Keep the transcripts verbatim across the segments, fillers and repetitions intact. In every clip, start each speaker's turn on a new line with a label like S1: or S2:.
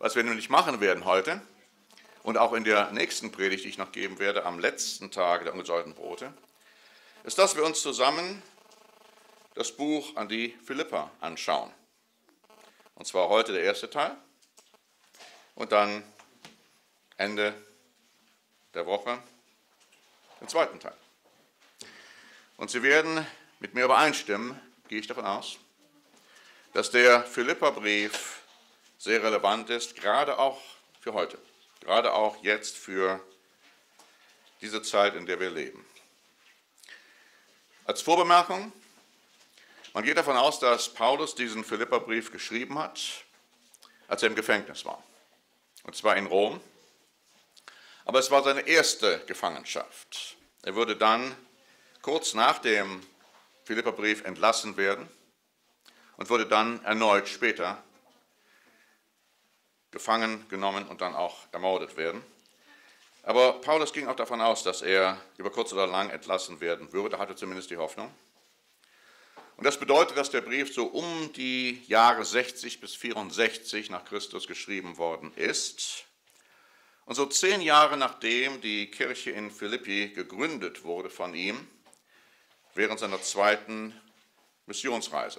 S1: Was wir nämlich machen werden heute und auch in der nächsten Predigt, die ich noch geben werde, am letzten Tag der ungesäuerten Brote, ist, dass wir uns zusammen das Buch an die Philipper anschauen. Und zwar heute der erste Teil und dann Ende der Woche den zweiten Teil. Und Sie werden mit mir übereinstimmen, gehe ich davon aus, dass der Philipperbrief sehr relevant ist, gerade auch für heute, gerade auch jetzt für diese Zeit, in der wir leben. Als Vorbemerkung, man geht davon aus, dass Paulus diesen Philipperbrief geschrieben hat, als er im Gefängnis war, und zwar in Rom. Aber es war seine erste Gefangenschaft. Er würde dann kurz nach dem Philipperbrief entlassen werden und wurde dann erneut später gefangen genommen und dann auch ermordet werden. Aber Paulus ging auch davon aus, dass er über kurz oder lang entlassen werden würde, hatte zumindest die Hoffnung. Und das bedeutet, dass der Brief so um die Jahre sechzig bis vierundsechzig nach Christus geschrieben worden ist. Und so zehn Jahre nachdem die Kirche in Philippi gegründet wurde von ihm, während seiner zweiten Missionsreise.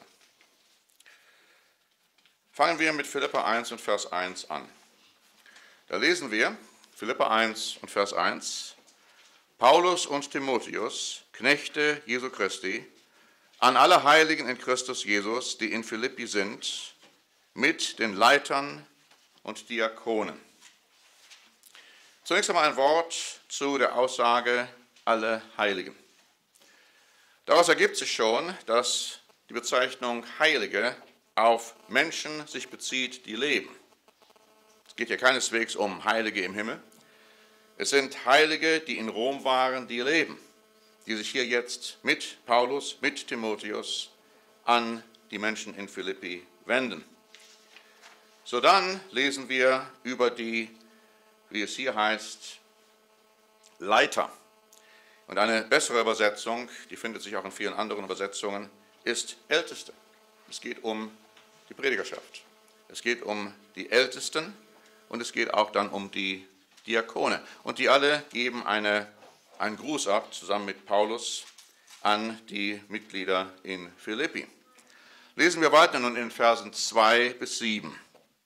S1: Fangen wir mit Philipper eins und Vers eins an. Da lesen wir, Philipper eins und Vers eins, Paulus und Timotheus, Knechte Jesu Christi, an alle Heiligen in Christus Jesus, die in Philippi sind, mit den Leitern und Diakonen. Zunächst einmal ein Wort zu der Aussage alle Heiligen. Daraus ergibt sich schon, dass die Bezeichnung Heilige auf Menschen sich bezieht, die leben. Es geht hier keineswegs um Heilige im Himmel. Es sind Heilige, die in Rom waren, die leben, die sich hier jetzt mit Paulus, mit Timotheus an die Menschen in Philippi wenden. So dann lesen wir über die, wie es hier heißt, Leiter. Und eine bessere Übersetzung, die findet sich auch in vielen anderen Übersetzungen, ist Älteste. Es geht um die Predigerschaft. Es geht um die Ältesten und es geht auch dann um die Diakone. Und die alle geben eine, einen Gruß ab, zusammen mit Paulus, an die Mitglieder in Philippi. Lesen wir weiter nun in Versen zwei bis sieben.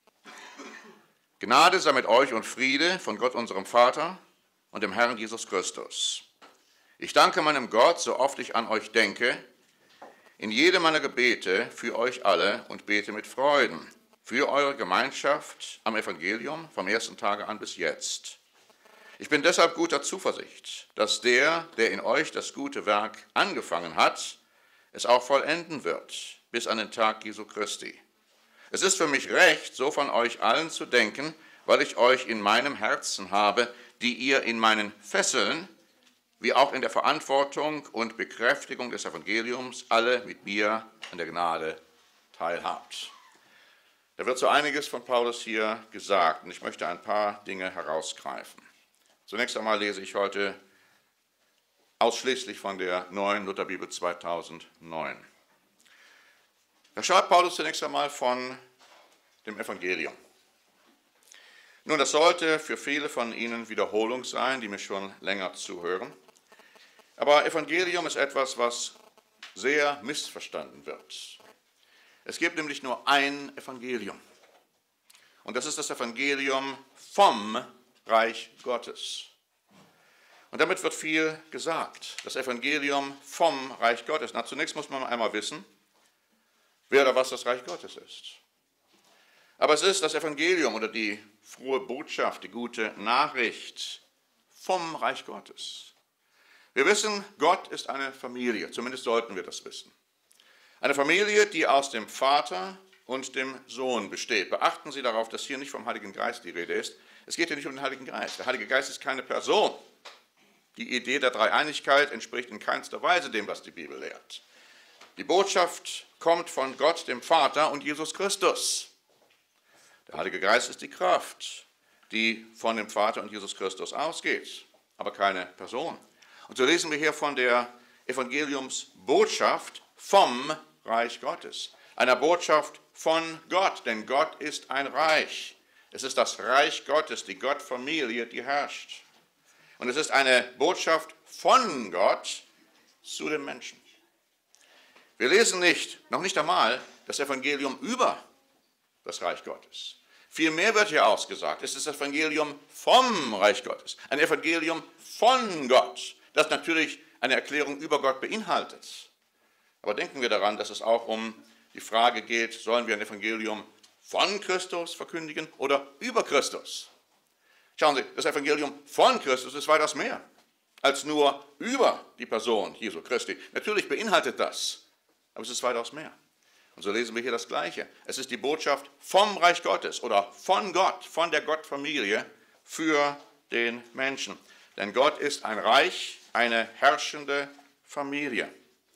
S1: Gnade sei mit euch und Friede von Gott, unserem Vater und dem Herrn Jesus Christus. Ich danke meinem Gott, so oft ich an euch denke, in jedem meiner Gebete für euch alle und bete mit Freuden für eure Gemeinschaft am Evangelium vom ersten Tage an bis jetzt. Ich bin deshalb guter Zuversicht, dass der, der in euch das gute Werk angefangen hat, es auch vollenden wird, bis an den Tag Jesu Christi. Es ist für mich recht, so von euch allen zu denken, weil ich euch in meinem Herzen habe, die ihr in meinen Fesseln, wie auch in der Verantwortung und Bekräftigung des Evangeliums alle mit mir an der Gnade teilhabt. Da wird so einiges von Paulus hier gesagt und ich möchte ein paar Dinge herausgreifen. Zunächst einmal lese ich heute ausschließlich von der neuen Lutherbibel zweitausendneun. Da schreibt Paulus zunächst einmal von dem Evangelium. Nun, das sollte für viele von Ihnen Wiederholung sein, die mir schon länger zuhören. Aber Evangelium ist etwas, was sehr missverstanden wird. Es gibt nämlich nur ein Evangelium. Und das ist das Evangelium vom Reich Gottes. Und damit wird viel gesagt. Das Evangelium vom Reich Gottes. Na, zunächst muss man einmal wissen, wer oder was das Reich Gottes ist. Aber es ist das Evangelium oder die frohe Botschaft, die gute Nachricht vom Reich Gottes. Wir wissen, Gott ist eine Familie, zumindest sollten wir das wissen. Eine Familie, die aus dem Vater und dem Sohn besteht. Beachten Sie darauf, dass hier nicht vom Heiligen Geist die Rede ist. Es geht hier nicht um den Heiligen Geist. Der Heilige Geist ist keine Person. Die Idee der Dreieinigkeit entspricht in keinster Weise dem, was die Bibel lehrt. Die Botschaft kommt von Gott, dem Vater und Jesus Christus. Der Heilige Geist ist die Kraft, die von dem Vater und Jesus Christus ausgeht, aber keine Person. Und so lesen wir hier von der Evangeliumsbotschaft vom Reich Gottes. Einer Botschaft von Gott, denn Gott ist ein Reich. Es ist das Reich Gottes, die Gottfamilie, die herrscht. Und es ist eine Botschaft von Gott zu den Menschen. Wir lesen nicht, noch nicht einmal, das Evangelium über das Reich Gottes. Vielmehr wird hier ausgesagt, es ist das Evangelium vom Reich Gottes. Ein Evangelium von Gott, das natürlich eine Erklärung über Gott beinhaltet. Aber denken wir daran, dass es auch um die Frage geht, sollen wir ein Evangelium von Christus verkündigen oder über Christus? Schauen Sie, das Evangelium von Christus ist weitaus mehr als nur über die Person Jesu Christi. Natürlich beinhaltet das, aber es ist weitaus mehr. Und so lesen wir hier das Gleiche. Es ist die Botschaft vom Reich Gottes oder von Gott, von der Gottfamilie für den Menschen. Denn Gott ist ein Reich, eine herrschende Familie.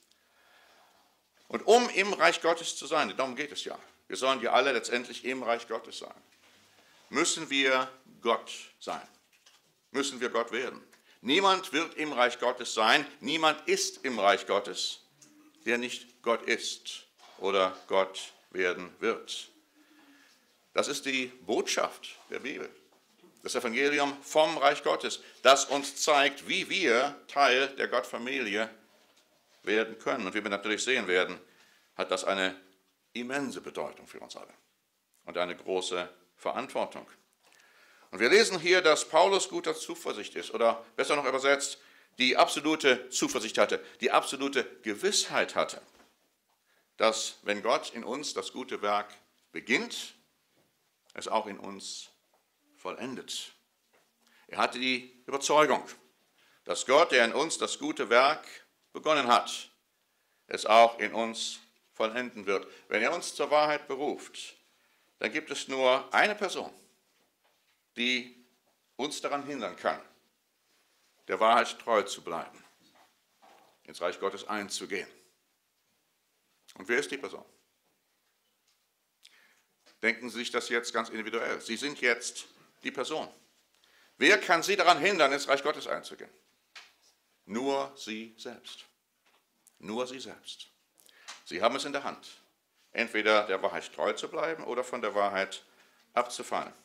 S1: Und um im Reich Gottes zu sein, darum geht es ja, wir sollen ja alle letztendlich im Reich Gottes sein, müssen wir Gott sein, müssen wir Gott werden. Niemand wird im Reich Gottes sein, niemand ist im Reich Gottes, der nicht Gott ist oder Gott werden wird. Das ist die Botschaft der Bibel, das Evangelium vom Reich Gottes, das uns zeigt, wie wir Teil der Gottfamilie werden können. Und wie wir natürlich sehen werden, hat das eine immense Bedeutung für uns alle und eine große Verantwortung. Und wir lesen hier, dass Paulus guter Zuversicht ist, oder besser noch übersetzt, die absolute Zuversicht hatte, die absolute Gewissheit hatte, dass wenn Gott in uns das gute Werk beginnt, es auch in uns vollendet. Er hatte die Überzeugung, dass Gott, der in uns das gute Werk begonnen hat, es auch in uns vollenden wird. Wenn er uns zur Wahrheit beruft, dann gibt es nur eine Person, die uns daran hindern kann, der Wahrheit treu zu bleiben, ins Reich Gottes einzugehen. Und wer ist die Person? Denken Sie sich das jetzt ganz individuell. Sie sind jetzt die Person. Wer kann Sie daran hindern, ins Reich Gottes einzugehen? Nur Sie selbst. Nur Sie selbst. Sie haben es in der Hand, entweder der Wahrheit treu zu bleiben oder von der Wahrheit abzufallen.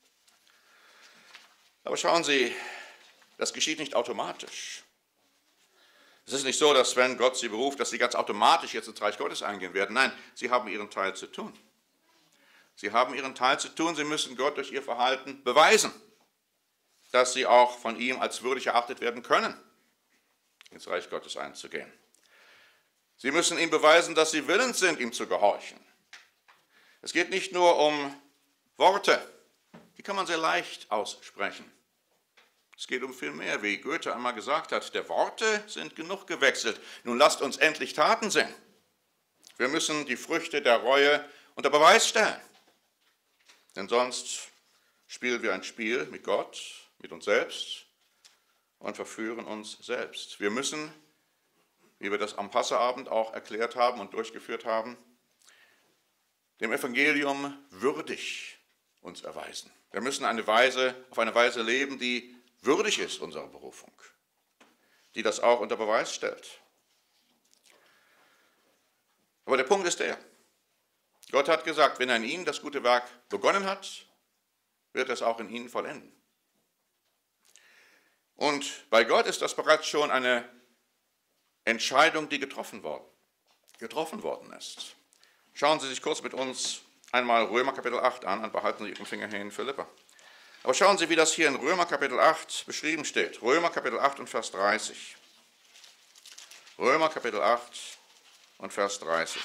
S1: Aber schauen Sie, das geschieht nicht automatisch. Es ist nicht so, dass wenn Gott Sie beruft, dass Sie ganz automatisch jetzt ins Reich Gottes eingehen werden. Nein, Sie haben Ihren Teil zu tun. Sie haben Ihren Teil zu tun, Sie müssen Gott durch Ihr Verhalten beweisen, dass Sie auch von ihm als würdig erachtet werden können, ins Reich Gottes einzugehen. Sie müssen ihm beweisen, dass Sie willens sind, ihm zu gehorchen. Es geht nicht nur um Worte, die kann man sehr leicht aussprechen. Es geht um viel mehr, wie Goethe einmal gesagt hat, der Worte sind genug gewechselt, nun lasst uns endlich Taten sehen. Wir müssen die Früchte der Reue unter Beweis stellen, denn sonst spielen wir ein Spiel mit Gott, mit uns selbst und verführen uns selbst. Wir müssen, wie wir das am Passaabend auch erklärt haben und durchgeführt haben, dem Evangelium würdig uns erweisen. Wir müssen eine Weise, auf eine Weise leben, die würdig ist unserer Berufung, die das auch unter Beweis stellt. Aber der Punkt ist der, Gott hat gesagt, wenn er in ihnen das gute Werk begonnen hat, wird er es auch in ihnen vollenden. Und bei Gott ist das bereits schon eine Entscheidung, die getroffen worden, getroffen worden ist. Schauen Sie sich kurz mit uns einmal Römer Kapitel acht an und behalten Sie Ihren Finger hier in Philipper. Aber schauen Sie, wie das hier in Römer Kapitel acht beschrieben steht. Römer Kapitel acht und Vers dreißig. Römer Kapitel acht und Vers dreißig.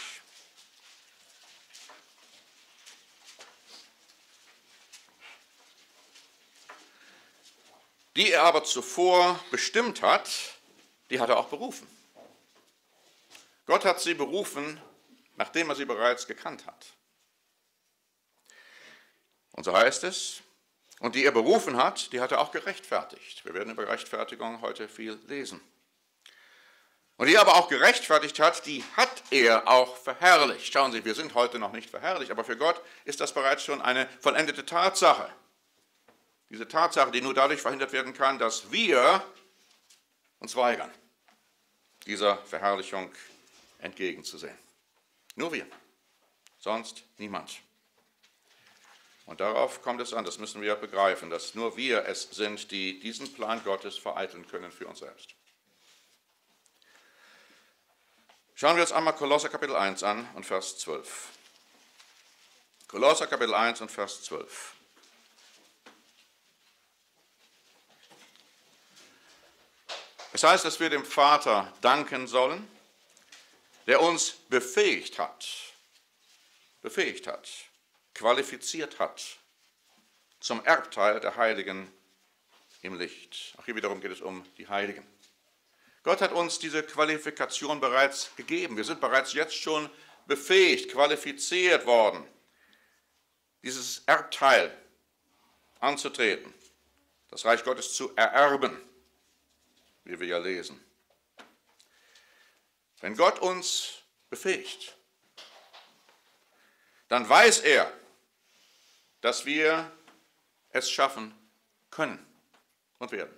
S1: Die er aber zuvor bestimmt hat, die hat er auch berufen. Gott hat sie berufen, nachdem er sie bereits gekannt hat. Und so heißt es, und die er berufen hat, die hat er auch gerechtfertigt. Wir werden über Rechtfertigung heute viel lesen. Und die er aber auch gerechtfertigt hat, die hat er auch verherrlicht. Schauen Sie, wir sind heute noch nicht verherrlicht, aber für Gott ist das bereits schon eine vollendete Tatsache. Diese Tatsache, die nur dadurch verhindert werden kann, dass wir uns weigern, dieser Verherrlichung entgegenzusehen. Nur wir, sonst niemand. Und darauf kommt es an, das müssen wir begreifen, dass nur wir es sind, die diesen Plan Gottes vereiteln können für uns selbst. Schauen wir uns einmal Kolosser Kapitel eins an und Vers zwölf. Kolosser Kapitel eins und Vers zwölf. Es heißt, dass wir dem Vater danken sollen, der uns befähigt hat, befähigt hat, qualifiziert hat zum Erbteil der Heiligen im Licht. Auch hier wiederum geht es um die Heiligen. Gott hat uns diese Qualifikation bereits gegeben. Wir sind bereits jetzt schon befähigt, qualifiziert worden, dieses Erbteil anzutreten, das Reich Gottes zu ererben, wie wir ja lesen. Wenn Gott uns befähigt, dann weiß er, dass wir es schaffen können und werden.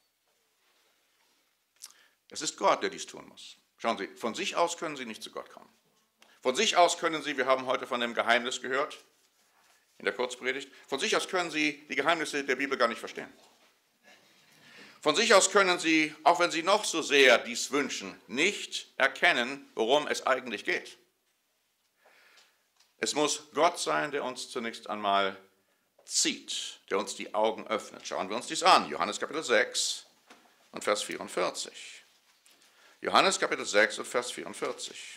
S1: Es ist Gott, der dies tun muss. Schauen Sie, von sich aus können Sie nicht zu Gott kommen. Von sich aus können Sie, wir haben heute von dem Geheimnis gehört, in der Kurzpredigt, von sich aus können Sie die Geheimnisse der Bibel gar nicht verstehen. Von sich aus können Sie, auch wenn Sie noch so sehr dies wünschen, nicht erkennen, worum es eigentlich geht. Es muss Gott sein, der uns zunächst einmal zieht, der uns die Augen öffnet. Schauen wir uns dies an. Johannes Kapitel sechs und Vers vierundvierzig. Johannes Kapitel sechs und Vers vierundvierzig.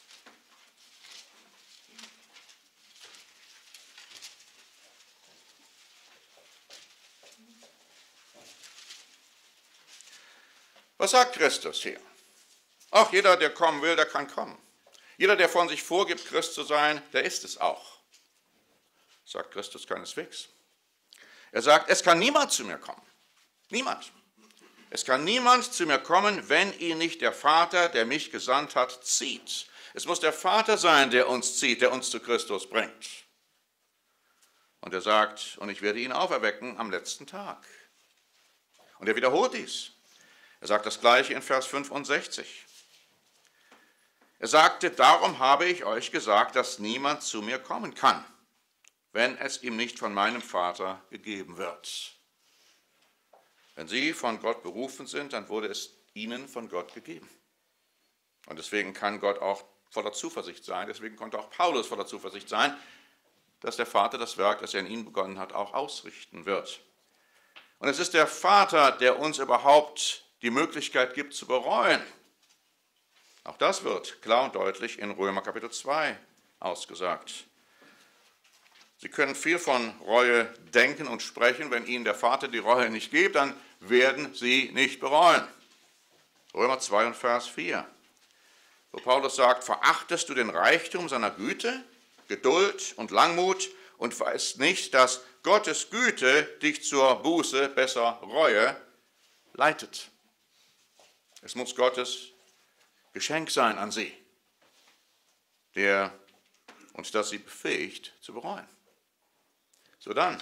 S1: Was sagt Christus hier? Ach, jeder, der kommen will, der kann kommen. Jeder, der von sich vorgibt, Christ zu sein, der ist es auch. Sagt Christus keineswegs. Er sagt, es kann niemand zu mir kommen. Niemand. Es kann niemand zu mir kommen, wenn ihn nicht der Vater, der mich gesandt hat, zieht. Es muss der Vater sein, der uns zieht, der uns zu Christus bringt. Und er sagt, und ich werde ihn auferwecken am letzten Tag. Und er wiederholt dies. Er sagt das Gleiche in Vers fünfundsechzig. Er sagte, darum habe ich euch gesagt, dass niemand zu mir kommen kann, wenn es ihm nicht von meinem Vater gegeben wird. Wenn sie von Gott berufen sind, dann wurde es ihnen von Gott gegeben. Und deswegen kann Gott auch voller Zuversicht sein, deswegen konnte auch Paulus voller Zuversicht sein, dass der Vater das Werk, das er in ihnen begonnen hat, auch ausrichten wird. Und es ist der Vater, der uns überhaupt die Möglichkeit gibt zu bereuen. Auch das wird klar und deutlich in Römer Kapitel zwei ausgesagt. Sie können viel von Reue denken und sprechen. Wenn Ihnen der Vater die Reue nicht gibt, dann werden Sie nicht bereuen. Römer zwei und Vers vier, wo Paulus sagt, verachtest du den Reichtum seiner Güte, Geduld und Langmut und weißt nicht, dass Gottes Güte dich zur Buße, besser Reue, leitet. Es muss Gottes Geschenk sein an Sie, der uns das sie befähigt zu bereuen. So dann,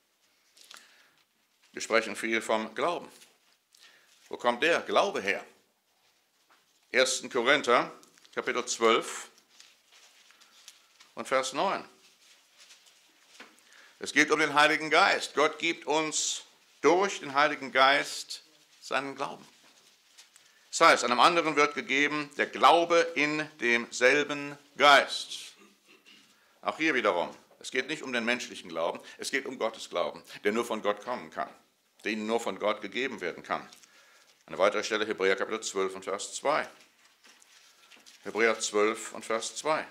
S1: wir sprechen viel vom Glauben. Wo kommt der Glaube her? erster Korinther, Kapitel zwölf und Vers neun. Es geht um den Heiligen Geist. Gott gibt uns durch den Heiligen Geist seinen Glauben. Das heißt, einem anderen wird gegeben der Glaube in demselben Geist. Auch hier wiederum, es geht nicht um den menschlichen Glauben, es geht um Gottes Glauben, der nur von Gott kommen kann, der ihnen nur von Gott gegeben werden kann. Eine weitere Stelle, Hebräer Kapitel zwölf und Vers zwei. Hebräer zwölf und Vers zwei.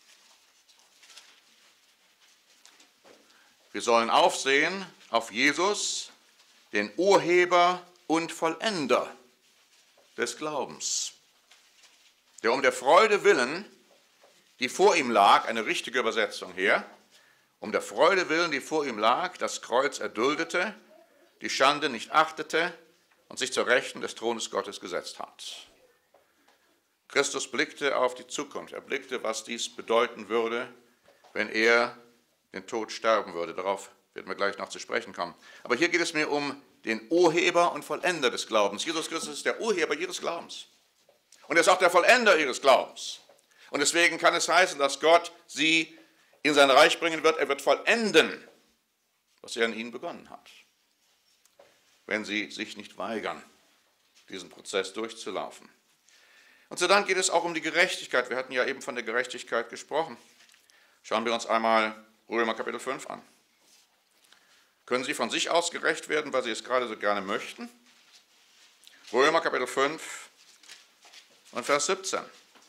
S1: Wir sollen aufsehen auf Jesus, den Urheber und Vollender des Glaubens, der um der Freude willen, die vor ihm lag, eine richtige Übersetzung hier, um der Freude willen, die vor ihm lag, das Kreuz erduldete, die Schande nicht achtete und sich zur Rechten des Thrones Gottes gesetzt hat. Christus blickte auf die Zukunft, er blickte, was dies bedeuten würde, wenn er den Tod sterben würde. Darauf werden wir gleich noch zu sprechen kommen. Aber hier geht es mir um den Urheber und Vollender des Glaubens. Jesus Christus ist der Urheber ihres Glaubens. Und er ist auch der Vollender ihres Glaubens. Und deswegen kann es heißen, dass Gott sie in sein Reich bringen wird. Er wird vollenden, was er in ihnen begonnen hat, wenn sie sich nicht weigern, diesen Prozess durchzulaufen. Und so dann geht es auch um die Gerechtigkeit. Wir hatten ja eben von der Gerechtigkeit gesprochen. Schauen wir uns einmal Römer Kapitel fünf an. Können Sie von sich aus gerecht werden, weil Sie es gerade so gerne möchten? Römer Kapitel fünf und Vers siebzehn.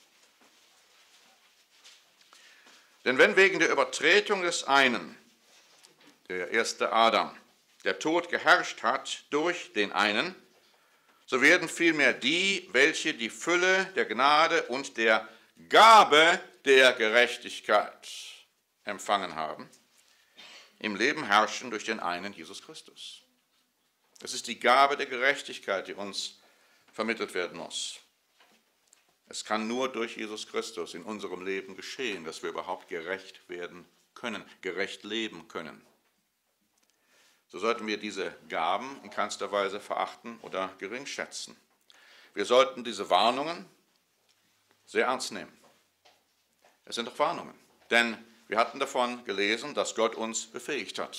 S1: Denn wenn wegen der Übertretung des einen, der erste Adam, der Tod geherrscht hat durch den einen, so werden vielmehr die, welche die Fülle der Gnade und der Gabe der Gerechtigkeit empfangen haben, im Leben herrschen durch den einen Jesus Christus. Es ist die Gabe der Gerechtigkeit, die uns vermittelt werden muss. Es kann nur durch Jesus Christus in unserem Leben geschehen, dass wir überhaupt gerecht werden können, gerecht leben können. So sollten wir diese Gaben in keinster Weise verachten oder geringschätzen. Wir sollten diese Warnungen sehr ernst nehmen. Es sind doch Warnungen, denn wir hatten davon gelesen, dass Gott uns befähigt hat.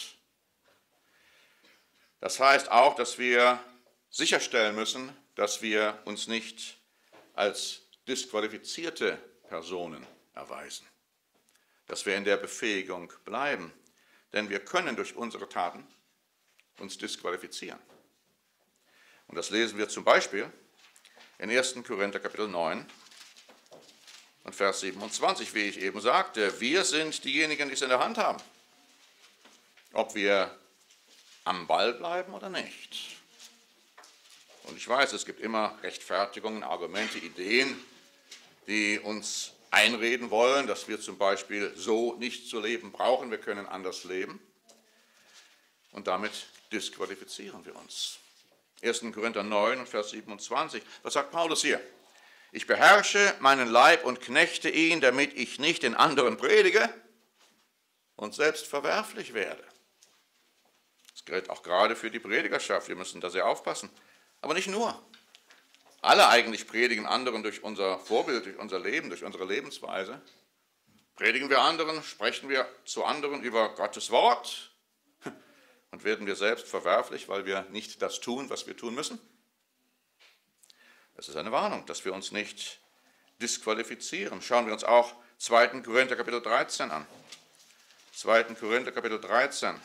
S1: Das heißt auch, dass wir sicherstellen müssen, dass wir uns nicht als disqualifizierte Personen erweisen, dass wir in der Befähigung bleiben, denn wir können durch unsere Taten uns disqualifizieren. Und das lesen wir zum Beispiel in ersten Korinther Kapitel neun und Vers siebenundzwanzig, wie ich eben sagte. Wir sind diejenigen, die es in der Hand haben, ob wir am Ball bleiben oder nicht. Und ich weiß, es gibt immer Rechtfertigungen, Argumente, Ideen, die uns einreden wollen, dass wir zum Beispiel so nicht zu leben brauchen, wir können anders leben. Und damit disqualifizieren wir uns. ersten Korinther neun und Vers siebenundzwanzig. Was sagt Paulus hier? Ich beherrsche meinen Leib und knechte ihn, damit ich nicht den anderen predige und selbst verwerflich werde. Das gilt auch gerade für die Predigerschaft. Wir müssen da sehr aufpassen. Aber nicht nur. Alle eigentlich predigen anderen durch unser Vorbild, durch unser Leben, durch unsere Lebensweise. Predigen wir anderen, sprechen wir zu anderen über Gottes Wort und werden wir selbst verwerflich, weil wir nicht das tun, was wir tun müssen? Das ist eine Warnung, dass wir uns nicht disqualifizieren. Schauen wir uns auch zweiten Korinther Kapitel dreizehn an. zweiten Korinther Kapitel dreizehn.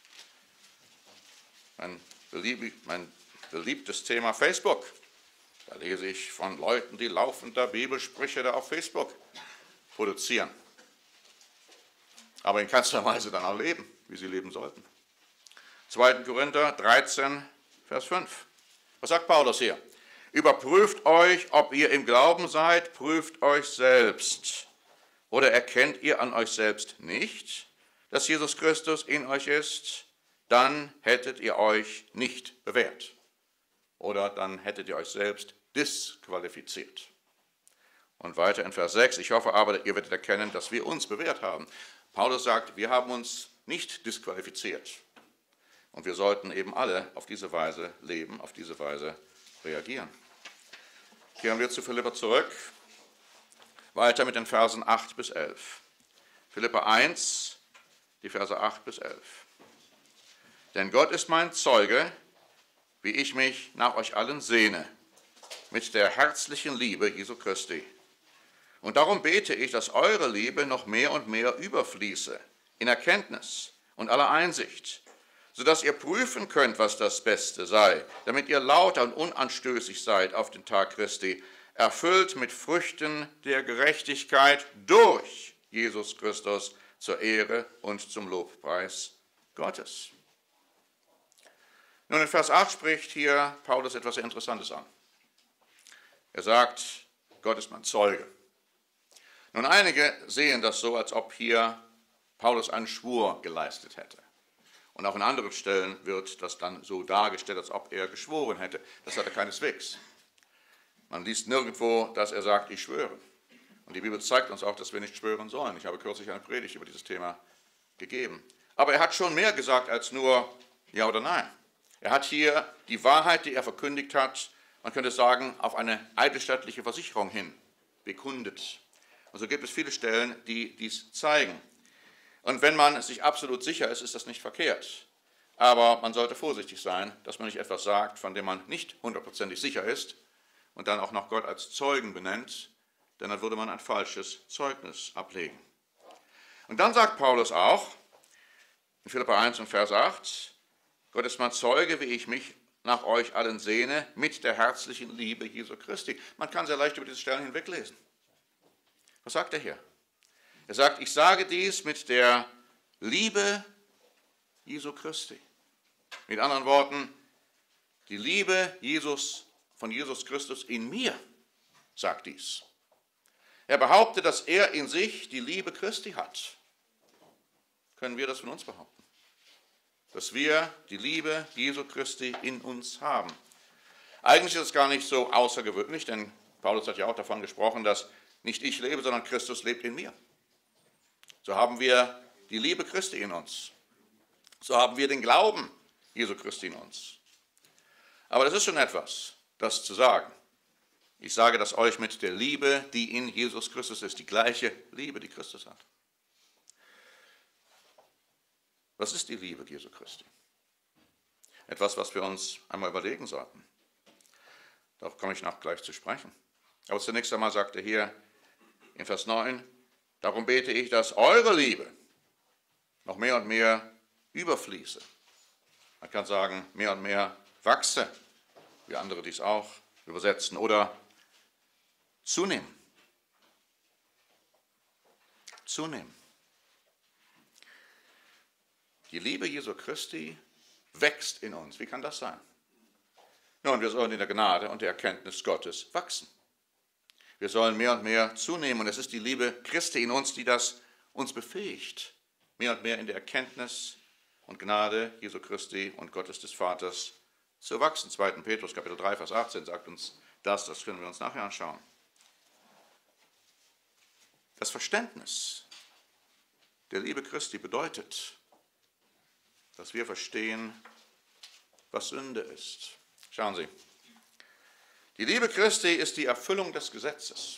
S1: Mein, belieb, mein beliebtes Thema Facebook. Da lese ich von Leuten, die laufend da Bibelsprüche da auf Facebook produzieren. Aber in keinster Weise dann auch leben, wie sie leben sollten. zweiten Korinther dreizehn, Vers fünf. Was sagt Paulus hier? Überprüft euch, ob ihr im Glauben seid, prüft euch selbst. Oder erkennt ihr an euch selbst nicht, dass Jesus Christus in euch ist? Dann hättet ihr euch nicht bewährt. Oder dann hättet ihr euch selbst disqualifiziert. Und weiter in Vers sechs, ich hoffe aber, ihr werdet erkennen, dass wir uns bewährt haben. Paulus sagt, wir haben uns nicht disqualifiziert. Und wir sollten eben alle auf diese Weise leben, auf diese Weise reagieren. Kehren wir zu Philipper zurück, weiter mit den Versen acht bis elf. Philipper eins, die Verse acht bis elf. Denn Gott ist mein Zeuge, wie ich mich nach euch allen sehne, mit der herzlichen Liebe Jesu Christi. Und darum bete ich, dass eure Liebe noch mehr und mehr überfließe, in Erkenntnis und aller Einsicht, sodass ihr prüfen könnt, was das Beste sei, damit ihr lauter und unanstößig seid auf den Tag Christi, erfüllt mit Früchten der Gerechtigkeit durch Jesus Christus zur Ehre und zum Lobpreis Gottes. Nun, in Vers acht spricht hier Paulus etwas sehr Interessantes an. Er sagt, Gott ist mein Zeuge. Nun, einige sehen das so, als ob hier Paulus einen Schwur geleistet hätte. Und auch an anderen Stellen wird das dann so dargestellt, als ob er geschworen hätte. Das hat er keineswegs. Man liest nirgendwo, dass er sagt, ich schwöre. Und die Bibel zeigt uns auch, dass wir nicht schwören sollen. Ich habe kürzlich eine Predigt über dieses Thema gegeben. Aber er hat schon mehr gesagt als nur Ja oder Nein. Er hat hier die Wahrheit, die er verkündigt hat, man könnte sagen, auf eine eidesstattliche Versicherung hin bekundet. Und so gibt es viele Stellen, die dies zeigen. Und wenn man sich absolut sicher ist, ist das nicht verkehrt. Aber man sollte vorsichtig sein, dass man nicht etwas sagt, von dem man nicht hundertprozentig sicher ist und dann auch noch Gott als Zeugen benennt, denn dann würde man ein falsches Zeugnis ablegen. Und dann sagt Paulus auch in Philipper eins und Vers acht, Gott ist mein Zeuge, wie ich mich nach euch allen sehne, mit der herzlichen Liebe Jesu Christi. Man kann sehr leicht über diese Stellen hinweglesen. Was sagt er hier? Er sagt, ich sage dies mit der Liebe Jesu Christi. Mit anderen Worten, die Liebe Jesus, von Jesus Christus in mir sagt dies. Er behauptet, dass er in sich die Liebe Christi hat. Können wir das von uns behaupten? Dass wir die Liebe Jesu Christi in uns haben. Eigentlich ist es gar nicht so außergewöhnlich, denn Paulus hat ja auch davon gesprochen, dass nicht ich lebe, sondern Christus lebt in mir. So haben wir die Liebe Christi in uns. So haben wir den Glauben Jesu Christi in uns. Aber das ist schon etwas, das zu sagen. Ich sage das euch mit der Liebe, die in Jesus Christus ist, die gleiche Liebe, die Christus hat. Was ist die Liebe Jesu Christi? Etwas, was wir uns einmal überlegen sollten. Darauf komme ich noch gleich zu sprechen. Aber zunächst einmal sagt er hier in Vers neun, darum bete ich, dass eure Liebe noch mehr und mehr überfließe. Man kann sagen, mehr und mehr wachse, wie andere dies auch übersetzen, oder zunehmen. Zunehmen. Die Liebe Jesu Christi wächst in uns. Wie kann das sein? Nun, wir sollen in der Gnade und der Erkenntnis Gottes wachsen. Wir sollen mehr und mehr zunehmen und es ist die Liebe Christi in uns, die das uns befähigt, mehr und mehr in der Erkenntnis und Gnade Jesu Christi und Gottes des Vaters zu wachsen. zweiter Petrus Kapitel drei, Vers achtzehn sagt uns das, das können wir uns nachher anschauen. Das Verständnis der Liebe Christi bedeutet, dass wir verstehen, was Sünde ist. Schauen Sie, die Liebe Christi ist die Erfüllung des Gesetzes.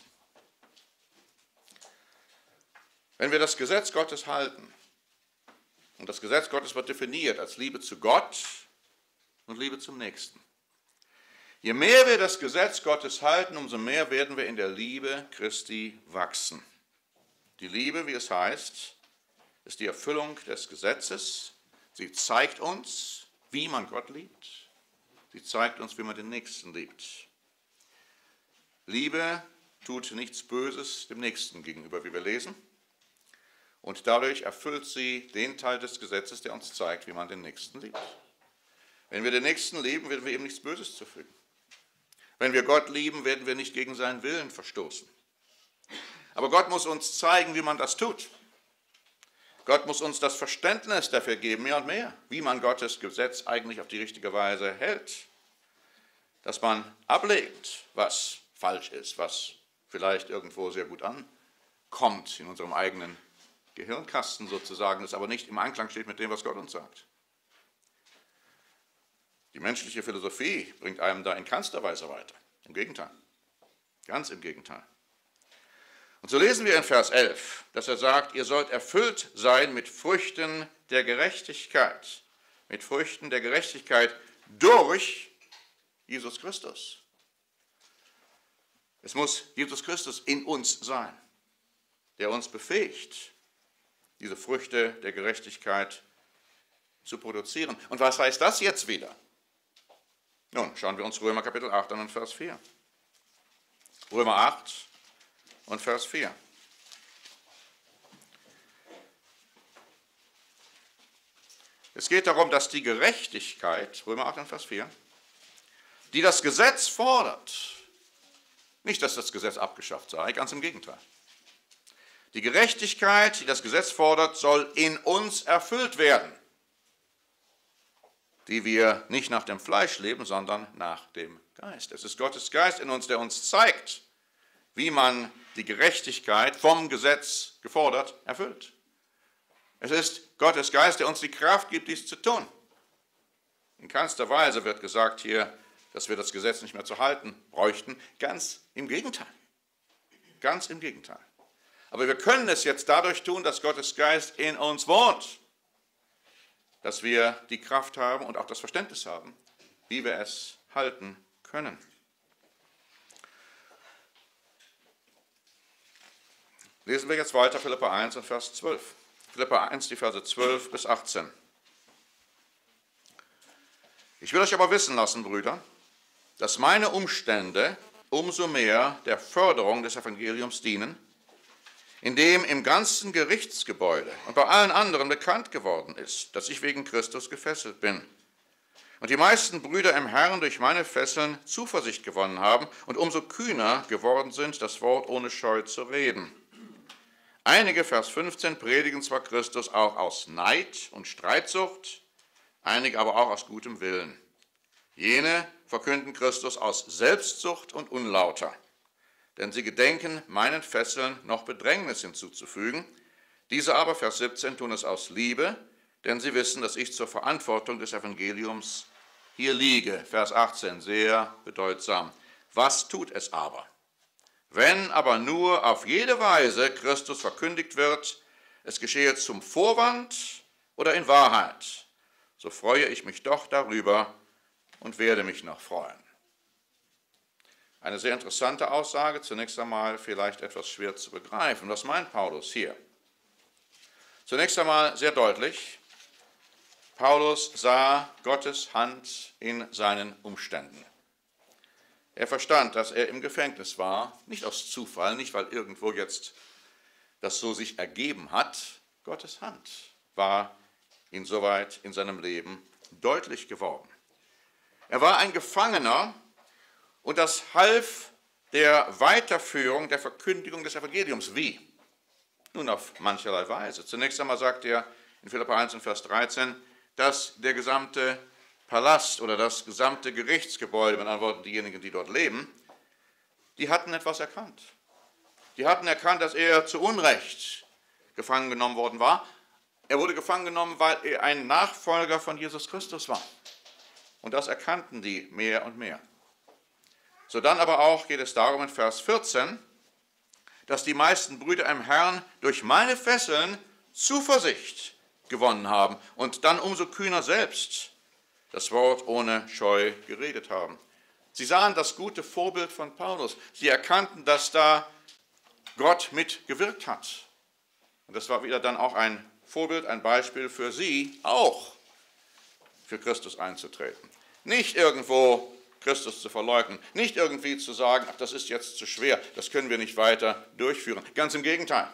S1: Wenn wir das Gesetz Gottes halten, und das Gesetz Gottes wird definiert als Liebe zu Gott und Liebe zum Nächsten. Je mehr wir das Gesetz Gottes halten, umso mehr werden wir in der Liebe Christi wachsen. Die Liebe, wie es heißt, ist die Erfüllung des Gesetzes. Sie zeigt uns, wie man Gott liebt. Sie zeigt uns, wie man den Nächsten liebt. Liebe tut nichts Böses dem Nächsten gegenüber, wie wir lesen. Und dadurch erfüllt sie den Teil des Gesetzes, der uns zeigt, wie man den Nächsten liebt. Wenn wir den Nächsten lieben, werden wir ihm nichts Böses zufügen. Wenn wir Gott lieben, werden wir nicht gegen seinen Willen verstoßen. Aber Gott muss uns zeigen, wie man das tut. Gott muss uns das Verständnis dafür geben, mehr und mehr, wie man Gottes Gesetz eigentlich auf die richtige Weise hält. Dass man ablegt, was falsch ist, was vielleicht irgendwo sehr gut ankommt in unserem eigenen Gehirnkasten sozusagen, das aber nicht im Einklang steht mit dem, was Gott uns sagt. Die menschliche Philosophie bringt einem da in keinster Weise weiter. Im Gegenteil. Ganz im Gegenteil. Und so lesen wir in Vers elf, dass er sagt, ihr sollt erfüllt sein mit Früchten der Gerechtigkeit. Mit Früchten der Gerechtigkeit durch Jesus Christus. Es muss Jesus Christus in uns sein, der uns befähigt, diese Früchte der Gerechtigkeit zu produzieren. Und was heißt das jetzt wieder? Nun, schauen wir uns Römer Kapitel acht an und Vers vier. Römer acht und Vers vier. Es geht darum, dass die Gerechtigkeit, Römer acht und Vers vier, die das Gesetz fordert, nicht, dass das Gesetz abgeschafft sei, ganz im Gegenteil. Die Gerechtigkeit, die das Gesetz fordert, soll in uns erfüllt werden, die wir nicht nach dem Fleisch leben, sondern nach dem Geist. Es ist Gottes Geist in uns, der uns zeigt, wie man die Gerechtigkeit vom Gesetz gefordert erfüllt. Es ist Gottes Geist, der uns die Kraft gibt, dies zu tun. In keinster Weise wird gesagt hier, dass wir das Gesetz nicht mehr zu halten bräuchten. Ganz im Gegenteil. Ganz im Gegenteil. Aber wir können es jetzt dadurch tun, dass Gottes Geist in uns wohnt. dass wir die Kraft haben und auch das Verständnis haben, wie wir es halten können. Lesen wir jetzt weiter Philipper eins und Vers zwölf. Philipper eins, die Verse zwölf bis achtzehn. Ich will euch aber wissen lassen, Brüder, dass meine Umstände umso mehr der Förderung des Evangeliums dienen, indem im ganzen Gerichtsgebäude und bei allen anderen bekannt geworden ist, dass ich wegen Christus gefesselt bin. Und die meisten Brüder im Herrn durch meine Fesseln Zuversicht gewonnen haben und umso kühner geworden sind, das Wort ohne Scheu zu reden. Einige, Vers fünfzehn, predigen zwar Christus auch aus Neid und Streitsucht, einige aber auch aus gutem Willen. Jene verkünden Christus aus Selbstsucht und Unlauter, denn sie gedenken, meinen Fesseln noch Bedrängnis hinzuzufügen. Diese aber, Vers siebzehn, tun es aus Liebe, denn sie wissen, dass ich zur Verantwortung des Evangeliums hier liege. Vers achtzehn, sehr bedeutsam. Was tut es aber? Wenn aber nur auf jede Weise Christus verkündigt wird, es geschehe zum Vorwand oder in Wahrheit, so freue ich mich doch darüber und werde mich noch freuen. Eine sehr interessante Aussage, zunächst einmal vielleicht etwas schwer zu begreifen. Was meint Paulus hier? Zunächst einmal sehr deutlich, Paulus sah Gottes Hand in seinen Umständen. Er verstand, dass er im Gefängnis war, nicht aus Zufall, nicht weil irgendwo jetzt das so sich ergeben hat. Gottes Hand war insoweit in seinem Leben deutlich geworden. Er war ein Gefangener und das half der Weiterführung, der Verkündigung des Evangeliums. Wie? Nun, auf mancherlei Weise. Zunächst einmal sagt er in Philipper eins und Vers dreizehn, dass der gesamte Palast oder das gesamte Gerichtsgebäude, mit anderen Worten diejenigen, die dort leben, die hatten etwas erkannt. Die hatten erkannt, dass er zu Unrecht gefangen genommen worden war. Er wurde gefangen genommen, weil er ein Nachfolger von Jesus Christus war. Und das erkannten die mehr und mehr. So dann aber auch geht es darum in Vers vierzehn, dass die meisten Brüder im Herrn durch meine Fesseln Zuversicht gewonnen haben und dann umso kühner selbst das Wort ohne Scheu geredet haben. Sie sahen das gute Vorbild von Paulus. Sie erkannten, dass da Gott mitgewirkt hat. Und das war wieder dann auch ein Vorbild, ein Beispiel für sie, auch für Christus einzutreten. Nicht irgendwo Christus zu verleugnen, nicht irgendwie zu sagen, ach, das ist jetzt zu schwer, das können wir nicht weiter durchführen. Ganz im Gegenteil.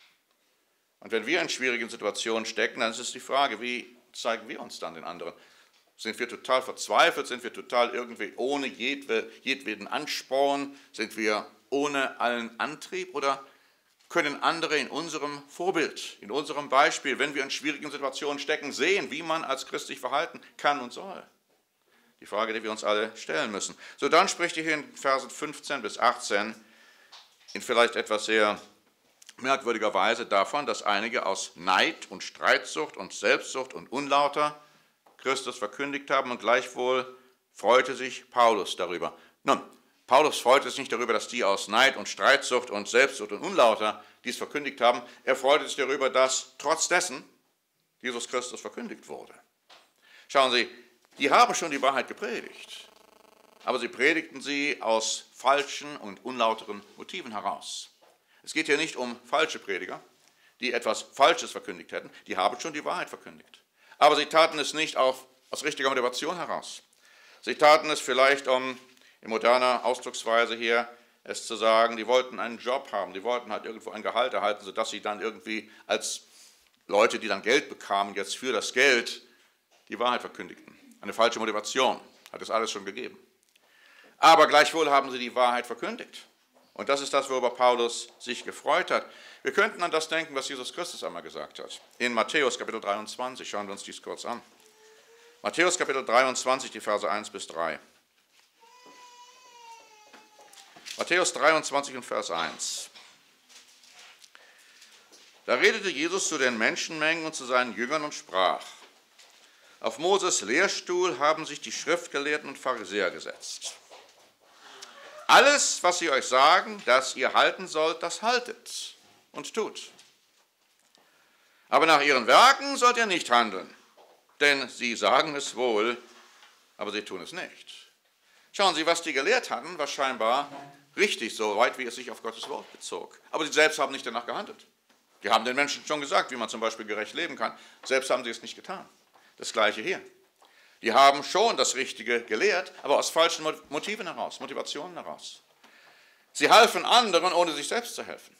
S1: Und wenn wir in schwierigen Situationen stecken, dann ist es die Frage, wie zeigen wir uns dann den anderen? Sind wir total verzweifelt? Sind wir total irgendwie ohne jedweden Ansporn? Sind wir ohne allen Antrieb? Oder können andere in unserem Vorbild, in unserem Beispiel, wenn wir in schwierigen Situationen stecken, sehen, wie man als Christ sich verhalten kann und soll? Die Frage, die wir uns alle stellen müssen. So, dann spricht er hier in Versen fünfzehn bis achtzehn in vielleicht etwas sehr merkwürdiger Weise davon, dass einige aus Neid und Streitsucht und Selbstsucht und Unlauter Christus verkündigt haben und gleichwohl freute sich Paulus darüber. Nun, Paulus freute sich nicht darüber, dass die aus Neid und Streitsucht und Selbstsucht und Unlauter dies verkündigt haben. Er freute sich darüber, dass trotz dessen Jesus Christus verkündigt wurde. Schauen Sie, die haben schon die Wahrheit gepredigt, aber sie predigten sie aus falschen und unlauteren Motiven heraus. Es geht hier nicht um falsche Prediger, die etwas Falsches verkündigt hätten, die haben schon die Wahrheit verkündigt. Aber sie taten es nicht auf, aus richtiger Motivation heraus. Sie taten es vielleicht, um in moderner Ausdrucksweise hier es zu sagen, die wollten einen Job haben, die wollten halt irgendwo ein Gehalt erhalten, sodass sie dann irgendwie als Leute, die dann Geld bekamen, jetzt für das Geld die Wahrheit verkündigten. Eine falsche Motivation, hat es alles schon gegeben. Aber gleichwohl haben sie die Wahrheit verkündigt. Und das ist das, worüber Paulus sich gefreut hat. Wir könnten an das denken, was Jesus Christus einmal gesagt hat. In Matthäus Kapitel dreiundzwanzig, schauen wir uns dies kurz an. Matthäus Kapitel dreiundzwanzig, die Verse eins bis drei. Matthäus dreiundzwanzig und Vers eins. Da redete Jesus zu den Menschenmengen und zu seinen Jüngern und sprach: Auf Moses Lehrstuhl haben sich die Schriftgelehrten und Pharisäer gesetzt. Alles, was sie euch sagen, dass ihr halten sollt, das haltet und tut. Aber nach ihren Werken sollt ihr nicht handeln, denn sie sagen es wohl, aber sie tun es nicht. Schauen Sie, was die gelehrt hatten, war scheinbar richtig, so weit wie es sich auf Gottes Wort bezog. Aber sie selbst haben nicht danach gehandelt. Die haben den Menschen schon gesagt, wie man zum Beispiel gerecht leben kann. Selbst haben sie es nicht getan. Das Gleiche hier. Die haben schon das Richtige gelehrt, aber aus falschen Motiven heraus, Motivationen heraus. Sie halfen anderen, ohne sich selbst zu helfen.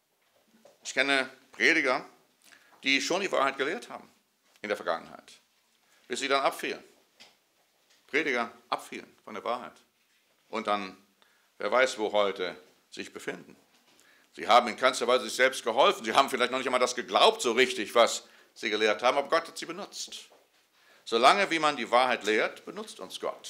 S1: Ich kenne Prediger, die schon die Wahrheit gelehrt haben in der Vergangenheit, bis sie dann abfielen. Prediger abfielen von der Wahrheit und dann, wer weiß, wo heute sich befinden. Sie haben in keinster Weise sich selbst geholfen. Sie haben vielleicht noch nicht einmal das geglaubt, so richtig, was sie gelehrt haben, aber Gott hat sie benutzt. Solange wie man die Wahrheit lehrt, benutzt uns Gott.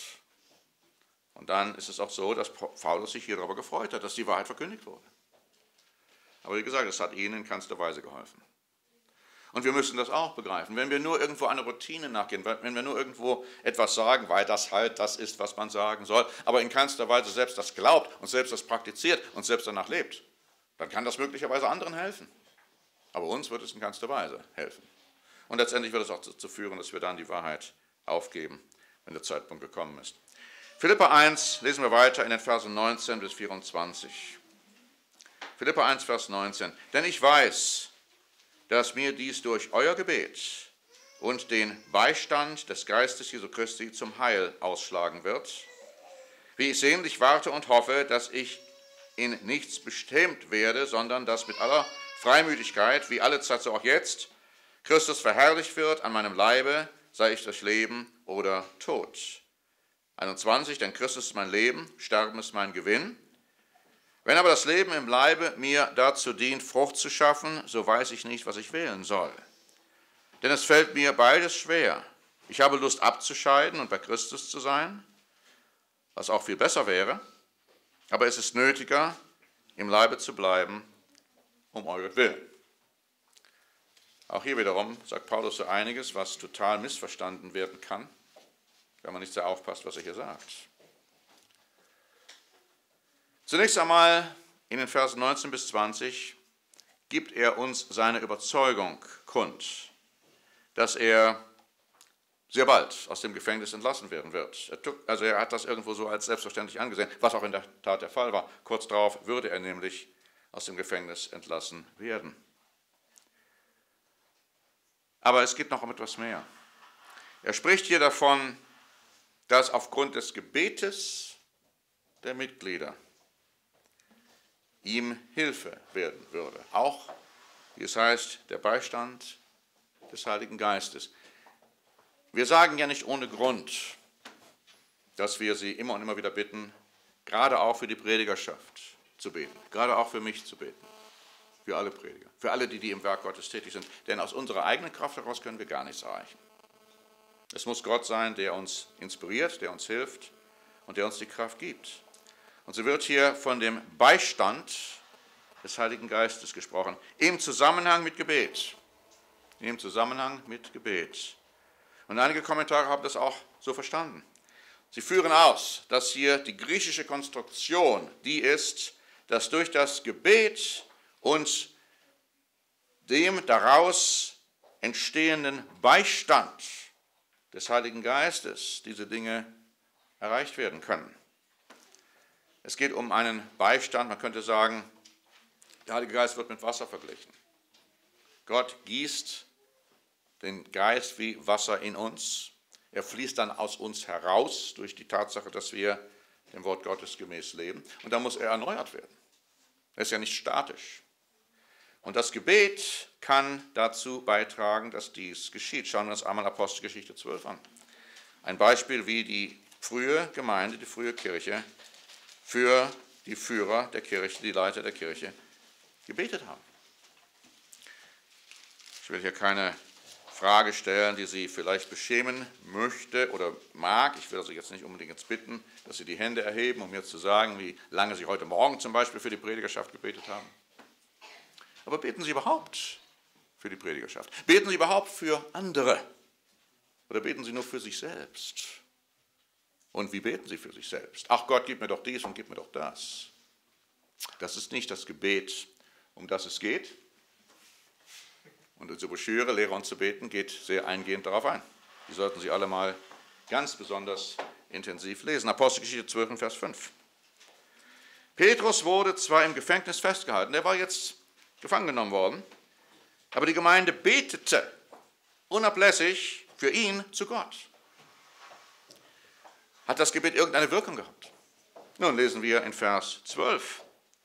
S1: Und dann ist es auch so, dass Paulus sich hier darüber gefreut hat, dass die Wahrheit verkündigt wurde. Aber wie gesagt, es hat ihnen in keinster Weise geholfen. Und wir müssen das auch begreifen. Wenn wir nur irgendwo einer Routine nachgehen, wenn wir nur irgendwo etwas sagen, weil das halt das ist, was man sagen soll, aber in keinster Weise selbst das glaubt und selbst das praktiziert und selbst danach lebt, dann kann das möglicherweise anderen helfen. Aber uns wird es in keinster Weise helfen. Und letztendlich wird es auch dazu führen, dass wir dann die Wahrheit aufgeben, wenn der Zeitpunkt gekommen ist. Philipper eins, lesen wir weiter in den Versen neunzehn bis vierundzwanzig. Philipper eins, Vers neunzehn. Denn ich weiß, dass mir dies durch euer Gebet und den Beistand des Geistes Jesu Christi zum Heil ausschlagen wird, wie ich sehnlich warte und hoffe, dass ich in nichts bestimmt werde, sondern dass mit aller Freimütigkeit, wie allezeit so auch jetzt, Christus verherrlicht wird an meinem Leibe, sei ich durch Leben oder Tod. einundzwanzig, denn Christus ist mein Leben, Sterben ist mein Gewinn. Wenn aber das Leben im Leibe mir dazu dient, Frucht zu schaffen, so weiß ich nicht, was ich wählen soll. Denn es fällt mir beides schwer. Ich habe Lust abzuscheiden und bei Christus zu sein, was auch viel besser wäre, aber es ist nötiger, im Leibe zu bleiben, um euretwillen. Auch hier wiederum sagt Paulus so einiges, was total missverstanden werden kann, wenn man nicht sehr aufpasst, was er hier sagt. Zunächst einmal in den Versen neunzehn bis zwanzig gibt er uns seine Überzeugung kund, dass er sehr bald aus dem Gefängnis entlassen werden wird. Er tut, also er hat das irgendwo so als selbstverständlich angesehen, was auch in der Tat der Fall war. Kurz darauf würde er nämlich aus dem Gefängnis entlassen werden. Aber es gibt noch etwas mehr. Er spricht hier davon, dass aufgrund des Gebetes der Mitglieder ihm Hilfe werden würde. Auch, wie es heißt, der Beistand des Heiligen Geistes. Wir sagen ja nicht ohne Grund, dass wir sie immer und immer wieder bitten, gerade auch für die Predigerschaft zu beten, gerade auch für mich zu beten, für alle Prediger, für alle, die, die im Werk Gottes tätig sind. Denn aus unserer eigenen Kraft heraus können wir gar nichts erreichen. Es muss Gott sein, der uns inspiriert, der uns hilft und der uns die Kraft gibt. Und so wird hier von dem Beistand des Heiligen Geistes gesprochen, im Zusammenhang mit Gebet. Im Zusammenhang mit Gebet. Und einige Kommentare haben das auch so verstanden. Sie führen aus, dass hier die griechische Konstruktion die ist, dass durch das Gebet und dem daraus entstehenden Beistand des Heiligen Geistes diese Dinge erreicht werden können. Es geht um einen Beistand, man könnte sagen, der Heilige Geist wird mit Wasser verglichen. Gott gießt den Geist wie Wasser in uns. Er fließt dann aus uns heraus durch die Tatsache, dass wir dem Wort Gottes gemäß leben. Und dann muss er erneuert werden. Er ist ja nicht statisch. Und das Gebet kann dazu beitragen, dass dies geschieht. Schauen wir uns einmal Apostelgeschichte zwölf an. Ein Beispiel, wie die frühe Gemeinde, die frühe Kirche für die Führer der Kirche, die Leiter der Kirche gebetet haben. Ich will hier keine Frage stellen, die Sie vielleicht beschämen möchte oder mag. Ich will Sie jetzt nicht unbedingt jetzt bitten, dass Sie die Hände erheben, um mir zu sagen, wie lange Sie heute Morgen zum Beispiel für die Predigerschaft gebetet haben. Aber beten Sie überhaupt für die Predigerschaft? Beten Sie überhaupt für andere? Oder beten Sie nur für sich selbst? Und wie beten Sie für sich selbst? Ach Gott, gib mir doch dies und gib mir doch das. Das ist nicht das Gebet, um das es geht. Und unsere Broschüre, Lehre uns zu beten, geht sehr eingehend darauf ein. Die sollten Sie alle mal ganz besonders intensiv lesen. Apostelgeschichte zwölf, Vers fünf. Petrus wurde zwar im Gefängnis festgehalten, er war jetzt gefangen genommen worden, aber die Gemeinde betete unablässig für ihn zu Gott. Hat das Gebet irgendeine Wirkung gehabt? Nun lesen wir in Vers zwölf.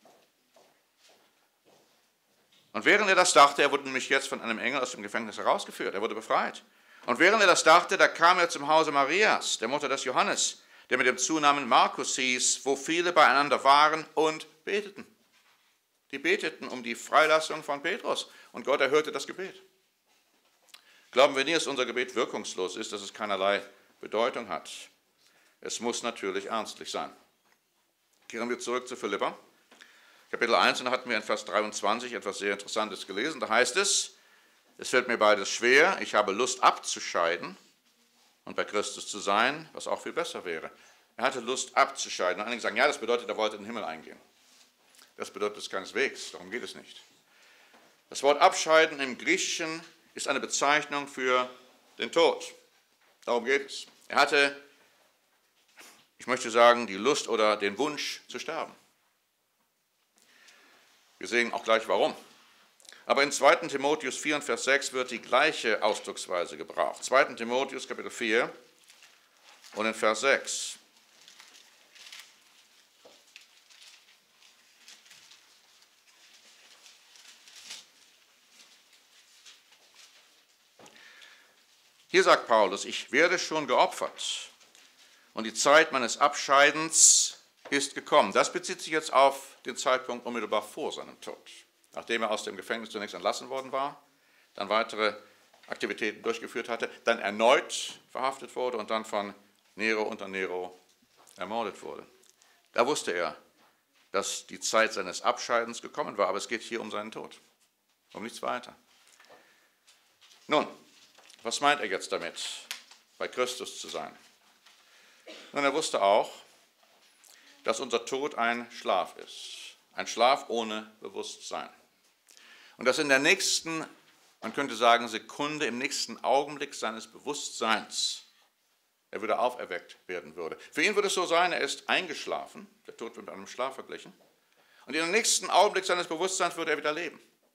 S1: Und während er das dachte, er wurde nämlich jetzt von einem Engel aus dem Gefängnis herausgeführt, er wurde befreit. Und während er das dachte, da kam er zum Hause Marias, der Mutter des Johannes, der mit dem Zunamen Markus hieß, wo viele beieinander waren und beteten. Die beteten um die Freilassung von Petrus und Gott erhörte das Gebet. Glauben wir nie, dass unser Gebet wirkungslos ist, dass es keinerlei Bedeutung hat. Es muss natürlich ernstlich sein. Kehren wir zurück zu Philipper, Kapitel eins, und da hatten wir in Vers dreiundzwanzig etwas sehr Interessantes gelesen. Da heißt es, es fällt mir beides schwer, ich habe Lust abzuscheiden und bei Christus zu sein, was auch viel besser wäre. Er hatte Lust abzuscheiden. Und einige sagen, ja, das bedeutet, er wollte in den Himmel eingehen. Das bedeutet es keineswegs, darum geht es nicht. Das Wort abscheiden im Griechischen ist eine Bezeichnung für den Tod. Darum geht es. Er hatte, ich möchte sagen, die Lust oder den Wunsch zu sterben. Wir sehen auch gleich warum. Aber in zweiten Timotheus vier und Vers sechs wird die gleiche Ausdrucksweise gebraucht. zweiten Timotheus Kapitel vier und in Vers sechs. Hier sagt Paulus, ich werde schon geopfert und die Zeit meines Abscheidens ist gekommen. Das bezieht sich jetzt auf den Zeitpunkt unmittelbar vor seinem Tod. Nachdem er aus dem Gefängnis zunächst entlassen worden war, dann weitere Aktivitäten durchgeführt hatte, dann erneut verhaftet wurde und dann von Nero unter Nero ermordet wurde. Da wusste er, dass die Zeit seines Abscheidens gekommen war, aber es geht hier um seinen Tod, um nichts weiter. Nun, was meint er jetzt damit, bei Christus zu sein? Nun, er wusste auch, dass unser Tod ein Schlaf ist, ein Schlaf ohne Bewusstsein. Und dass in der nächsten, man könnte sagen Sekunde, im nächsten Augenblick seines Bewusstseins er wieder auferweckt werden würde. Für ihn würde es so sein, er ist eingeschlafen, der Tod wird mit einem Schlaf verglichen, und in dem nächsten Augenblick seines Bewusstseins würde er wieder leben.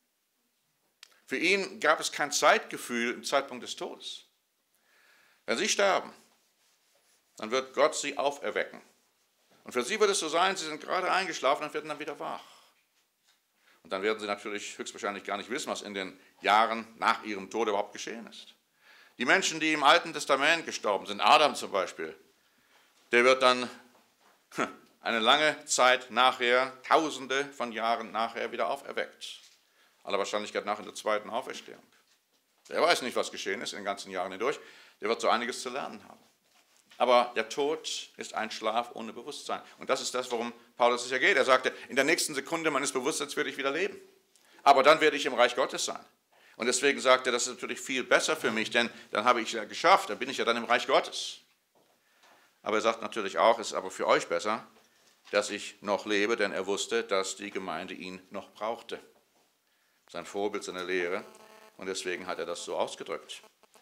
S1: Für ihn gab es kein Zeitgefühl im Zeitpunkt des Todes. Wenn sie sterben, dann wird Gott sie auferwecken. Und für sie wird es so sein, sie sind gerade eingeschlafen und werden dann wieder wach. Und dann werden sie natürlich höchstwahrscheinlich gar nicht wissen, was in den Jahren nach ihrem Tod überhaupt geschehen ist. Die Menschen, die im Alten Testament gestorben sind, Adam zum Beispiel, der wird dann eine lange Zeit nachher, tausende von Jahren nachher wieder auferweckt. Aller Wahrscheinlichkeit nach in der zweiten Auferstehung. Der weiß nicht, was geschehen ist in den ganzen Jahren hindurch. Der wird so einiges zu lernen haben. Aber der Tod ist ein Schlaf ohne Bewusstsein. Und das ist das, worum Paulus sicher geht. Er sagte, in der nächsten Sekunde meines Bewusstseins werde ich wieder leben. Aber dann werde ich im Reich Gottes sein. Und deswegen sagt er, das ist natürlich viel besser für mich, denn dann habe ich es ja geschafft, dann bin ich ja dann im Reich Gottes. Aber er sagt natürlich auch, es ist aber für euch besser, dass ich noch lebe, denn er wusste, dass die Gemeinde ihn noch brauchte. Sein Vorbild, seine Lehre. Und deswegen hat er das so ausgedrückt.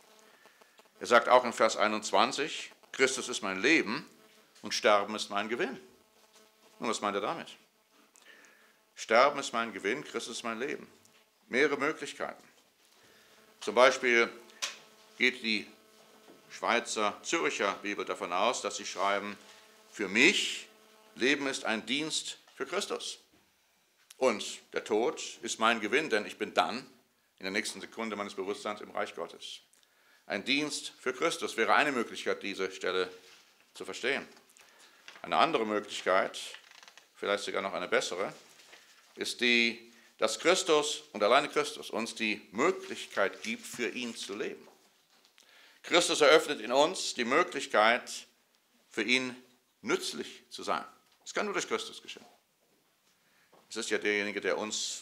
S1: Er sagt auch in Vers einundzwanzig, Christus ist mein Leben und Sterben ist mein Gewinn. Und was meint er damit? Sterben ist mein Gewinn, Christus ist mein Leben. Mehrere Möglichkeiten. Zum Beispiel geht die Schweizer Zürcher Bibel davon aus, dass sie schreiben, für mich Leben ist ein Dienst für Christus. Und der Tod ist mein Gewinn, denn ich bin dann in der nächsten Sekunde meines Bewusstseins im Reich Gottes. Ein Dienst für Christus wäre eine Möglichkeit, diese Stelle zu verstehen. Eine andere Möglichkeit, vielleicht sogar noch eine bessere, ist die, dass Christus und alleine Christus uns die Möglichkeit gibt, für ihn zu leben. Christus eröffnet in uns die Möglichkeit, für ihn nützlich zu sein. Das kann nur durch Christus geschehen. Es ist ja derjenige, der uns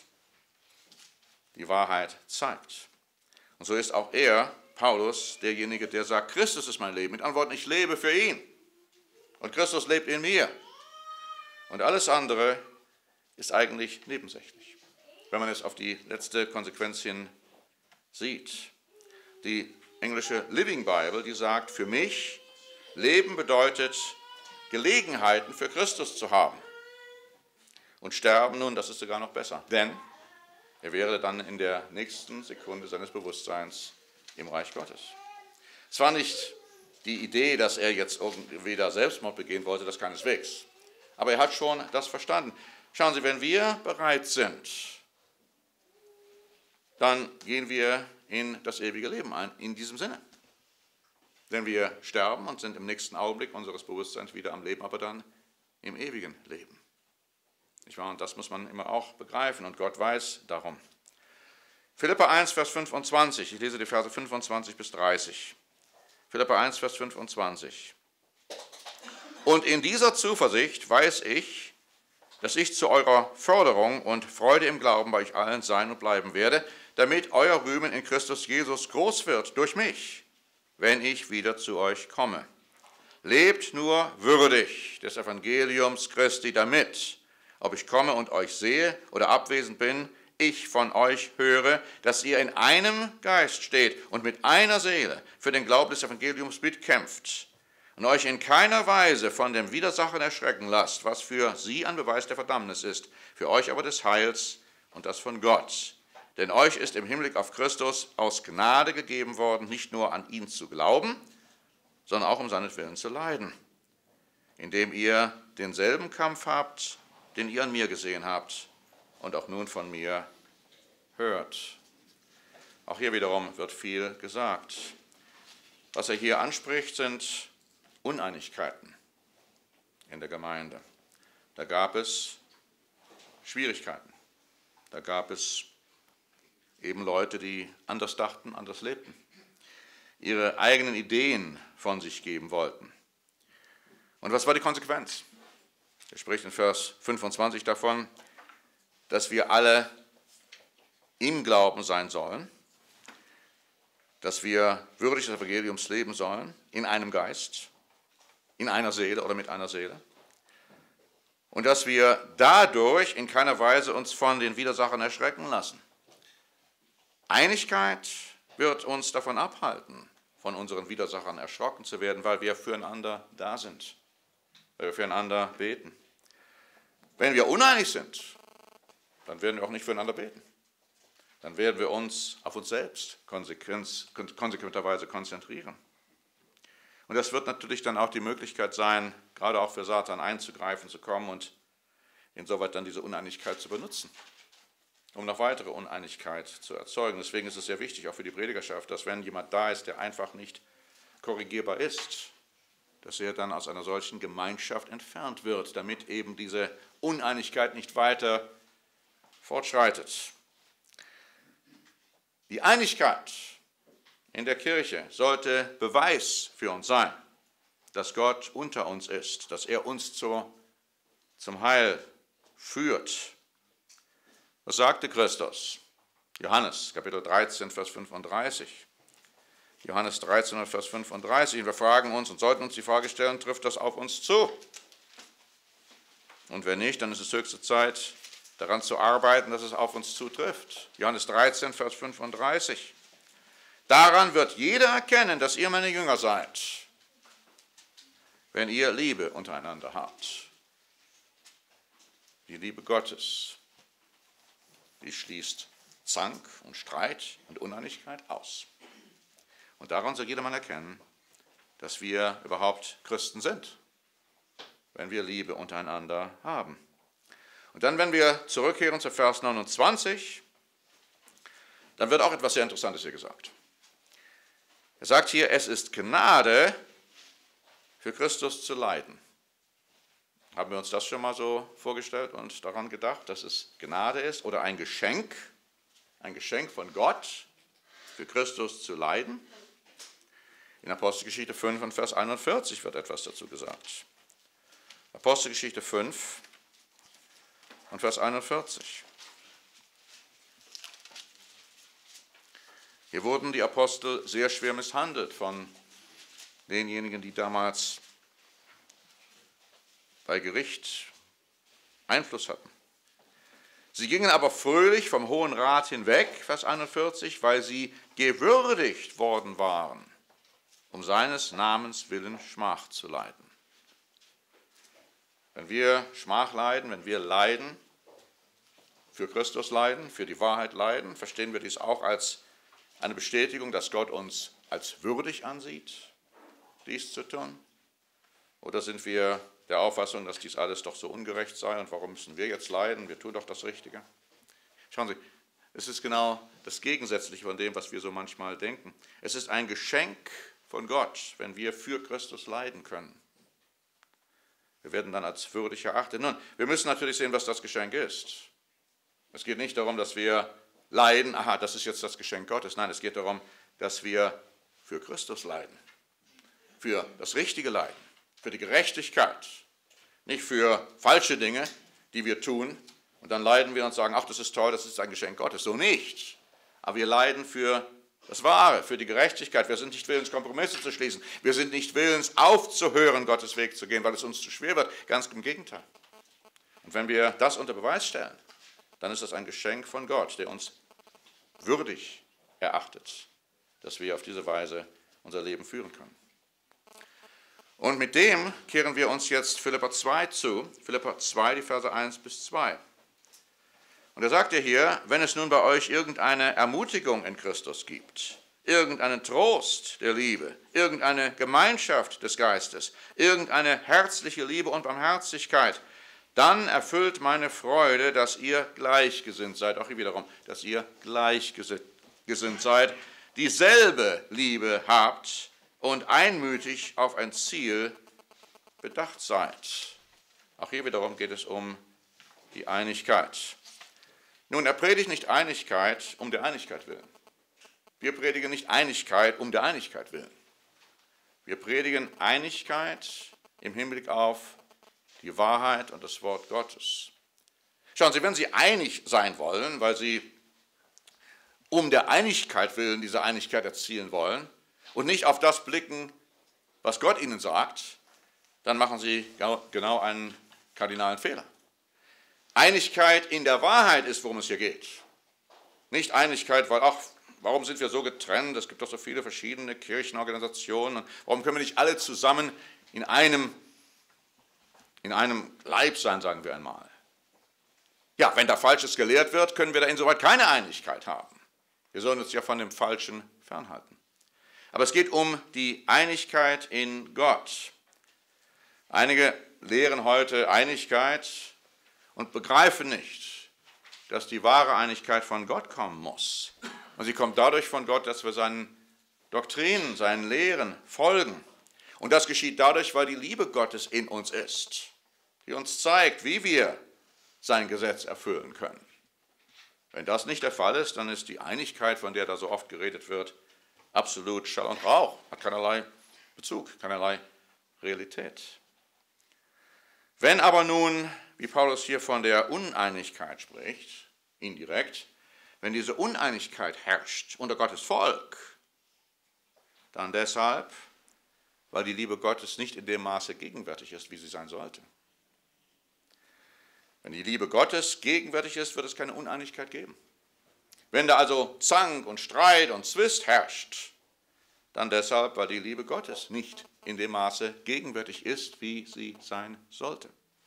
S1: die Wahrheit zeigt. Und so ist auch er, Paulus, derjenige, der sagt, Christus ist mein Leben. Mit anderen Worten, ich lebe für ihn. Und Christus lebt in mir. Und alles andere ist eigentlich nebensächlich, wenn man es auf die letzte Konsequenz hin sieht. Die englische Living Bible, die sagt, für mich, Leben bedeutet, Gelegenheiten für Christus zu haben. Und sterben nun, das ist sogar noch besser, denn er wäre dann in der nächsten Sekunde seines Bewusstseins im Reich Gottes. Es war nicht die Idee, dass er jetzt irgendwie da Selbstmord begehen wollte, das keineswegs. Aber er hat schon das verstanden. Schauen Sie, wenn wir bereit sind, dann gehen wir in das ewige Leben ein, in diesem Sinne. Denn wir sterben und sind im nächsten Augenblick unseres Bewusstseins wieder am Leben, aber dann im ewigen Leben. Nicht wahr? Und das muss man immer auch begreifen und Gott weiß darum. Philipper eins, Vers fünfundzwanzig, ich lese die Verse fünfundzwanzig bis dreißig. Philipper eins, Vers fünfundzwanzig. Und in dieser Zuversicht weiß ich, dass ich zu eurer Förderung und Freude im Glauben bei euch allen sein und bleiben werde, damit euer Rühmen in Christus Jesus groß wird durch mich, wenn ich wieder zu euch komme. Lebt nur würdig des Evangeliums Christi, damit, ob ich komme und euch sehe oder abwesend bin, ich von euch höre, dass ihr in einem Geist steht und mit einer Seele für den Glauben des Evangeliums mitkämpft und euch in keiner Weise von dem Widersachern erschrecken lasst, was für sie ein Beweis der Verdammnis ist, für euch aber des Heils und das von Gott. Denn euch ist im Hinblick auf Christus aus Gnade gegeben worden, nicht nur an ihn zu glauben, sondern auch um seinetwillen zu leiden, indem ihr denselben Kampf habt, den ihr an mir gesehen habt und auch nun von mir hört. Auch hier wiederum wird viel gesagt. Was er hier anspricht, sind Uneinigkeiten in der Gemeinde. Da gab es Schwierigkeiten. Da gab es eben Leute, die anders dachten, anders lebten, ihre eigenen Ideen von sich geben wollten. Und was war die Konsequenz? Er spricht in Vers fünfundzwanzig davon, dass wir alle im Glauben sein sollen, dass wir würdig des Evangeliums leben sollen, in einem Geist, in einer Seele oder mit einer Seele. Und dass wir dadurch in keiner Weise uns von den Widersachern erschrecken lassen. Einigkeit wird uns davon abhalten, von unseren Widersachern erschrocken zu werden, weil wir füreinander da sind, weil wir füreinander beten. Wenn wir uneinig sind, dann werden wir auch nicht füreinander beten. Dann werden wir uns auf uns selbst konsequenterweise konzentrieren. Und das wird natürlich dann auch die Möglichkeit sein, gerade auch für Satan einzugreifen, zu kommen und insoweit dann diese Uneinigkeit zu benutzen, um noch weitere Uneinigkeit zu erzeugen. Deswegen ist es sehr wichtig, auch für die Predigerschaft, dass wenn jemand da ist, der einfach nicht korrigierbar ist, dass er dann aus einer solchen Gemeinschaft entfernt wird, damit eben diese Uneinigkeit nicht weiter fortschreitet. Die Einigkeit in der Kirche sollte Beweis für uns sein, dass Gott unter uns ist, dass er uns zu, zum Heil führt. Was sagte Christus? Johannes, Kapitel dreizehn, Vers fünfunddreißig. Johannes dreizehn, Vers fünfunddreißig. Und wir fragen uns und sollten uns die Frage stellen, trifft das auf uns zu? Und wenn nicht, dann ist es höchste Zeit, daran zu arbeiten, dass es auf uns zutrifft. Johannes dreizehn, Vers fünfunddreißig. Daran wird jeder erkennen, dass ihr meine Jünger seid, wenn ihr Liebe untereinander habt. Die Liebe Gottes, die schließt Zank und Streit und Uneinigkeit aus. Und daran soll jedermann erkennen, dass wir überhaupt Christen sind, wenn wir Liebe untereinander haben. Und dann, wenn wir zurückkehren zu Vers neunundzwanzig, dann wird auch etwas sehr Interessantes hier gesagt. Er sagt hier, es ist Gnade, für Christus zu leiden. Haben wir uns das schon mal so vorgestellt und daran gedacht, dass es Gnade ist oder ein Geschenk, ein Geschenk von Gott, für Christus zu leiden? In Apostelgeschichte fünf und Vers einundvierzig wird etwas dazu gesagt. Apostelgeschichte fünf und Vers einundvierzig. Hier wurden die Apostel sehr schwer misshandelt von denjenigen, die damals bei Gericht Einfluss hatten. Sie gingen aber fröhlich vom Hohen Rat hinweg, Vers einundvierzig, weil sie gewürdigt worden waren, um seines Namens willen Schmach zu leiden. Wenn wir Schmach leiden, wenn wir leiden, für Christus leiden, für die Wahrheit leiden, verstehen wir dies auch als eine Bestätigung, dass Gott uns als würdig ansieht, dies zu tun? Oder sind wir der Auffassung, dass dies alles doch so ungerecht sei und warum müssen wir jetzt leiden? Wir tun doch das Richtige. Schauen Sie, es ist genau das Gegensätzliche von dem, was wir so manchmal denken. Es ist ein Geschenk von Gott, wenn wir für Christus leiden können. Wir werden dann als würdig erachtet. Nun, wir müssen natürlich sehen, was das Geschenk ist. Es geht nicht darum, dass wir leiden, aha, das ist jetzt das Geschenk Gottes. Nein, es geht darum, dass wir für Christus leiden, für das richtige Leiden, für die Gerechtigkeit, nicht für falsche Dinge, die wir tun. Und dann leiden wir und sagen, ach, das ist toll, das ist ein Geschenk Gottes. So nicht. Aber wir leiden für das Wahre, für die Gerechtigkeit. Wir sind nicht willens, Kompromisse zu schließen. Wir sind nicht willens, aufzuhören, Gottes Weg zu gehen, weil es uns zu schwer wird. Ganz im Gegenteil. Und wenn wir das unter Beweis stellen, dann ist das ein Geschenk von Gott, der uns würdig erachtet, dass wir auf diese Weise unser Leben führen können. Und mit dem kehren wir uns jetzt Philipper zwei zu. Philipper zwei, die Verse eins bis zwei. Und er sagt ja hier, wenn es nun bei euch irgendeine Ermutigung in Christus gibt, irgendeinen Trost der Liebe, irgendeine Gemeinschaft des Geistes, irgendeine herzliche Liebe und Barmherzigkeit, dann erfüllt meine Freude, dass ihr gleichgesinnt seid, auch hier wiederum, dass ihr gleichgesinnt seid, dieselbe Liebe habt und einmütig auf ein Ziel bedacht seid. Auch hier wiederum geht es um die Einigkeit. Nun, er predigt nicht Einigkeit um der Einigkeit willen. Wir predigen nicht Einigkeit um der Einigkeit willen. Wir predigen Einigkeit im Hinblick auf die Wahrheit und das Wort Gottes. Schauen Sie, wenn Sie einig sein wollen, weil Sie um der Einigkeit willen diese Einigkeit erzielen wollen und nicht auf das blicken, was Gott Ihnen sagt, dann machen Sie genau einen kardinalen Fehler. Einigkeit in der Wahrheit ist, worum es hier geht. Nicht Einigkeit, weil, ach, warum sind wir so getrennt? Es gibt doch so viele verschiedene Kirchenorganisationen. Warum können wir nicht alle zusammen in einem, in einem Leib sein, sagen wir einmal? Ja, wenn da Falsches gelehrt wird, können wir da insoweit keine Einigkeit haben. Wir sollen uns ja von dem Falschen fernhalten. Aber es geht um die Einigkeit in Gott. Einige lehren heute Einigkeit und begreifen nicht, dass die wahre Einigkeit von Gott kommen muss. Und sie kommt dadurch von Gott, dass wir seinen Doktrinen, seinen Lehren folgen. Und das geschieht dadurch, weil die Liebe Gottes in uns ist, die uns zeigt, wie wir sein Gesetz erfüllen können. Wenn das nicht der Fall ist, dann ist die Einigkeit, von der da so oft geredet wird, absolut Schall und Rauch, hat keinerlei Bezug, keinerlei Realität. Wenn aber nun, wie Paulus hier von der Uneinigkeit spricht, indirekt, wenn diese Uneinigkeit herrscht unter Gottes Volk, dann deshalb, weil die Liebe Gottes nicht in dem Maße gegenwärtig ist, wie sie sein sollte. Wenn die Liebe Gottes gegenwärtig ist, wird es keine Uneinigkeit geben. Wenn da also Zank und Streit und Zwist herrscht, dann deshalb, weil die Liebe Gottes nicht in dem Maße gegenwärtig ist, wie sie sein sollte.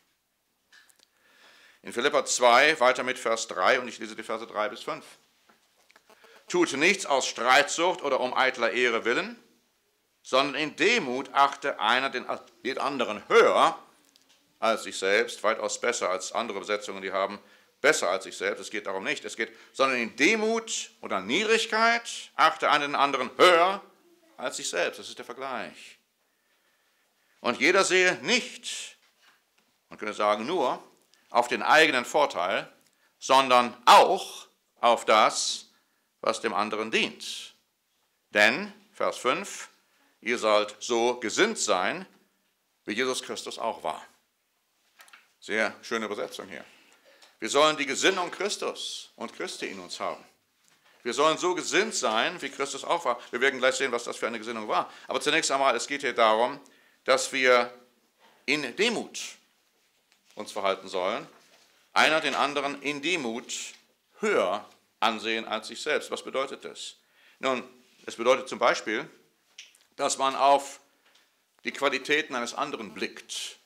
S1: In Philipper zwei, weiter mit Vers drei, und ich lese die Verse drei bis fünf. Tut nichts aus Streitsucht oder um eitler Ehre willen, sondern in Demut achte einer den, den anderen höher als sich selbst, weitaus besser als andere Besetzungen, die haben, besser als sich selbst. Es geht darum nicht, es geht, sondern in Demut oder Niedrigkeit achte einer den anderen höher als sich selbst. Das ist der Vergleich. Und jeder sehe nicht, man könnte sagen nur, auf den eigenen Vorteil, sondern auch auf das, was dem anderen dient. Denn, Vers fünf, ihr sollt so gesinnt sein, wie Jesus Christus auch war. Sehr schöne Übersetzung hier. Wir sollen die Gesinnung Christus und Christi in uns haben. Wir sollen so gesinnt sein, wie Christus auch war. Wir werden gleich sehen, was das für eine Gesinnung war. Aber zunächst einmal, es geht hier darum, dass wir in Demut uns verhalten sollen, einer den anderen in Demut höher ansehen als sich selbst. Was bedeutet das? Nun, es bedeutet zum Beispiel, dass man auf die Qualitäten eines anderen blickt,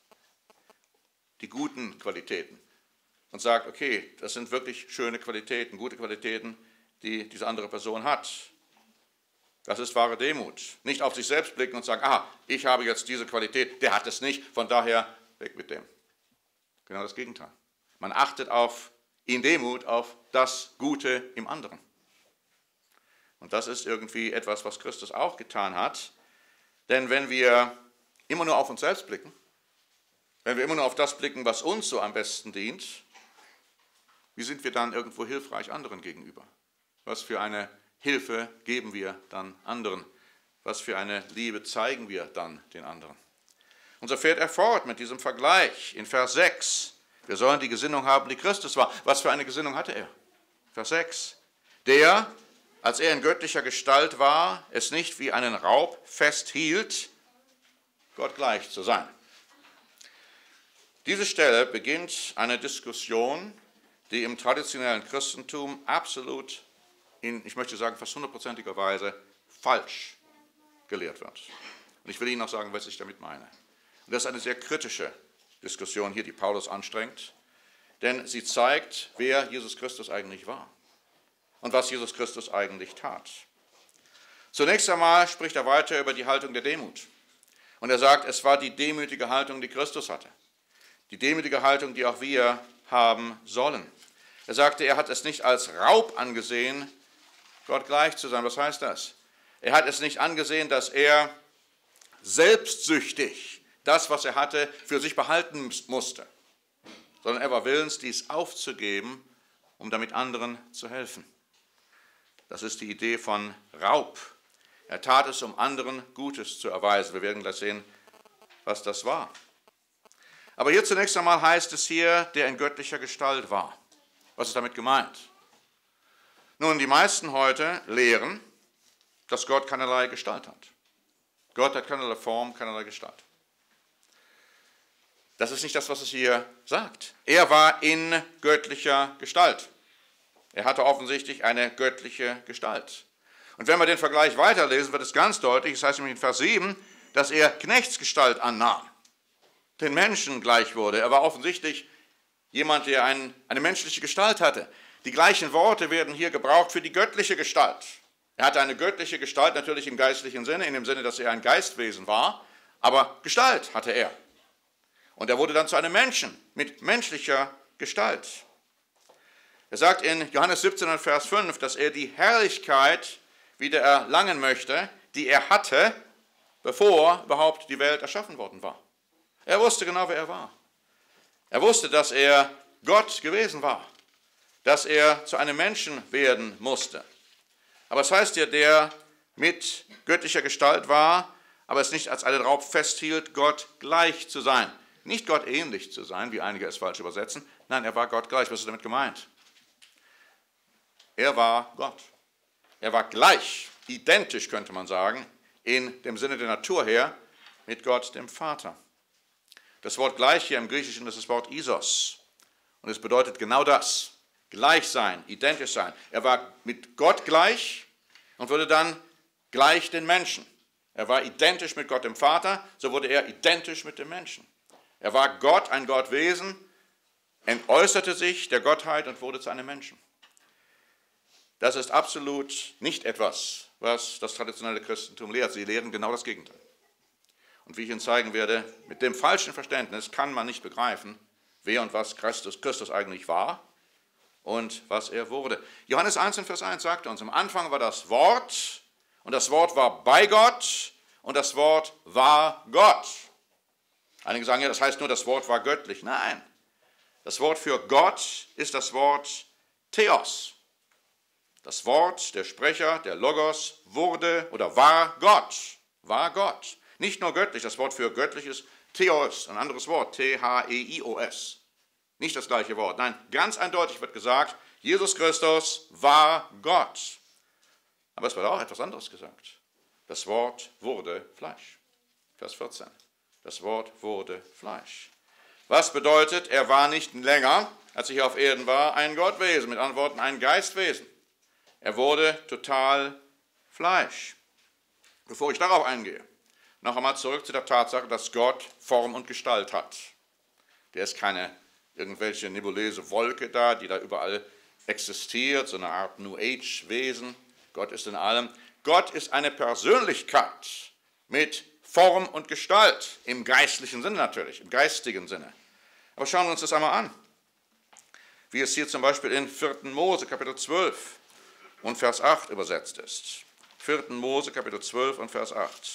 S1: die guten Qualitäten, und sagt, okay, das sind wirklich schöne Qualitäten, gute Qualitäten, die diese andere Person hat. Das ist wahre Demut. Nicht auf sich selbst blicken und sagen, ah, ich habe jetzt diese Qualität, der hat es nicht, von daher weg mit dem. Genau das Gegenteil. Man achtet auf, in Demut auf das Gute im anderen. Und das ist irgendwie etwas, was Christus auch getan hat. Denn wenn wir immer nur auf uns selbst blicken, wenn wir immer nur auf das blicken, was uns so am besten dient, wie sind wir dann irgendwo hilfreich anderen gegenüber? Was für eine Hilfe geben wir dann anderen? Was für eine Liebe zeigen wir dann den anderen? Und so fährt er fort mit diesem Vergleich in Vers sechs. Wir sollen die Gesinnung haben, die Christus war. Was für eine Gesinnung hatte er? Vers sechs. Der, als er in göttlicher Gestalt war, es nicht wie einen Raub festhielt, Gott gleich zu sein. Diese Stelle beginnt eine Diskussion, die im traditionellen Christentum absolut in, ich möchte sagen, fast hundertprozentiger Weise falsch gelehrt wird. Und ich will Ihnen auch sagen, was ich damit meine. Und das ist eine sehr kritische Diskussion hier, die Paulus anstrengt, denn sie zeigt, wer Jesus Christus eigentlich war und was Jesus Christus eigentlich tat. Zunächst einmal spricht er weiter über die Haltung der Demut. Und er sagt, es war die demütige Haltung, die Christus hatte. Die demütige Haltung, die auch wir haben sollen. Er sagte, er hat es nicht als Raub angesehen, Gott gleich zu sein. Was heißt das? Er hat es nicht angesehen, dass er selbstsüchtig das, was er hatte, für sich behalten musste, sondern er war willens, dies aufzugeben, um damit anderen zu helfen. Das ist die Idee von Raub. Er tat es, um anderen Gutes zu erweisen. Wir werden gleich sehen, was das war. Aber hier zunächst einmal heißt es hier, der in göttlicher Gestalt war. Was ist damit gemeint? Nun, die meisten heute lehren, dass Gott keinerlei Gestalt hat. Gott hat keinerlei Form, keinerlei Gestalt. Das ist nicht das, was es hier sagt. Er war in göttlicher Gestalt. Er hatte offensichtlich eine göttliche Gestalt. Und wenn wir den Vergleich weiterlesen, wird es ganz deutlich, es heißt nämlich in Vers sieben, dass er Knechtsgestalt annahm, den Menschen gleich wurde. Er war offensichtlich jemand, der ein, eine menschliche Gestalt hatte. Die gleichen Worte werden hier gebraucht für die göttliche Gestalt. Er hatte eine göttliche Gestalt, natürlich im geistlichen Sinne, in dem Sinne, dass er ein Geistwesen war, aber Gestalt hatte er. Und er wurde dann zu einem Menschen mit menschlicher Gestalt. Er sagt in Johannes siebzehn, Vers fünf, dass er die Herrlichkeit wieder erlangen möchte, die er hatte, bevor überhaupt die Welt erschaffen worden war. Er wusste genau, wer er war. Er wusste, dass er Gott gewesen war, dass er zu einem Menschen werden musste. Aber es heißt ja, der mit göttlicher Gestalt war, aber es nicht als einen Raub festhielt, Gott gleich zu sein. Nicht Gott ähnlich zu sein, wie einige es falsch übersetzen. Nein, er war Gott gleich. Was ist damit gemeint? Er war Gott. Er war gleich, identisch könnte man sagen, in dem Sinne der Natur her, mit Gott, dem Vater. Das Wort gleich hier im Griechischen ist das Wort Isos. Und es bedeutet genau das. Gleich sein, identisch sein. Er war mit Gott gleich und wurde dann gleich den Menschen. Er war identisch mit Gott, dem Vater, so wurde er identisch mit dem Menschen. Er war Gott, ein Gottwesen, entäußerte sich der Gottheit und wurde zu einem Menschen. Das ist absolut nicht etwas, was das traditionelle Christentum lehrt. Sie lehren genau das Gegenteil. Und wie ich Ihnen zeigen werde, mit dem falschen Verständnis kann man nicht begreifen, wer und was Christus, Christus eigentlich war und was er wurde. Johannes eins, Vers eins sagte uns, am Anfang war das Wort und das Wort war bei Gott und das Wort war Gott. Einige sagen, ja, das heißt nur, das Wort war göttlich. Nein, das Wort für Gott ist das Wort Theos. Das Wort, der Sprecher, der Logos wurde oder war Gott, war Gott. Nicht nur göttlich, das Wort für göttlich ist Theos, ein anderes Wort, T H E I O S. Nicht das gleiche Wort, nein, ganz eindeutig wird gesagt, Jesus Christus war Gott. Aber es wird auch etwas anderes gesagt. Das Wort wurde Fleisch. Vers vierzehn. Das Wort wurde Fleisch. Was bedeutet, er war nicht länger, als er hier auf Erden war, ein Gottwesen, mit anderen Worten ein Geistwesen. Er wurde total Fleisch. Bevor ich darauf eingehe, noch einmal zurück zu der Tatsache, dass Gott Form und Gestalt hat. Der ist keine irgendwelche nebulöse Wolke da, die da überall existiert, so eine Art New Age-Wesen. Gott ist in allem. Gott ist eine Persönlichkeit mit Form und Gestalt, im geistlichen Sinne natürlich, im geistigen Sinne. Aber schauen wir uns das einmal an. Wie es hier zum Beispiel in vierten Mose, Kapitel zwölf und Vers acht übersetzt ist. vierten Mose, Kapitel zwölf und Vers acht.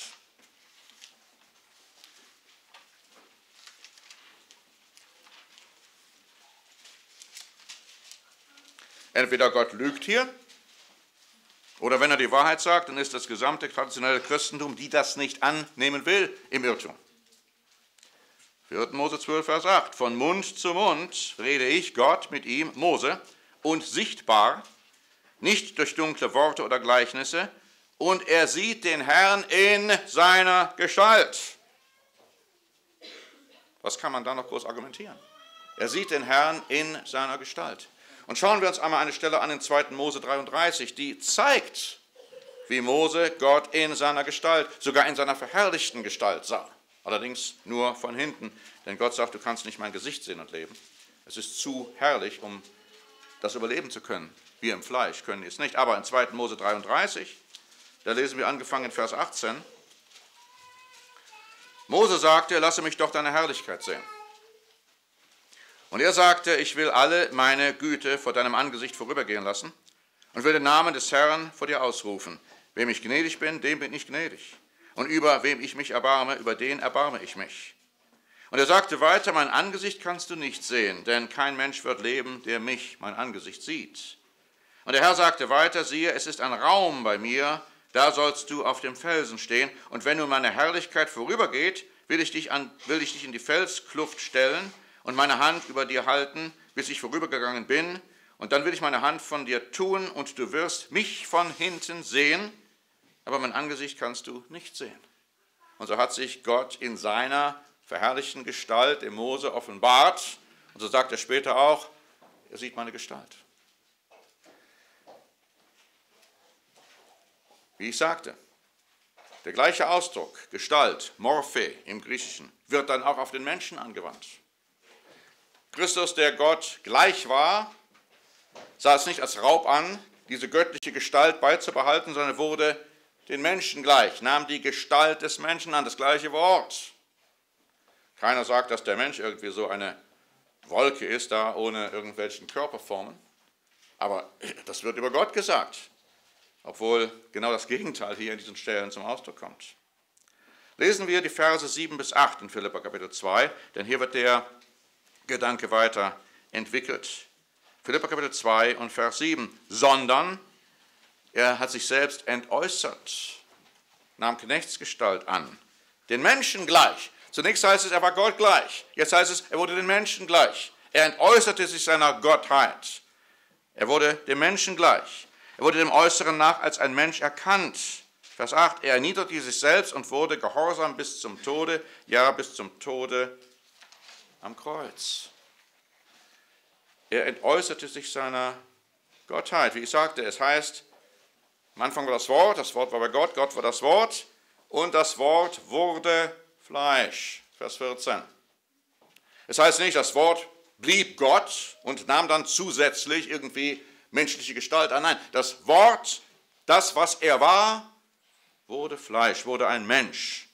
S1: Entweder Gott lügt hier, oder wenn er die Wahrheit sagt, dann ist das gesamte traditionelle Christentum, die das nicht annehmen will, im Irrtum. vierten Mose zwölf, Vers acht. Von Mund zu Mund rede ich, Gott, mit ihm, Mose, und sichtbar, nicht durch dunkle Worte oder Gleichnisse, und er sieht den Herrn in seiner Gestalt. Was kann man da noch groß argumentieren? Er sieht den Herrn in seiner Gestalt. Und schauen wir uns einmal eine Stelle an in zweiten Mose dreiunddreißig, die zeigt, wie Mose Gott in seiner Gestalt, sogar in seiner verherrlichten Gestalt sah. Allerdings nur von hinten, denn Gott sagt, du kannst nicht mein Gesicht sehen und leben. Es ist zu herrlich, um das überleben zu können. Wir im Fleisch können es nicht. Aber in zweiten Mose dreiunddreißig, da lesen wir angefangen in Vers achtzehn, Mose sagte, lasse mich doch deine Herrlichkeit sehen. Und er sagte, ich will alle meine Güte vor deinem Angesicht vorübergehen lassen und will den Namen des Herrn vor dir ausrufen. Wem ich gnädig bin, dem bin ich gnädig. Und über wem ich mich erbarme, über den erbarme ich mich. Und er sagte weiter, mein Angesicht kannst du nicht sehen, denn kein Mensch wird leben, der mich, mein Angesicht, sieht. Und der Herr sagte weiter, siehe, es ist ein Raum bei mir, da sollst du auf dem Felsen stehen. Und wenn nun meine Herrlichkeit vorübergeht, will ich dich, an, will ich dich in die Felskluft stellen und meine Hand über dir halten, bis ich vorübergegangen bin. Und dann will ich meine Hand von dir tun und du wirst mich von hinten sehen, aber mein Angesicht kannst du nicht sehen. Und so hat sich Gott in seiner verherrlichten Gestalt dem Mose offenbart. Und so sagt er später auch, er sieht meine Gestalt. Wie ich sagte, der gleiche Ausdruck, Gestalt, Morphe im Griechischen, wird dann auch auf den Menschen angewandt. Christus, der Gott gleich war, sah es nicht als Raub an, diese göttliche Gestalt beizubehalten, sondern wurde den Menschen gleich, nahm die Gestalt des Menschen an, das gleiche Wort. Keiner sagt, dass der Mensch irgendwie so eine Wolke ist, da ohne irgendwelchen Körperformen. Aber das wird über Gott gesagt, obwohl genau das Gegenteil hier in diesen Stellen zum Ausdruck kommt. Lesen wir die Verse sieben bis acht in Philipper Kapitel zwei, denn hier wird der Gedanke weiter entwickelt. Philipper Kapitel zwei und Vers sieben. Sondern er hat sich selbst entäußert, nahm Knechtsgestalt an, den Menschen gleich. Zunächst heißt es, er war Gott gleich. Jetzt heißt es, er wurde den Menschen gleich. Er entäußerte sich seiner Gottheit. Er wurde dem Menschen gleich. Er wurde dem Äußeren nach als ein Mensch erkannt. Vers acht. Er erniedrigte sich selbst und wurde gehorsam bis zum Tode, ja, bis zum Tode am Kreuz. Er entäußerte sich seiner Gottheit. Wie ich sagte, es heißt, am Anfang war das Wort, das Wort war bei Gott, Gott war das Wort und das Wort wurde Fleisch. Vers vierzehn. Es heißt nicht, das Wort blieb Gott und nahm dann zusätzlich irgendwie menschliche Gestalt an. Nein, das Wort, das, was er war, wurde Fleisch, wurde ein Mensch.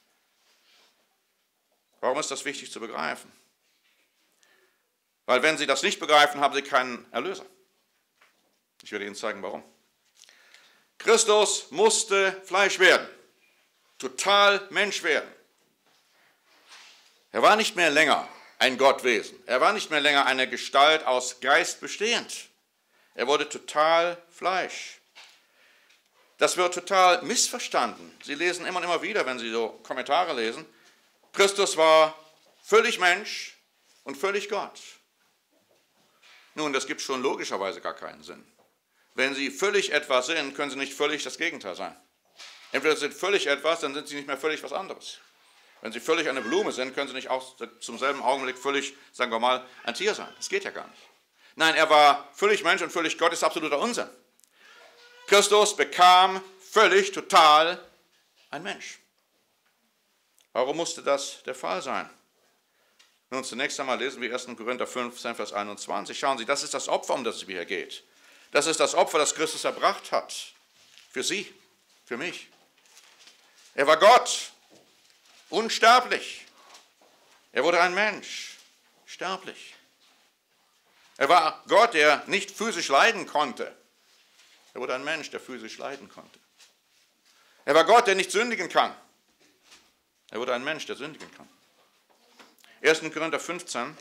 S1: Warum ist das wichtig zu begreifen? Weil wenn Sie das nicht begreifen, haben Sie keinen Erlöser. Ich werde Ihnen zeigen, warum. Christus musste Fleisch werden, total Mensch werden. Er war nicht mehr länger ein Gottwesen. Er war nicht mehr länger eine Gestalt aus Geist bestehend. Er wurde total Fleisch. Das wird total missverstanden. Sie lesen immer und immer wieder, wenn Sie so Kommentare lesen, Christus war völlig Mensch und völlig Gott. Nun, das gibt schon logischerweise gar keinen Sinn. Wenn Sie völlig etwas sind, können Sie nicht völlig das Gegenteil sein. Entweder Sie sind völlig etwas, dann sind Sie nicht mehr völlig was anderes. Wenn Sie völlig eine Blume sind, können Sie nicht auch zum selben Augenblick völlig, sagen wir mal, ein Tier sein. Das geht ja gar nicht. Nein, er war völlig Mensch und völlig Gott, ist absoluter Unsinn. Christus bekam völlig, total ein Mensch. Warum musste das der Fall sein? Nun, zunächst einmal lesen wir ersten Korinther fünfzehn, Vers einundzwanzig. Schauen Sie, das ist das Opfer, um das es hier geht. Das ist das Opfer, das Christus erbracht hat. Für Sie, für mich. Er war Gott, unsterblich. Er wurde ein Mensch, sterblich. Er war Gott, der nicht physisch leiden konnte. Er wurde ein Mensch, der physisch leiden konnte. Er war Gott, der nicht sündigen kann. Er wurde ein Mensch, der sündigen kann. ersten Korinther fünfzehn,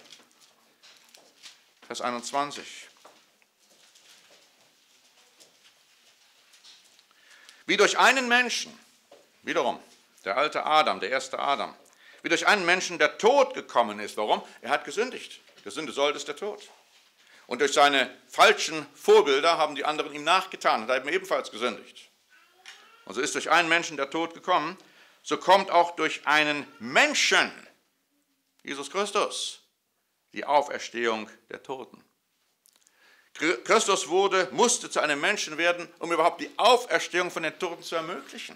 S1: Vers einundzwanzig. Wie durch einen Menschen, wiederum, der alte Adam, der erste Adam, wie durch einen Menschen der Tod gekommen ist. Warum? Er hat gesündigt. Der Sünde sollte ist der Tod. Und durch seine falschen Vorbilder haben die anderen ihm nachgetan und haben ebenfalls gesündigt. Und so ist durch einen Menschen der Tod gekommen, so kommt auch durch einen Menschen, Jesus Christus, die Auferstehung der Toten. Christus wurde, musste zu einem Menschen werden, um überhaupt die Auferstehung von den Toten zu ermöglichen.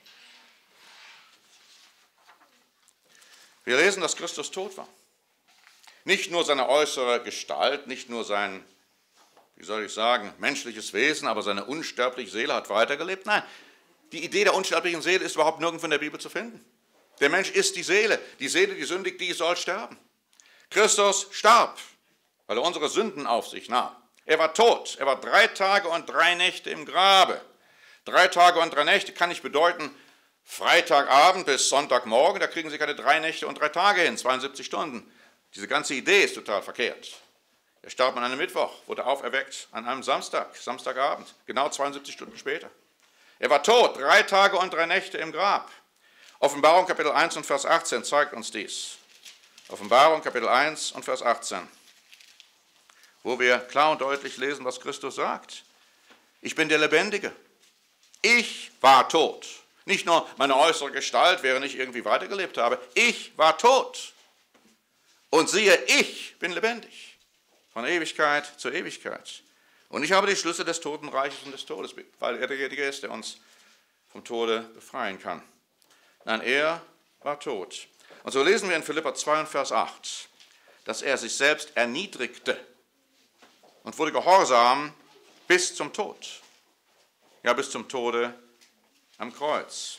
S1: Wir lesen, dass Christus tot war. Nicht nur seine äußere Gestalt, nicht nur sein, wie soll ich sagen, menschliches Wesen, aber seine unsterbliche Seele hat weitergelebt. Nein, die Idee der unsterblichen Seele ist überhaupt nirgendwo in der Bibel zu finden. Der Mensch ist die Seele. Die Seele, die sündigt, die soll sterben. Christus starb, weil er unsere Sünden auf sich nahm. Er war tot. Er war drei Tage und drei Nächte im Grabe. Drei Tage und drei Nächte kann nicht bedeuten, Freitagabend bis Sonntagmorgen, da kriegen Sie keine drei Nächte und drei Tage hin, zweiundsiebzig Stunden. Diese ganze Idee ist total verkehrt. Er starb an einem Mittwoch, wurde auferweckt an einem Samstag, Samstagabend, genau zweiundsiebzig Stunden später. Er war tot, drei Tage und drei Nächte im Grab. Offenbarung Kapitel eins und Vers achtzehn zeigt uns dies. Offenbarung Kapitel eins und Vers achtzehn, wo wir klar und deutlich lesen, was Christus sagt. Ich bin der Lebendige. Ich war tot. Nicht nur meine äußere Gestalt, während ich irgendwie weitergelebt habe. Ich war tot. Und siehe, ich bin lebendig. Von Ewigkeit zu Ewigkeit. Und ich habe die Schlüssel des Totenreiches und des Todes, weil er derjenige ist, der uns vom Tode befreien kann. Nein, er war tot. Und so lesen wir in Philipper zwei und Vers acht, dass er sich selbst erniedrigte und wurde gehorsam bis zum Tod. Ja, bis zum Tode am Kreuz.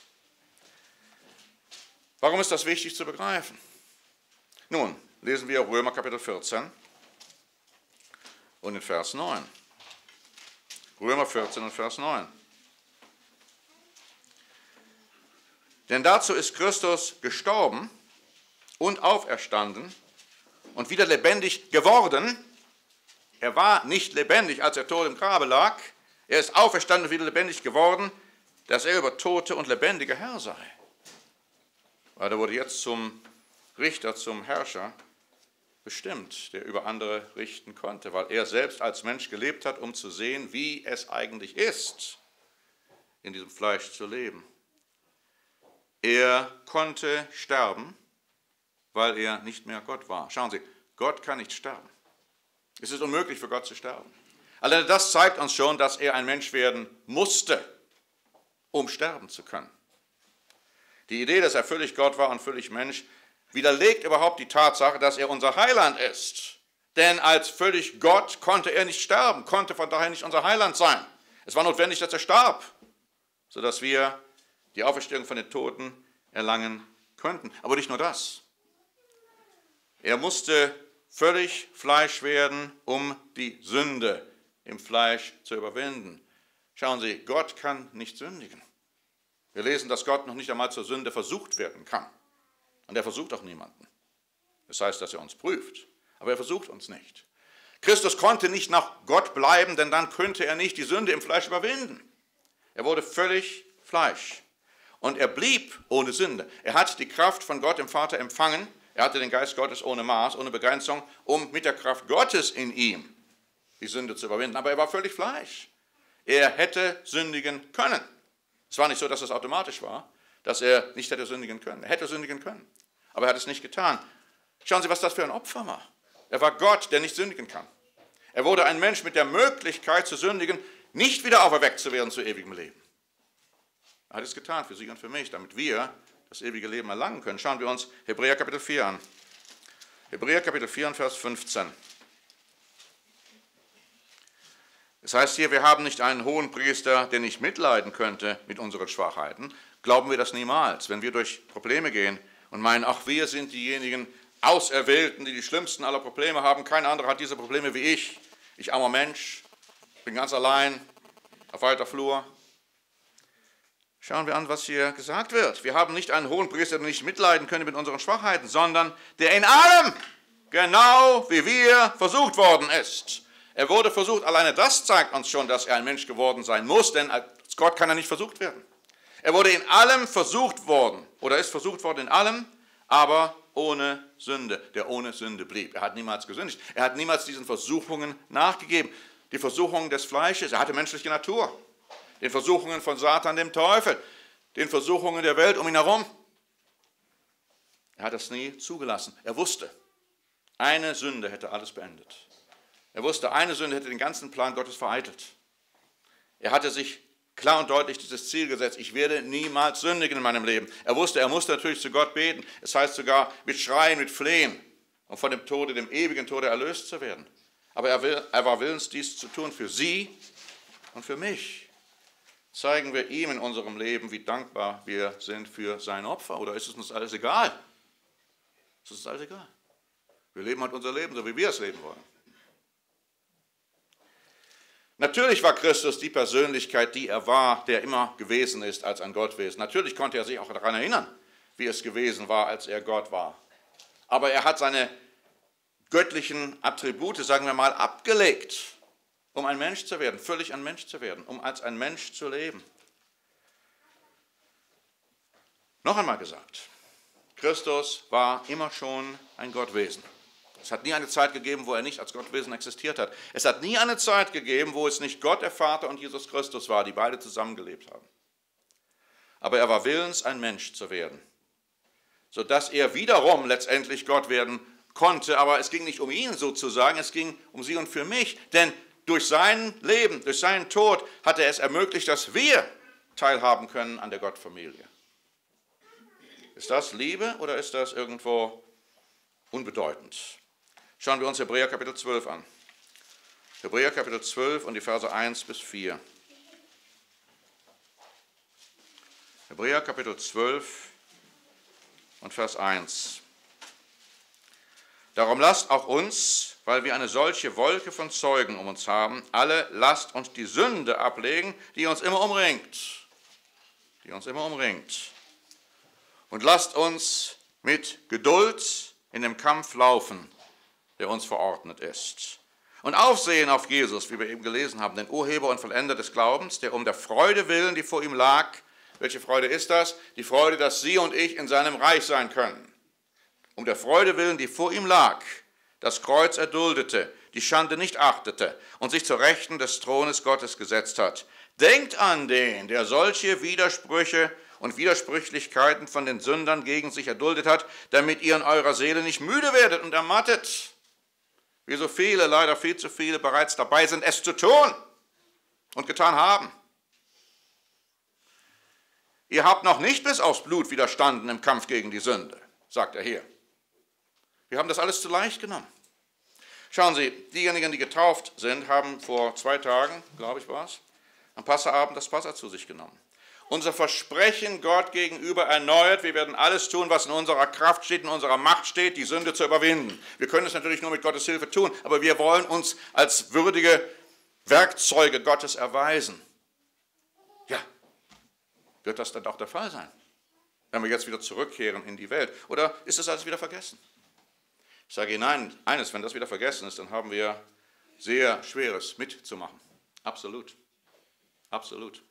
S1: Warum ist das wichtig zu begreifen? Nun, lesen wir Römer Kapitel vierzehn und in Vers neun. Römer vierzehn und Vers neun. Denn dazu ist Christus gestorben und auferstanden und wieder lebendig geworden. Er war nicht lebendig, als er tot im Grabe lag. Er ist auferstanden und wieder lebendig geworden, dass er über Tote und Lebendige Herr sei. Weil er wurde jetzt zum Richter, zum Herrscher bestimmt, der über andere richten konnte, weil er selbst als Mensch gelebt hat, um zu sehen, wie es eigentlich ist, in diesem Fleisch zu leben. Er konnte sterben, weil er nicht mehr Gott war. Schauen Sie, Gott kann nicht sterben. Es ist unmöglich für Gott zu sterben. Allein das zeigt uns schon, dass er ein Mensch werden musste, um sterben zu können. Die Idee, dass er völlig Gott war und völlig Mensch, widerlegt überhaupt die Tatsache, dass er unser Heiland ist. Denn als völlig Gott konnte er nicht sterben, konnte von daher nicht unser Heiland sein. Es war notwendig, dass er starb, sodass wir die Auferstehung von den Toten erlangen könnten. Aber nicht nur das. Er musste völlig Fleisch werden, um die Sünde im Fleisch zu überwinden. Schauen Sie, Gott kann nicht sündigen. Wir lesen, dass Gott noch nicht einmal zur Sünde versucht werden kann. Und er versucht auch niemanden. Das heißt, dass er uns prüft. Aber er versucht uns nicht. Christus konnte nicht nach Gott bleiben, denn dann könnte er nicht die Sünde im Fleisch überwinden. Er wurde völlig Fleisch. Und er blieb ohne Sünde. Er hat die Kraft von Gott, dem Vater, empfangen. Er hatte den Geist Gottes ohne Maß, ohne Begrenzung, um mit der Kraft Gottes in ihm die Sünde zu überwinden. Aber er war völlig Fleisch. Er hätte sündigen können. Es war nicht so, dass es automatisch war, dass er nicht hätte sündigen können. Er hätte sündigen können, aber er hat es nicht getan. Schauen Sie, was das für ein Opfer war. Er war Gott, der nicht sündigen kann. Er wurde ein Mensch mit der Möglichkeit zu sündigen, nicht wieder auferweckt zu werden zu ewigem Leben. Er hat es getan für Sie und für mich, damit wir das ewige Leben erlangen können. Schauen wir uns Hebräer Kapitel vier an. Hebräer Kapitel vier, Vers fünfzehn. Es heißt hier, wir haben nicht einen hohen Priester, der nicht mitleiden könnte mit unseren Schwachheiten. Glauben wir das niemals, wenn wir durch Probleme gehen und meinen, ach, wir sind diejenigen Auserwählten, die die schlimmsten aller Probleme haben. Kein anderer hat diese Probleme wie ich. Ich armer Mensch, bin ganz allein, auf weiter Flur. Schauen wir an, was hier gesagt wird. Wir haben nicht einen hohen Priester, der nicht mitleiden könnte mit unseren Schwachheiten, sondern der in allem, genau wie wir, versucht worden ist. Er wurde versucht, alleine das zeigt uns schon, dass er ein Mensch geworden sein muss, denn als Gott kann er nicht versucht werden. Er wurde in allem versucht worden, oder ist versucht worden in allem, aber ohne Sünde, der ohne Sünde blieb. Er hat niemals gesündigt. Er hat niemals diesen Versuchungen nachgegeben. Die Versuchungen des Fleisches, er hatte menschliche Natur. Den Versuchungen von Satan, dem Teufel, den Versuchungen der Welt um ihn herum. Er hat das nie zugelassen. Er wusste, eine Sünde hätte alles beendet. Er wusste, eine Sünde hätte den ganzen Plan Gottes vereitelt. Er hatte sich klar und deutlich dieses Ziel gesetzt, ich werde niemals sündigen in meinem Leben. Er wusste, er musste natürlich zu Gott beten. Es heißt sogar mit Schreien, mit Flehen, um von dem Tode, dem ewigen Tode erlöst zu werden. Aber er, will, er war willens, dies zu tun für Sie und für mich. Zeigen wir ihm in unserem Leben, wie dankbar wir sind für sein Opfer? Oder ist es uns alles egal? Ist es uns alles egal? Wir leben halt unser Leben, so wie wir es leben wollen. Natürlich war Christus die Persönlichkeit, die er war, der immer gewesen ist als ein Gottwesen. Natürlich konnte er sich auch daran erinnern, wie es gewesen war, als er Gott war. Aber er hat seine göttlichen Attribute, sagen wir mal, abgelegt, um ein Mensch zu werden, völlig ein Mensch zu werden, um als ein Mensch zu leben. Noch einmal gesagt, Christus war immer schon ein Gottwesen. Es hat nie eine Zeit gegeben, wo er nicht als Gottwesen existiert hat. Es hat nie eine Zeit gegeben, wo es nicht Gott, der Vater und Jesus Christus war, die beide zusammengelebt haben. Aber er war willens, ein Mensch zu werden, sodass er wiederum letztendlich Gott werden konnte. Aber es ging nicht um ihn sozusagen, es ging um Sie und für mich. Denn durch sein Leben, durch seinen Tod hat er es ermöglicht, dass wir teilhaben können an der Gottfamilie. Ist das Liebe oder ist das irgendwo unbedeutend? Schauen wir uns Hebräer Kapitel zwölf an. Hebräer Kapitel zwölf und die Verse eins bis vier. Hebräer Kapitel zwölf und Vers eins. Darum lasst auch uns, weil wir eine solche Wolke von Zeugen um uns haben, alle Last und die Sünde ablegen, die uns immer umringt. Die uns immer umringt. Und lasst uns mit Geduld in dem Kampf laufen, der uns verordnet ist. Und aufsehen auf Jesus, wie wir eben gelesen haben, den Urheber und Vollender des Glaubens, der um der Freude willen, die vor ihm lag. Welche Freude ist das? Die Freude, dass Sie und ich in seinem Reich sein können. Um der Freude willen, die vor ihm lag, das Kreuz erduldete, die Schande nicht achtete und sich zur Rechten des Thrones Gottes gesetzt hat. Denkt an den, der solche Widersprüche und Widersprüchlichkeiten von den Sündern gegen sich erduldet hat, damit ihr in eurer Seele nicht müde werdet und ermattet, wie so viele, leider viel zu viele, bereits dabei sind, es zu tun und getan haben. Ihr habt noch nicht bis aufs Blut widerstanden im Kampf gegen die Sünde, sagt er hier. Wir haben das alles zu leicht genommen. Schauen Sie, diejenigen, die getauft sind, haben vor zwei Tagen, glaube ich war es, am Passaabend das Passa zu sich genommen. Unser Versprechen Gott gegenüber erneuert. Wir werden alles tun, was in unserer Kraft steht, in unserer Macht steht, die Sünde zu überwinden. Wir können es natürlich nur mit Gottes Hilfe tun, aber wir wollen uns als würdige Werkzeuge Gottes erweisen. Ja, wird das dann auch der Fall sein, wenn wir jetzt wieder zurückkehren in die Welt? Oder ist das alles wieder vergessen? Ich sage Ihnen nein, eines, wenn das wieder vergessen ist, dann haben wir sehr Schweres mitzumachen. Absolut. Absolut.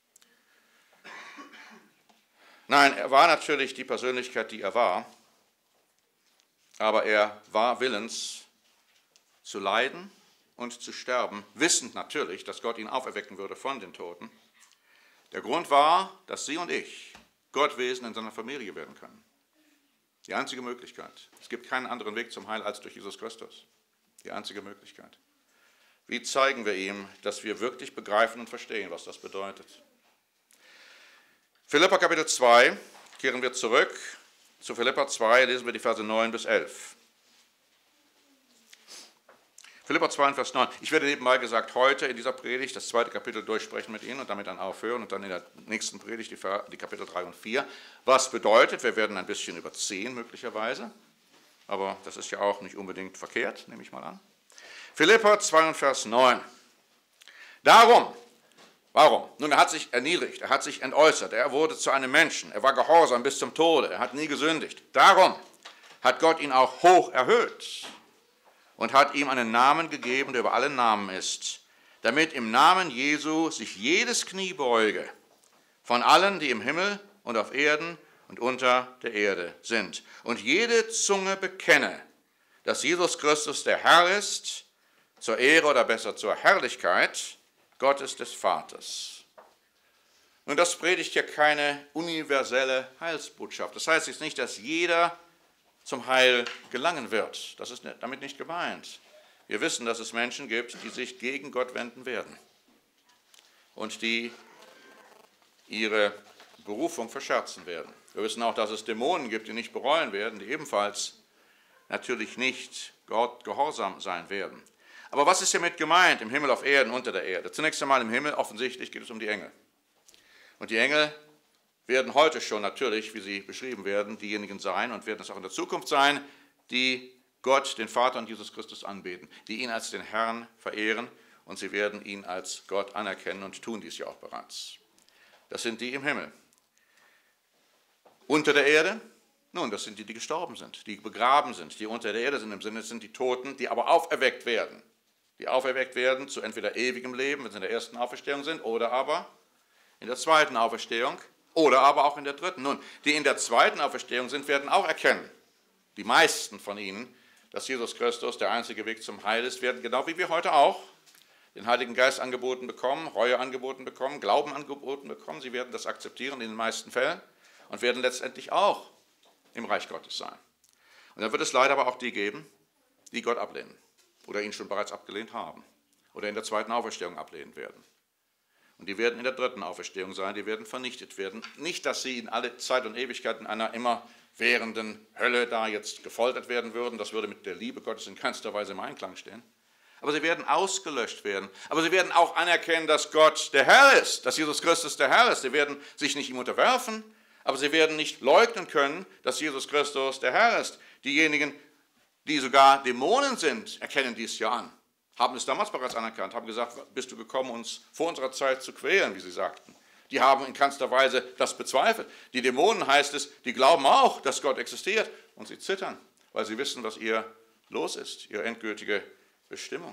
S1: Nein, er war natürlich die Persönlichkeit, die er war, aber er war willens zu leiden und zu sterben, wissend natürlich, dass Gott ihn auferwecken würde von den Toten. Der Grund war, dass Sie und ich Gottwesen in seiner Familie werden können. Die einzige Möglichkeit. Es gibt keinen anderen Weg zum Heil als durch Jesus Christus. Die einzige Möglichkeit. Wie zeigen wir ihm, dass wir wirklich begreifen und verstehen, was das bedeutet? Philipper Kapitel zwei, kehren wir zurück. Zu Philipper zwei lesen wir die Verse neun bis elf. Philipper zwei, Vers neun. Ich werde nebenbei gesagt heute in dieser Predigt das zweite Kapitel durchsprechen mit Ihnen und damit dann aufhören und dann in der nächsten Predigt die, die Kapitel drei und vier. Was bedeutet, wir werden ein bisschen überziehen möglicherweise, aber das ist ja auch nicht unbedingt verkehrt, nehme ich mal an. Philipper zwei, Vers neun. Darum, warum? Nun, er hat sich erniedrigt, er hat sich entäußert, er wurde zu einem Menschen, er war gehorsam bis zum Tode, er hat nie gesündigt. Darum hat Gott ihn auch hoch erhöht und hat ihm einen Namen gegeben, der über alle Namen ist, damit im Namen Jesu sich jedes Knie beuge, von allen, die im Himmel und auf Erden und unter der Erde sind, und jede Zunge bekenne, dass Jesus Christus der Herr ist, zur Ehre oder besser zur Herrlichkeit Gottes des Vaters. Nun, das predigt ja keine universelle Heilsbotschaft. Das heißt jetzt nicht, dass jeder zum Heil gelangen wird. Das ist damit nicht gemeint. Wir wissen, dass es Menschen gibt, die sich gegen Gott wenden werden und die ihre Berufung verscherzen werden. Wir wissen auch, dass es Dämonen gibt, die nicht bereuen werden, die ebenfalls natürlich nicht Gott gehorsam sein werden. Aber was ist hiermit gemeint im Himmel, auf Erden, unter der Erde? Zunächst einmal im Himmel, offensichtlich geht es um die Engel. Und die Engel werden heute schon natürlich, wie sie beschrieben werden, diejenigen sein und werden es auch in der Zukunft sein, die Gott, den Vater und Jesus Christus anbeten, die ihn als den Herrn verehren und sie werden ihn als Gott anerkennen und tun dies ja auch bereits. Das sind die im Himmel. Unter der Erde? Nun, das sind die, die gestorben sind, die begraben sind, die unter der Erde sind, im Sinne, es sind die Toten, die aber auferweckt werden. Die auferweckt werden zu entweder ewigem Leben, wenn sie in der ersten Auferstehung sind, oder aber in der zweiten Auferstehung, oder aber auch in der dritten. Nun, die in der zweiten Auferstehung sind, werden auch erkennen, die meisten von ihnen, dass Jesus Christus der einzige Weg zum Heil ist, werden genau wie wir heute auch den Heiligen Geist angeboten bekommen, Reue angeboten bekommen, Glauben angeboten bekommen. Sie werden das akzeptieren in den meisten Fällen und werden letztendlich auch im Reich Gottes sein. Und dann wird es leider aber auch die geben, die Gott ablehnen oder ihn schon bereits abgelehnt haben oder in der zweiten Auferstehung ablehnen werden. Und die werden in der dritten Auferstehung sein, die werden vernichtet werden. Nicht, dass sie in alle Zeit und Ewigkeit in einer immerwährenden Hölle da jetzt gefoltert werden würden, das würde mit der Liebe Gottes in keinster Weise im Einklang stehen. Aber sie werden ausgelöscht werden. Aber sie werden auch anerkennen, dass Gott der Herr ist, dass Jesus Christus der Herr ist. Sie werden sich nicht ihm unterwerfen, aber sie werden nicht leugnen können, dass Jesus Christus der Herr ist. Diejenigen, die sogar Dämonen sind, erkennen dies ja an, haben es damals bereits anerkannt, haben gesagt, bist du gekommen, uns vor unserer Zeit zu quälen, wie sie sagten. Die haben in keinster Weise das bezweifelt. Die Dämonen, heißt es, die glauben auch, dass Gott existiert und sie zittern, weil sie wissen, was ihr los ist, ihre endgültige Bestimmung.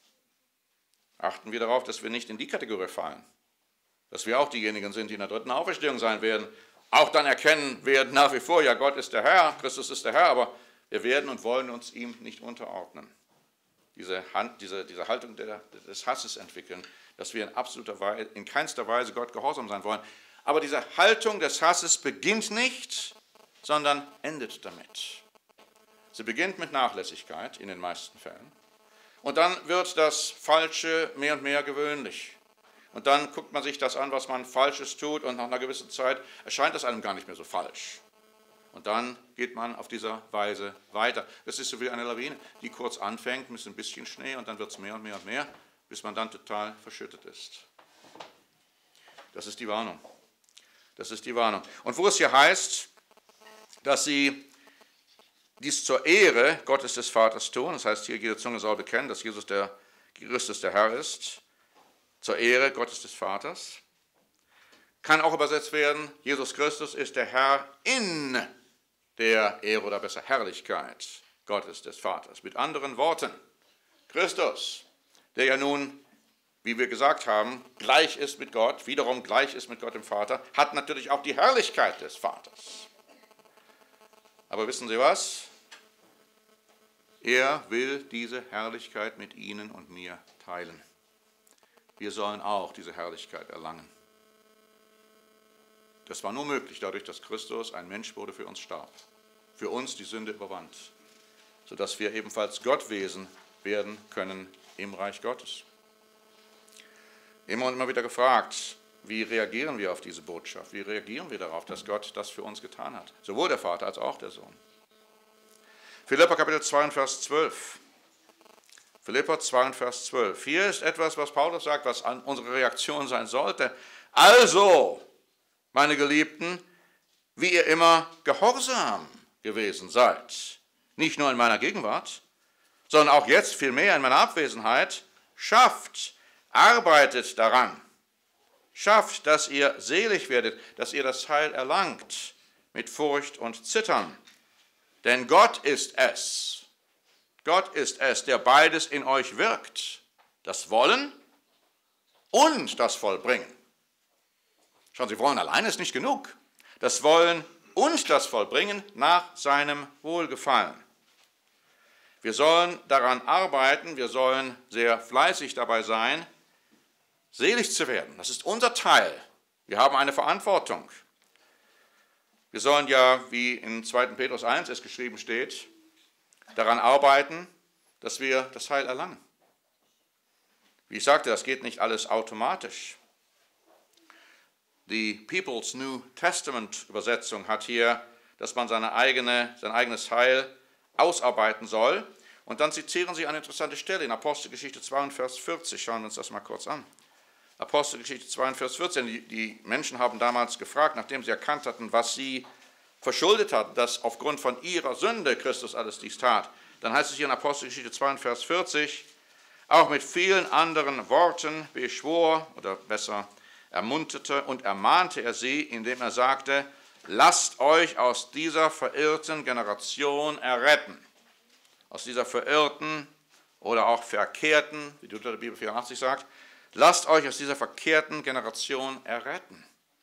S1: Achten wir darauf, dass wir nicht in die Kategorie fallen, dass wir auch diejenigen sind, die in der dritten Auferstehung sein werden, auch dann erkennen werden nach wie vor, ja, Gott ist der Herr, Christus ist der Herr, aber wir werden und wollen uns ihm nicht unterordnen. Diese, Hand, diese, diese Haltung der, des Hasses entwickeln, dass wir in, absoluter Weise, in keinster Weise Gott gehorsam sein wollen. Aber diese Haltung des Hasses beginnt nicht, sondern endet damit. Sie beginnt mit Nachlässigkeit in den meisten Fällen. Und dann wird das Falsche mehr und mehr gewöhnlich. Und dann guckt man sich das an, was man Falsches tut, und nach einer gewissen Zeit erscheint das einem gar nicht mehr so falsch. Und dann geht man auf dieser Weise weiter. Das ist so wie eine Lawine, die kurz anfängt mit ein bisschen Schnee und dann wird es mehr und mehr und mehr, bis man dann total verschüttet ist. Das ist die Warnung. Das ist die Warnung. Und wo es hier heißt, dass sie dies zur Ehre Gottes des Vaters tun, das heißt hier, jede Zunge soll bekennen, dass Jesus der Christus der Herr ist, zur Ehre Gottes des Vaters, kann auch übersetzt werden, Jesus Christus ist der Herr in der Ehre oder besser Herrlichkeit Gottes des Vaters. Mit anderen Worten, Christus, der ja nun, wie wir gesagt haben, gleich ist mit Gott, wiederum gleich ist mit Gott dem Vater, hat natürlich auch die Herrlichkeit des Vaters. Aber wissen Sie was? Er will diese Herrlichkeit mit Ihnen und mir teilen. Wir sollen auch diese Herrlichkeit erlangen. Das war nur möglich dadurch, dass Christus ein Mensch wurde, für uns starb. Für uns die Sünde überwand, sodass wir ebenfalls Gottwesen werden können im Reich Gottes. Immer und immer wieder gefragt, wie reagieren wir auf diese Botschaft? Wie reagieren wir darauf, dass Gott das für uns getan hat? Sowohl der Vater als auch der Sohn. Philipper Kapitel zwei und Vers zwölf. Philipper zwei und Vers zwölf. Hier ist etwas, was Paulus sagt, was unsere Reaktion sein sollte. Also, meine Geliebten, wie ihr immer gehorsam gewesen seid, nicht nur in meiner Gegenwart, sondern auch jetzt vielmehr in meiner Abwesenheit, schafft, arbeitet daran, schafft, dass ihr selig werdet, dass ihr das Heil erlangt, mit Furcht und Zittern. Denn Gott ist es, Gott ist es, der beides in euch wirkt, das Wollen und das Vollbringen. Schauen Sie, Wollen allein ist nicht genug. Das Wollen und das Vollbringen nach seinem Wohlgefallen. Wir sollen daran arbeiten, wir sollen sehr fleißig dabei sein, selig zu werden. Das ist unser Teil. Wir haben eine Verantwortung. Wir sollen ja, wie in zweiten Petrus eins es geschrieben steht, daran arbeiten, dass wir das Heil erlangen. Wie ich sagte, das geht nicht alles automatisch. Die People's New Testament Übersetzung hat hier, dass man seine eigene, sein eigenes Heil ausarbeiten soll. Und dann zitieren sie eine interessante Stelle in Apostelgeschichte zwei und Vers vierzig. Schauen wir uns das mal kurz an. Apostelgeschichte zwei und Vers vierzehn. Die, die Menschen haben damals gefragt, nachdem sie erkannt hatten, was sie verschuldet hatten, dass aufgrund von ihrer Sünde Christus alles dies tat. Dann heißt es hier in Apostelgeschichte zwei und Vers vierzig, auch mit vielen anderen Worten beschwor, oder besser ermunterte und ermahnte er sie, indem er sagte, lasst euch aus dieser verirrten Generation erretten. Aus dieser verirrten oder auch verkehrten, wie die Luther Bibel vierundachtzig sagt, lasst euch aus dieser verkehrten Generation erretten.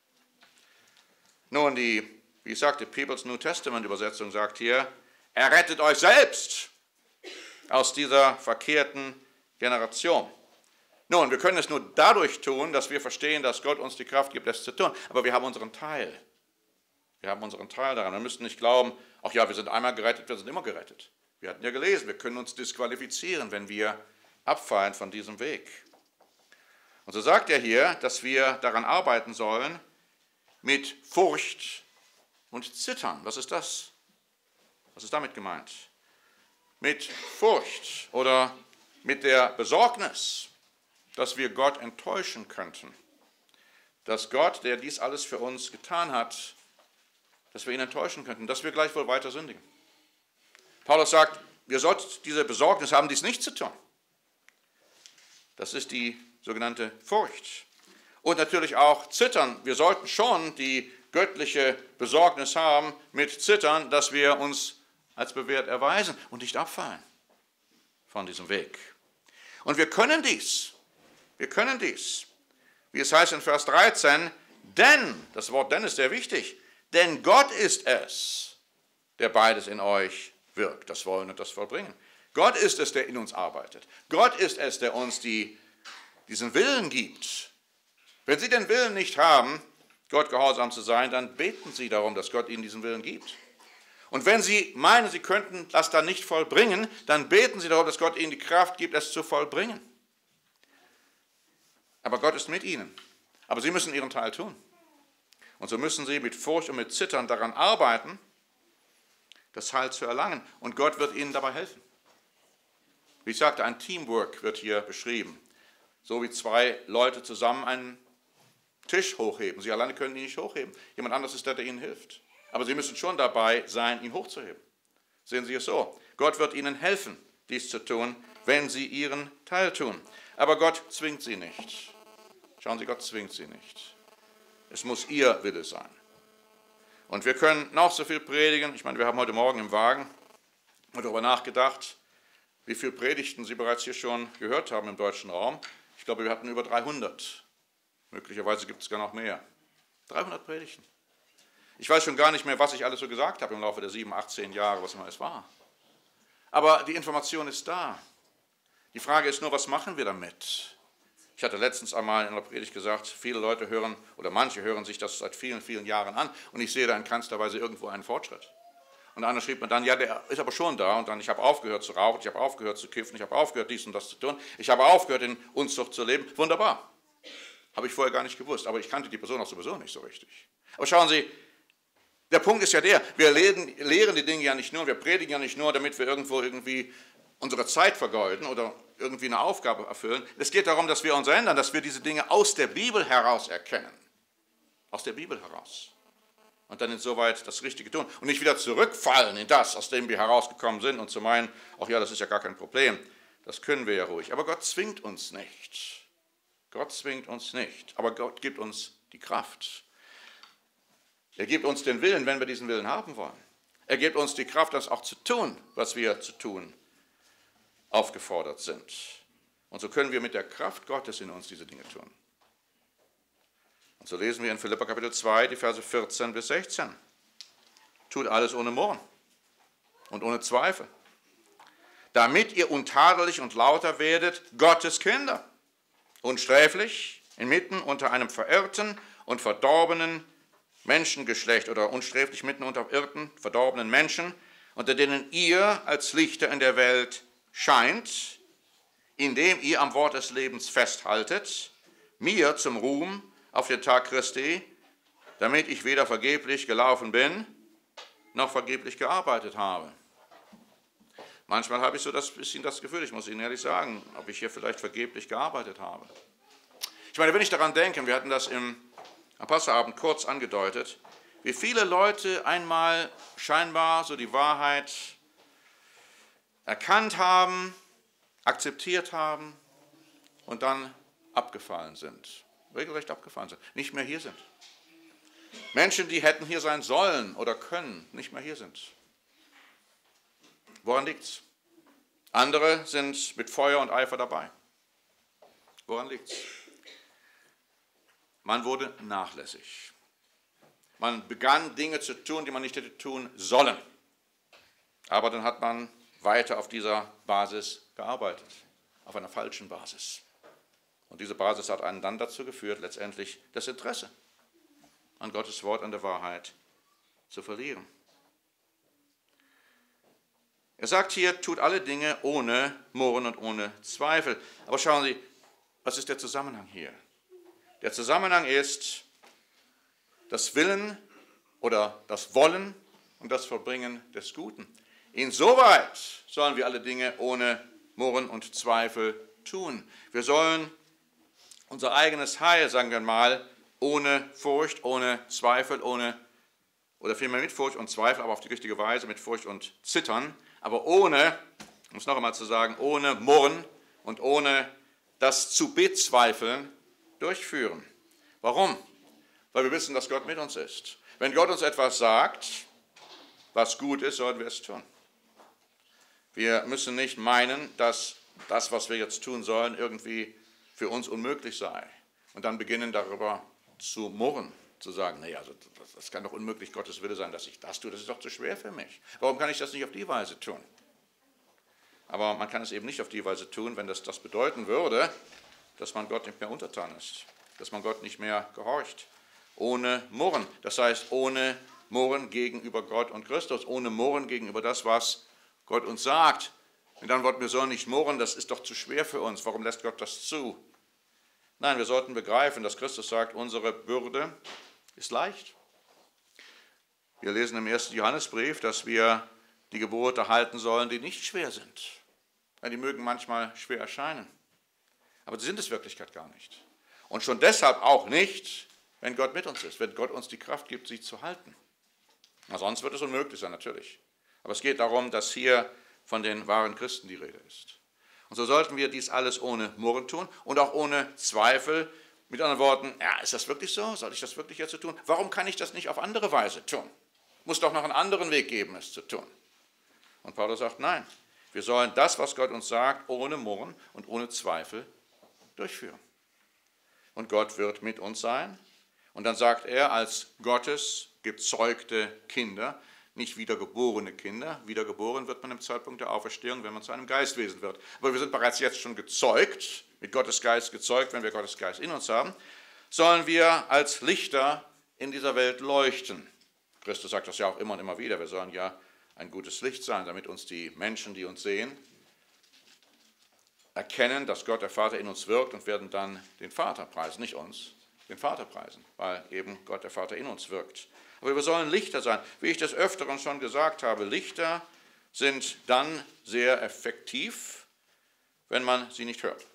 S1: Nun, die, wie ich sagte, People's New Testament Übersetzung sagt hier, errettet euch selbst aus dieser verkehrten Generation. Nun, wir können es nur dadurch tun, dass wir verstehen, dass Gott uns die Kraft gibt, es zu tun. Aber wir haben unseren Teil. Wir haben unseren Teil daran. Wir müssen nicht glauben, ach ja, wir sind einmal gerettet, wir sind immer gerettet. Wir hatten ja gelesen, wir können uns disqualifizieren, wenn wir abfallen von diesem Weg. Und so sagt er hier, dass wir daran arbeiten sollen, mit Furcht und Zittern. Was ist das? Was ist damit gemeint? Mit Furcht oder mit der Besorgnis, dass wir Gott enttäuschen könnten. Dass Gott, der dies alles für uns getan hat, dass wir ihn enttäuschen könnten, dass wir gleichwohl weiter sündigen. Paulus sagt, wir sollten diese Besorgnis haben, dies nicht zu tun. Das ist die sogenannte Furcht. Und natürlich auch Zittern. Wir sollten schon die göttliche Besorgnis haben mit Zittern, dass wir uns als bewährt erweisen und nicht abfallen von diesem Weg. Und wir können dies. Wir können dies. Wie es heißt in Vers dreizehn, denn, das Wort denn ist sehr wichtig, denn Gott ist es, der beides in euch wirkt, das Wollen und das Vollbringen. Gott ist es, der in uns arbeitet. Gott ist es, der uns die, diesen Willen gibt. Wenn Sie den Willen nicht haben, Gott gehorsam zu sein, dann beten Sie darum, dass Gott Ihnen diesen Willen gibt. Und wenn Sie meinen, Sie könnten das dann nicht vollbringen, dann beten Sie darum, dass Gott Ihnen die Kraft gibt, es zu vollbringen. Aber Gott ist mit Ihnen. Aber Sie müssen Ihren Teil tun. Und so müssen Sie mit Furcht und mit Zittern daran arbeiten, das Heil zu erlangen. Und Gott wird Ihnen dabei helfen. Wie ich sagte, ein Teamwork wird hier beschrieben. So wie zwei Leute zusammen einen Tisch hochheben. Sie alleine können ihn nicht hochheben. Jemand anderes ist der, der Ihnen hilft. Aber Sie müssen schon dabei sein, ihn hochzuheben. Sehen Sie es so. Gott wird Ihnen helfen, dies zu tun, wenn Sie Ihren Teil tun. Aber Gott zwingt Sie nicht. Schauen Sie, Gott zwingt Sie nicht. Es muss Ihr Wille sein. Und wir können noch so viel predigen. Ich meine, wir haben heute Morgen im Wagen darüber nachgedacht, wie viele Predigten Sie bereits hier schon gehört haben im deutschen Raum. Ich glaube, wir hatten über dreihundert. Möglicherweise gibt es gar noch mehr. dreihundert Predigten. Ich weiß schon gar nicht mehr, was ich alles so gesagt habe im Laufe der sieben, acht, zehn Jahre, was immer es war. Aber die Information ist da. Die Frage ist nur, was machen wir damit? Ich hatte letztens einmal in einer Predigt gesagt, viele Leute hören oder manche hören sich das seit vielen, vielen Jahren an und ich sehe da in keinster Weise irgendwo einen Fortschritt. Und einer schrieb mir dann, ja, der ist aber schon da und dann, ich habe aufgehört zu rauchen, ich habe aufgehört zu kiffen, ich habe aufgehört dies und das zu tun, ich habe aufgehört in Unzucht zu leben. Wunderbar. Habe ich vorher gar nicht gewusst, aber ich kannte die Person auch sowieso nicht so richtig. Aber schauen Sie, der Punkt ist ja der, wir lehren, lehren die Dinge ja nicht nur, wir predigen ja nicht nur, damit wir irgendwo irgendwie unsere Zeit vergeuden oder irgendwie eine Aufgabe erfüllen. Es geht darum, dass wir uns ändern, dass wir diese Dinge aus der Bibel heraus erkennen. Aus der Bibel heraus. Und dann insoweit das Richtige tun. Und nicht wieder zurückfallen in das, aus dem wir herausgekommen sind und zu meinen, ach ja, das ist ja gar kein Problem. Das können wir ja ruhig. Aber Gott zwingt uns nicht. Gott zwingt uns nicht. Aber Gott gibt uns die Kraft. Er gibt uns den Willen, wenn wir diesen Willen haben wollen. Er gibt uns die Kraft, das auch zu tun, was wir zu tun aufgefordert sind. Und so können wir mit der Kraft Gottes in uns diese Dinge tun. Und so lesen wir in Philipper Kapitel zwei, die Verse vierzehn bis sechzehn. Tut alles ohne Murren und ohne Zweifel, damit ihr untadelig und lauter werdet, Gottes Kinder, unsträflich, inmitten unter einem verirrten und verdorbenen Menschengeschlecht oder unsträflich mitten unter irrten, verdorbenen Menschen, unter denen ihr als Lichter in der Welt scheint, indem ihr am Wort des Lebens festhaltet, mir zum Ruhm auf den Tag Christi, damit ich weder vergeblich gelaufen bin, noch vergeblich gearbeitet habe. Manchmal habe ich so das bisschen das Gefühl, ich muss Ihnen ehrlich sagen, ob ich hier vielleicht vergeblich gearbeitet habe. Ich meine, wenn ich daran denke, wir hatten das im Apostelabend kurz angedeutet, wie viele Leute einmal scheinbar so die Wahrheit erkannt haben, akzeptiert haben und dann abgefallen sind. Regelrecht abgefallen sind, nicht mehr hier sind. Menschen, die hätten hier sein sollen oder können, nicht mehr hier sind. Woran liegt's? Andere sind mit Feuer und Eifer dabei. Woran liegt's? Man wurde nachlässig. Man begann Dinge zu tun, die man nicht hätte tun sollen. Aber dann hat man weiter auf dieser Basis gearbeitet, auf einer falschen Basis. Und diese Basis hat einen dann dazu geführt, letztendlich das Interesse an Gottes Wort, an der Wahrheit zu verlieren. Er sagt hier, tut alle Dinge ohne Murren und ohne Zweifel. Aber schauen Sie, was ist der Zusammenhang hier? Der Zusammenhang ist das Willen oder das Wollen und das Vollbringen des Guten. Insoweit sollen wir alle Dinge ohne Murren und Zweifel tun. Wir sollen unser eigenes Heil, sagen wir mal, ohne Furcht, ohne Zweifel, ohne, oder vielmehr mit Furcht und Zweifel, aber auf die richtige Weise, mit Furcht und Zittern, aber ohne, um es noch einmal zu sagen, ohne Murren und ohne das zu bezweifeln, durchführen. Warum? Weil wir wissen, dass Gott mit uns ist. Wenn Gott uns etwas sagt, was gut ist, sollen wir es tun. Wir müssen nicht meinen, dass das, was wir jetzt tun sollen, irgendwie für uns unmöglich sei. Und dann beginnen darüber zu murren, zu sagen, naja, also das kann doch unmöglich Gottes Wille sein, dass ich das tue, das ist doch zu schwer für mich. Warum kann ich das nicht auf die Weise tun? Aber man kann es eben nicht auf die Weise tun, wenn das das bedeuten würde, dass man Gott nicht mehr untertan ist, dass man Gott nicht mehr gehorcht. Ohne Murren, das heißt ohne Murren gegenüber Gott und Christus, ohne Murren gegenüber das, was Gott uns sagt. Und dann wollten wir sollen nicht murren, das ist doch zu schwer für uns. Warum lässt Gott das zu? Nein, wir sollten begreifen, dass Christus sagt, unsere Bürde ist leicht. Wir lesen im ersten Johannesbrief, dass wir die Gebote halten sollen, die nicht schwer sind. Ja, die mögen manchmal schwer erscheinen, aber sie sind es in Wirklichkeit gar nicht. Und schon deshalb auch nicht, wenn Gott mit uns ist, wenn Gott uns die Kraft gibt, sie zu halten. Na, sonst wird es unmöglich sein, natürlich. Aber es geht darum, dass hier von den wahren Christen die Rede ist. Und so sollten wir dies alles ohne Murren tun und auch ohne Zweifel. Mit anderen Worten, ja, ist das wirklich so? Soll ich das wirklich jetzt so tun? Warum kann ich das nicht auf andere Weise tun? Muss doch noch einen anderen Weg geben, es zu tun. Und Paulus sagt, nein, wir sollen das, was Gott uns sagt, ohne Murren und ohne Zweifel durchführen. Und Gott wird mit uns sein. Und dann sagt er, als Gottes gezeugte Kinder, nicht wiedergeborene Kinder. Wiedergeboren wird man im Zeitpunkt der Auferstehung, wenn man zu einem Geistwesen wird. Aber wir sind bereits jetzt schon gezeugt, mit Gottes Geist gezeugt, wenn wir Gottes Geist in uns haben, sollen wir als Lichter in dieser Welt leuchten. Christus sagt das ja auch immer und immer wieder, wir sollen ja ein gutes Licht sein, damit uns die Menschen, die uns sehen, erkennen, dass Gott der Vater in uns wirkt und werden dann den Vater preisen, nicht uns, den Vater preisen, weil eben Gott der Vater in uns wirkt. Aber wir sollen Lichter sein. Wie ich des Öfteren schon gesagt habe, Lichter sind dann sehr effektiv, wenn man sie nicht hört.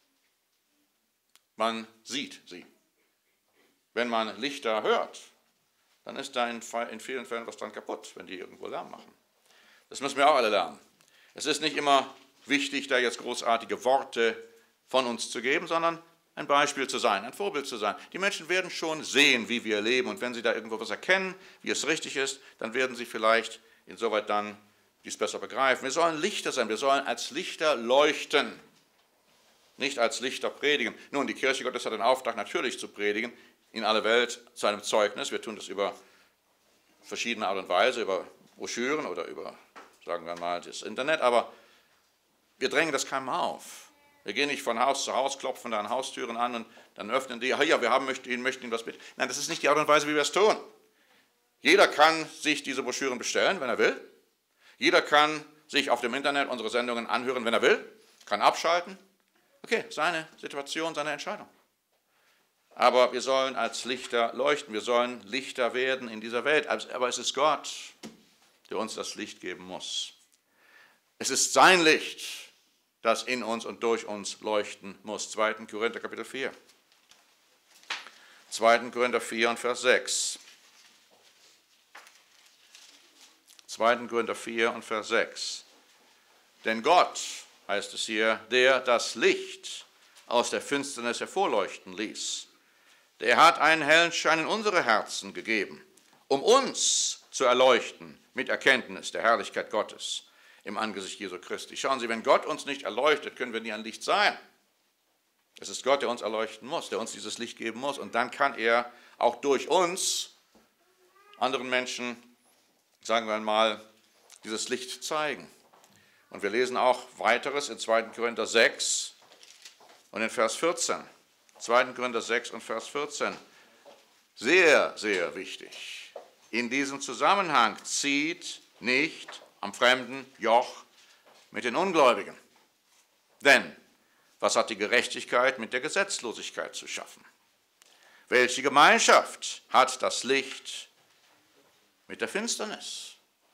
S1: Man sieht sie. Wenn man Lichter hört, dann ist da in vielen Fällen was dran kaputt, wenn die irgendwo Lärm machen. Das müssen wir auch alle lernen. Es ist nicht immer wichtig, da jetzt großartige Worte von uns zu geben, sondern ein Beispiel zu sein, ein Vorbild zu sein. Die Menschen werden schon sehen, wie wir leben, und wenn sie da irgendwo was erkennen, wie es richtig ist, dann werden sie vielleicht insoweit dann dies besser begreifen. Wir sollen Lichter sein, wir sollen als Lichter leuchten, nicht als Lichter predigen. Nun, die Kirche Gottes hat den Auftrag, natürlich zu predigen, in alle Welt zu einem Zeugnis. Wir tun das über verschiedene Art und Weise, über Broschüren oder über, sagen wir mal, das Internet, aber wir drängen das keinem auf. Wir gehen nicht von Haus zu Haus, klopfen da an Haustüren an und dann öffnen die, ja, wir haben, möchten Ihnen, möchten Ihnen was mit. Nein, das ist nicht die Art und Weise, wie wir es tun. Jeder kann sich diese Broschüren bestellen, wenn er will. Jeder kann sich auf dem Internet unsere Sendungen anhören, wenn er will, kann abschalten. Okay, seine Situation, seine Entscheidung. Aber wir sollen als Lichter leuchten, wir sollen Lichter werden in dieser Welt. Aber es ist Gott, der uns das Licht geben muss. Es ist sein Licht, das in uns und durch uns leuchten muss. zweiter Korinther Kapitel vier. zweiter Korinther vier und Vers sechs. zweiter Korinther vier und Vers sechs. Denn Gott, heißt es hier, der das Licht aus der Finsternis hervorleuchten ließ, der hat einen hellen Schein in unsere Herzen gegeben, um uns zu erleuchten mit Erkenntnis der Herrlichkeit Gottes im Angesicht Jesu Christi. Schauen Sie, wenn Gott uns nicht erleuchtet, können wir nie ein Licht sein. Es ist Gott, der uns erleuchten muss, der uns dieses Licht geben muss. Und dann kann er auch durch uns anderen Menschen, sagen wir einmal, dieses Licht zeigen. Und wir lesen auch weiteres in zweiter Korinther sechs und in Vers vierzehn. zweiter Korinther sechs und Vers vierzehn. Sehr, sehr wichtig. In diesem Zusammenhang zieht nicht am fremden Joch mit den Ungläubigen. Denn was hat die Gerechtigkeit mit der Gesetzlosigkeit zu schaffen? Welche Gemeinschaft hat das Licht mit der Finsternis?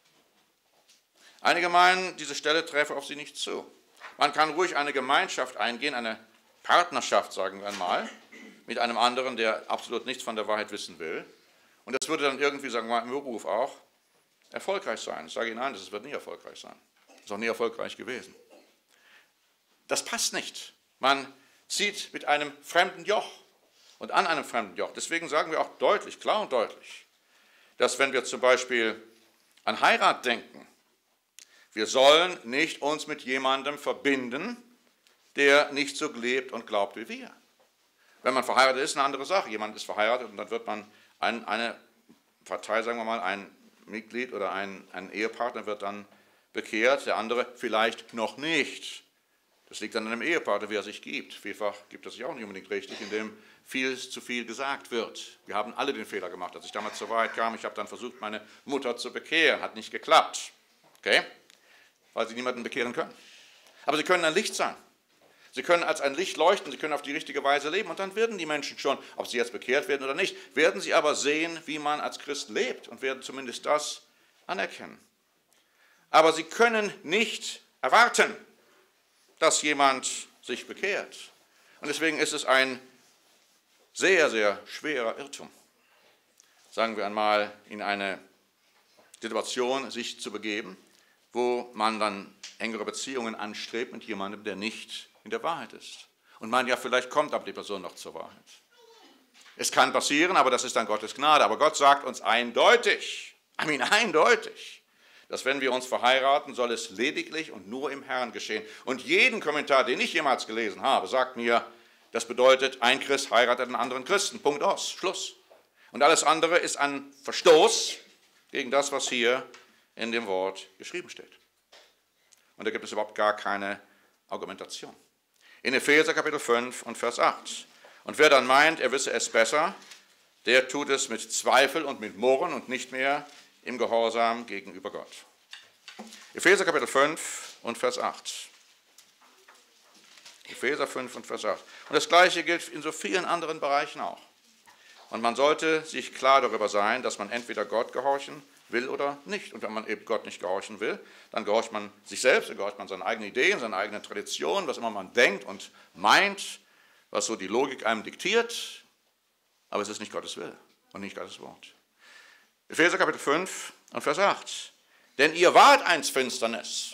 S1: Einige meinen, diese Stelle träfe auf sie nicht zu. Man kann ruhig eine Gemeinschaft eingehen, eine Partnerschaft, sagen wir einmal, mit einem anderen, der absolut nichts von der Wahrheit wissen will. Und das würde dann irgendwie, sagen wir mal, im Beruf auch erfolgreich sein. Ich sage Ihnen, nein, das wird nie erfolgreich sein. Das ist auch nie erfolgreich gewesen. Das passt nicht. Man zieht mit einem fremden Joch und an einem fremden Joch. Deswegen sagen wir auch deutlich, klar und deutlich, dass wenn wir zum Beispiel an Heirat denken, wir sollen nicht uns mit jemandem verbinden, der nicht so lebt und glaubt wie wir. Wenn man verheiratet ist, eine andere Sache. Jemand ist verheiratet und dann wird man ein, eine Partei, sagen wir mal, ein Mitglied oder ein, ein Ehepartner wird dann bekehrt, der andere vielleicht noch nicht. Das liegt dann an dem Ehepartner, wie er sich gibt. Vielfach gibt er sich auch nicht unbedingt richtig, indem viel zu viel gesagt wird. Wir haben alle den Fehler gemacht. Als ich damals zur Wahrheit kam, ich habe dann versucht, meine Mutter zu bekehren. Hat nicht geklappt. Okay? Weil sie niemanden bekehren können. Aber sie können ein Licht sein. Sie können als ein Licht leuchten, sie können auf die richtige Weise leben und dann werden die Menschen schon, ob sie jetzt bekehrt werden oder nicht, werden sie aber sehen, wie man als Christ lebt und werden zumindest das anerkennen. Aber sie können nicht erwarten, dass jemand sich bekehrt. Und deswegen ist es ein sehr, sehr schwerer Irrtum, sagen wir einmal, in eine Situation sich zu begeben, wo man dann engere Beziehungen anstrebt mit jemandem, der nicht in der Wahrheit ist. Und man ja, vielleicht kommt aber die Person noch zur Wahrheit. Es kann passieren, aber das ist dann Gottes Gnade. Aber Gott sagt uns eindeutig, I mean eindeutig, dass wenn wir uns verheiraten, soll es lediglich und nur im Herrn geschehen. Und jeden Kommentar, den ich jemals gelesen habe, sagt mir, das bedeutet, ein Christ heiratet einen anderen Christen. Punkt aus, Schluss. Und alles andere ist ein Verstoß gegen das, was hier in dem Wort geschrieben steht. Und da gibt es überhaupt gar keine Argumentation. In Epheser Kapitel fünf und Vers acht. Und wer dann meint, er wisse es besser, der tut es mit Zweifel und mit Murren und nicht mehr im Gehorsam gegenüber Gott. Epheser Kapitel fünf und Vers acht. Epheser fünf und Vers acht. Und das Gleiche gilt in so vielen anderen Bereichen auch. Und man sollte sich klar darüber sein, dass man entweder Gott gehorchen will oder nicht. Und wenn man eben Gott nicht gehorchen will, dann gehorcht man sich selbst, dann gehorcht man seinen eigenen Ideen, seine eigenen Traditionen, was immer man denkt und meint, was so die Logik einem diktiert. Aber es ist nicht Gottes Wille und nicht Gottes Wort. Epheser Kapitel fünf und Vers acht. Denn ihr wart einst Finsternis.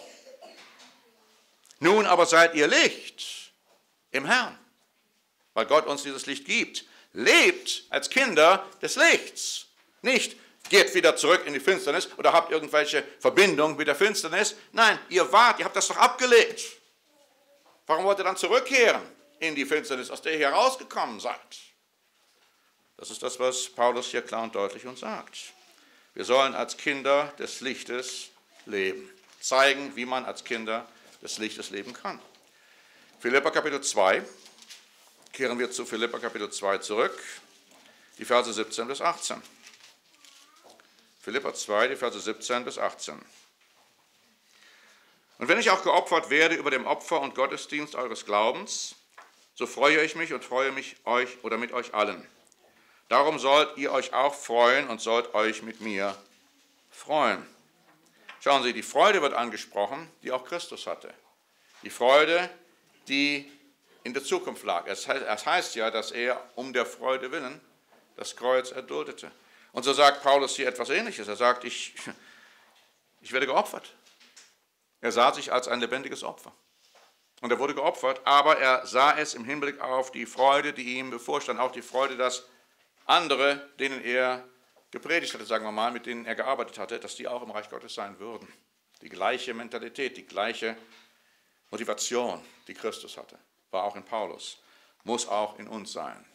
S1: Nun aber seid ihr Licht im Herrn, weil Gott uns dieses Licht gibt. Lebt als Kinder des Lichts. Nicht geht wieder zurück in die Finsternis oder habt irgendwelche Verbindung mit der Finsternis. Nein, ihr wart, ihr habt das doch abgelegt. Warum wollt ihr dann zurückkehren in die Finsternis, aus der ihr herausgekommen seid? Das ist das, was Paulus hier klar und deutlich uns sagt. Wir sollen als Kinder des Lichtes leben. Zeigen, wie man als Kinder des Lichtes leben kann. Philipper Kapitel zwei. Kehren wir zu Philipper Kapitel zwei zurück, die Verse siebzehn bis achtzehn. Philipper zwei, die Verse siebzehn bis achtzehn. Und wenn ich auch geopfert werde über dem Opfer und Gottesdienst eures Glaubens, so freue ich mich und freue mich euch oder mit euch allen. Darum sollt ihr euch auch freuen und sollt euch mit mir freuen. Schauen Sie, die Freude wird angesprochen, die auch Christus hatte. Die Freude, die in der Zukunft lag. Es heißt, es heißt ja, dass er um der Freude willen das Kreuz erduldete. Und so sagt Paulus hier etwas Ähnliches. Er sagt, ich, ich werde geopfert. Er sah sich als ein lebendiges Opfer. Und er wurde geopfert, aber er sah es im Hinblick auf die Freude, die ihm bevorstand. Auch die Freude, dass andere, denen er gepredigt hatte, sagen wir mal, mit denen er gearbeitet hatte, dass die auch im Reich Gottes sein würden. Die gleiche Mentalität, die gleiche Motivation, die Christus hatte, war auch in Paulus, muss auch in uns sein.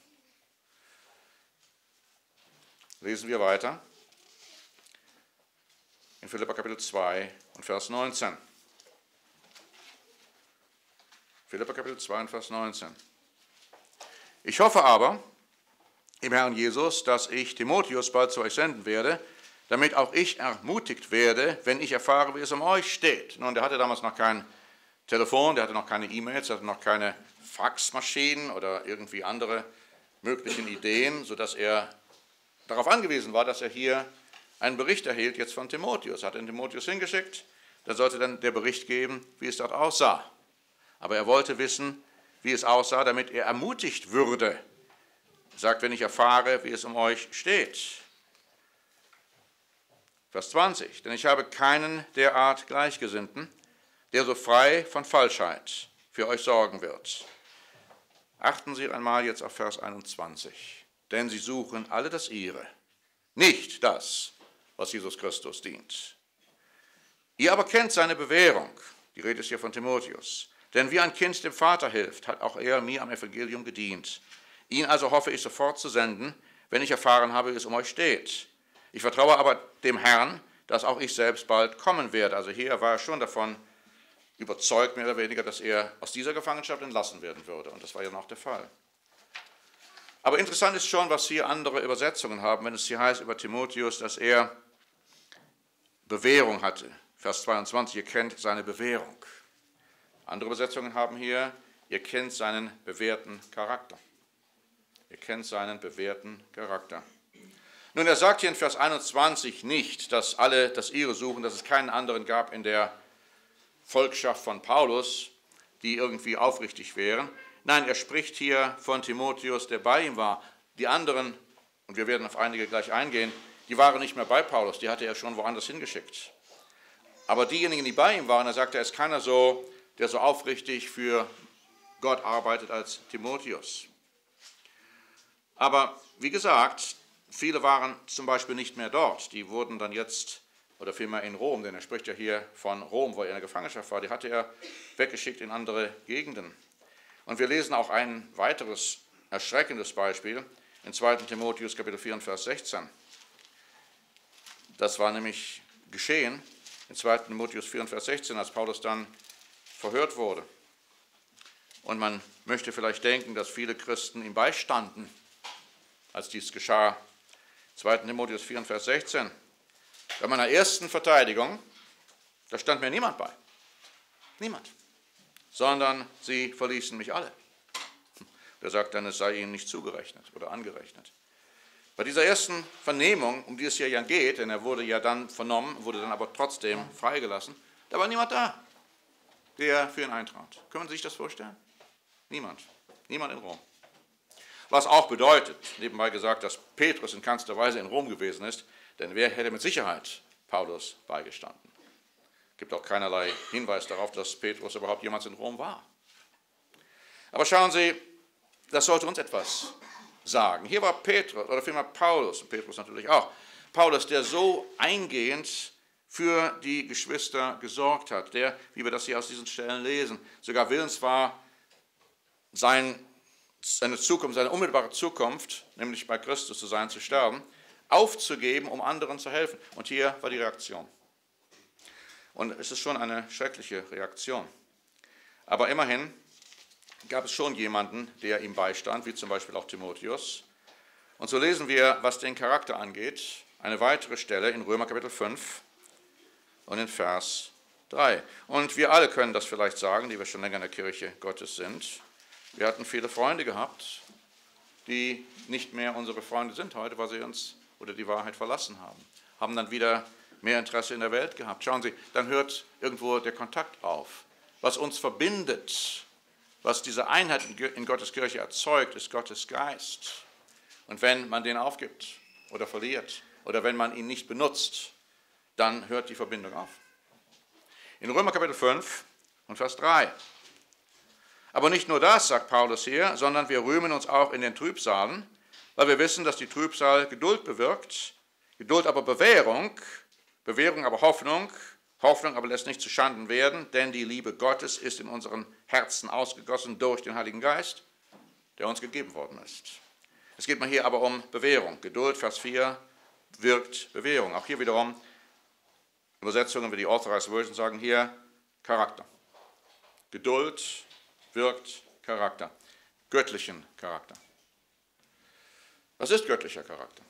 S1: Lesen wir weiter in Philipper Kapitel zwei und Vers neunzehn. Philipper Kapitel zwei und Vers neunzehn. Ich hoffe aber im Herrn Jesus, dass ich Timotheus bald zu euch senden werde, damit auch ich ermutigt werde, wenn ich erfahre, wie es um euch steht. Nun, der hatte damals noch kein Telefon, der hatte noch keine E-Mails, der hatte noch keine Faxmaschinen oder irgendwie andere möglichen Ideen, sodass er darauf angewiesen war, dass er hier einen Bericht erhielt jetzt von Timotheus. Er hat den Timotheus hingeschickt, da sollte dann der Bericht geben, wie es dort aussah. Aber er wollte wissen, wie es aussah, damit er ermutigt würde. Er sagt, wenn ich erfahre, wie es um euch steht. Vers zwanzig. Denn ich habe keinen derart Gleichgesinnten, der so frei von Falschheit für euch sorgen wird. Achten Sie einmal jetzt auf Vers einundzwanzig. Denn sie suchen alle das Ihre, nicht das, was Jesus Christus dient. Ihr aber kennt seine Bewährung, die Rede ist hier von Timotheus. Denn wie ein Kind dem Vater hilft, hat auch er mir am Evangelium gedient. Ihn also hoffe ich sofort zu senden, wenn ich erfahren habe, wie es um euch steht. Ich vertraue aber dem Herrn, dass auch ich selbst bald kommen werde. Also hier war er schon davon überzeugt, mehr oder weniger, dass er aus dieser Gefangenschaft entlassen werden würde. Und das war ja noch der Fall. Aber interessant ist schon, was hier andere Übersetzungen haben, wenn es hier heißt über Timotheus, dass er Bewährung hatte. Vers zweiundzwanzig, ihr kennt seine Bewährung. Andere Übersetzungen haben hier, ihr kennt seinen bewährten Charakter. Ihr kennt seinen bewährten Charakter. Nun, er sagt hier in Vers einundzwanzig nicht, dass alle das Ihre suchen, dass es keinen anderen gab in der Volksschaft von Paulus, die irgendwie aufrichtig wären. Nein, er spricht hier von Timotheus, der bei ihm war. Die anderen, und wir werden auf einige gleich eingehen, die waren nicht mehr bei Paulus, die hatte er schon woanders hingeschickt. Aber diejenigen, die bei ihm waren, er sagte, er ist keiner so, der so aufrichtig für Gott arbeitet als Timotheus. Aber wie gesagt, viele waren zum Beispiel nicht mehr dort. Die wurden dann jetzt, oder vielmehr in Rom, denn er spricht ja hier von Rom, wo er in der Gefangenschaft war, die hatte er weggeschickt in andere Gegenden. Und wir lesen auch ein weiteres erschreckendes Beispiel in zweiten Timotheus Kapitel vier und Vers sechzehn. Das war nämlich geschehen in zweiten Timotheus vier, Vers sechzehn, als Paulus dann verhört wurde. Und man möchte vielleicht denken, dass viele Christen ihm beistanden, als dies geschah. zweiten Timotheus vier, Vers sechzehn. Bei meiner ersten Verteidigung, da stand mir niemand bei. Niemand. Sondern sie verließen mich alle. Der sagt dann, es sei ihnen nicht zugerechnet oder angerechnet. Bei dieser ersten Vernehmung, um die es hier ja geht, denn er wurde ja dann vernommen, wurde dann aber trotzdem freigelassen, da war niemand da, der für ihn eintrat. Können Sie sich das vorstellen? Niemand. Niemand in Rom. Was auch bedeutet, nebenbei gesagt, dass Petrus in keinster Weise in Rom gewesen ist, denn wer hätte mit Sicherheit Paulus beigestanden? Es gibt auch keinerlei Hinweis darauf, dass Petrus überhaupt jemals in Rom war. Aber schauen Sie, das sollte uns etwas sagen. Hier war Petrus, oder vielmehr Paulus, und Petrus natürlich auch, Paulus, der so eingehend für die Geschwister gesorgt hat, der, wie wir das hier aus diesen Stellen lesen, sogar willens war, sein, seine Zukunft, seine unmittelbare Zukunft, nämlich bei Christus zu sein, zu sterben, aufzugeben, um anderen zu helfen. Und hier war die Reaktion. Und es ist schon eine schreckliche Reaktion. Aber immerhin gab es schon jemanden, der ihm beistand, wie zum Beispiel auch Timotheus. Und so lesen wir, was den Charakter angeht, eine weitere Stelle in Römer Kapitel fünf und in Vers drei. Und wir alle können das vielleicht sagen, die wir schon länger in der Kirche Gottes sind. Wir hatten viele Freunde gehabt, die nicht mehr unsere Freunde sind heute, weil sie uns oder die Wahrheit verlassen haben. Haben dann wieder mehr Interesse in der Welt gehabt. Schauen Sie, dann hört irgendwo der Kontakt auf. Was uns verbindet, was diese Einheit in Gottes Kirche erzeugt, ist Gottes Geist. Und wenn man den aufgibt oder verliert oder wenn man ihn nicht benutzt, dann hört die Verbindung auf. In Römer Kapitel fünf und Vers drei. Aber nicht nur das, sagt Paulus hier, sondern wir rühmen uns auch in den Trübsalen, weil wir wissen, dass die Trübsal Geduld bewirkt, Geduld aber Bewährung, Bewährung aber Hoffnung, Hoffnung aber lässt nicht zu Schanden werden, denn die Liebe Gottes ist in unseren Herzen ausgegossen durch den Heiligen Geist, der uns gegeben worden ist. Es geht mal hier aber um Bewährung. Geduld, Vers vier, wirkt Bewährung. Auch hier wiederum Übersetzungen wie die Authorized Version sagen hier Charakter. Geduld wirkt Charakter, göttlichen Charakter. Was ist göttlicher Charakter?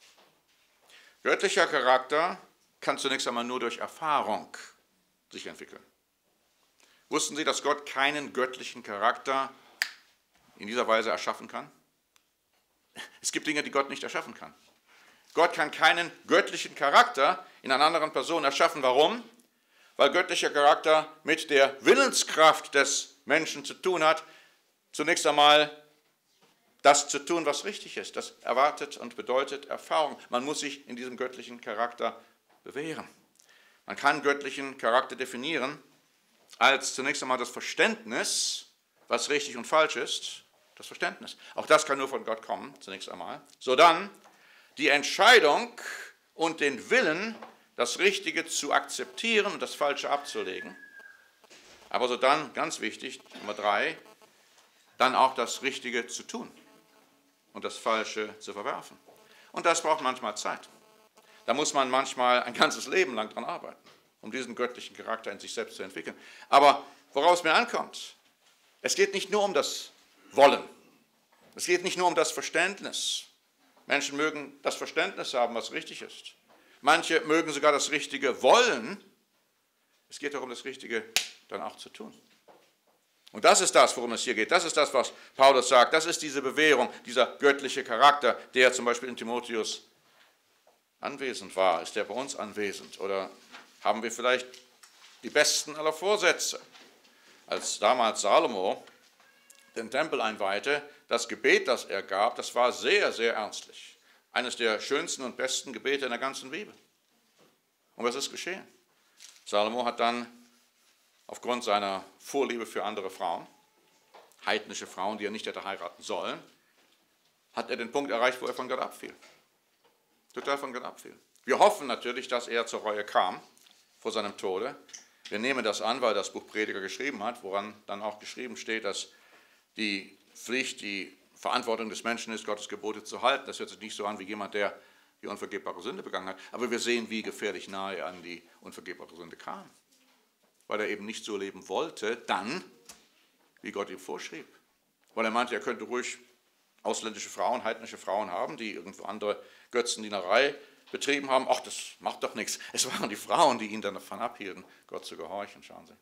S1: Göttlicher Charakter kann zunächst einmal nur durch Erfahrung sich entwickeln. Wussten Sie, dass Gott keinen göttlichen Charakter in dieser Weise erschaffen kann? Es gibt Dinge, die Gott nicht erschaffen kann. Gott kann keinen göttlichen Charakter in einer anderen Person erschaffen. Warum? Weil göttlicher Charakter mit der Willenskraft des Menschen zu tun hat, zunächst einmal das zu tun, was richtig ist. Das erwartet und bedeutet Erfahrung. Man muss sich in diesem göttlichen Charakter bewähren. Man kann göttlichen Charakter definieren als zunächst einmal das Verständnis, was richtig und falsch ist. Das Verständnis. Auch das kann nur von Gott kommen, zunächst einmal. So dann die Entscheidung und den Willen, das Richtige zu akzeptieren und das Falsche abzulegen. Aber so dann, ganz wichtig, Nummer drei, dann auch das Richtige zu tun und das Falsche zu verwerfen. Und das braucht manchmal Zeit. Da muss man manchmal ein ganzes Leben lang dran arbeiten, um diesen göttlichen Charakter in sich selbst zu entwickeln. Aber woraus es mir ankommt, es geht nicht nur um das Wollen. Es geht nicht nur um das Verständnis. Menschen mögen das Verständnis haben, was richtig ist. Manche mögen sogar das Richtige wollen. Es geht darum, das Richtige dann auch zu tun. Und das ist das, worum es hier geht. Das ist das, was Paulus sagt. Das ist diese Bewährung, dieser göttliche Charakter, der zum Beispiel in Timotheus anwesend war. Ist der bei uns anwesend? Oder haben wir vielleicht die besten aller Vorsätze? Als damals Salomo den Tempel einweihte, das Gebet, das er gab, das war sehr, sehr ernstlich. Eines der schönsten und besten Gebete in der ganzen Bibel. Und was ist geschehen? Salomo hat dann aufgrund seiner Vorliebe für andere Frauen, heidnische Frauen, die er nicht hätte heiraten sollen, hat er den Punkt erreicht, wo er von Gott abfiel. Total von Gott abfiel. Wir hoffen natürlich, dass er zur Reue kam vor seinem Tode. Wir nehmen das an, weil das Buch Prediger geschrieben hat, woran dann auch geschrieben steht, dass die Pflicht, die Verantwortung des Menschen ist, Gottes Gebote zu halten. Das hört sich nicht so an wie jemand, der die unvergebbare Sünde begangen hat. Aber wir sehen, wie gefährlich nahe er an die unvergebbare Sünde kam. Weil er eben nicht so leben wollte, dann, wie Gott ihm vorschrieb. Weil er meinte, er könnte ruhig ausländische Frauen, heidnische Frauen haben, die irgendwo andere Götzendienerei betrieben haben. Ach, das macht doch nichts. Es waren die Frauen, die ihn dann davon abhielten, Gott zu gehorchen, schauen Sie.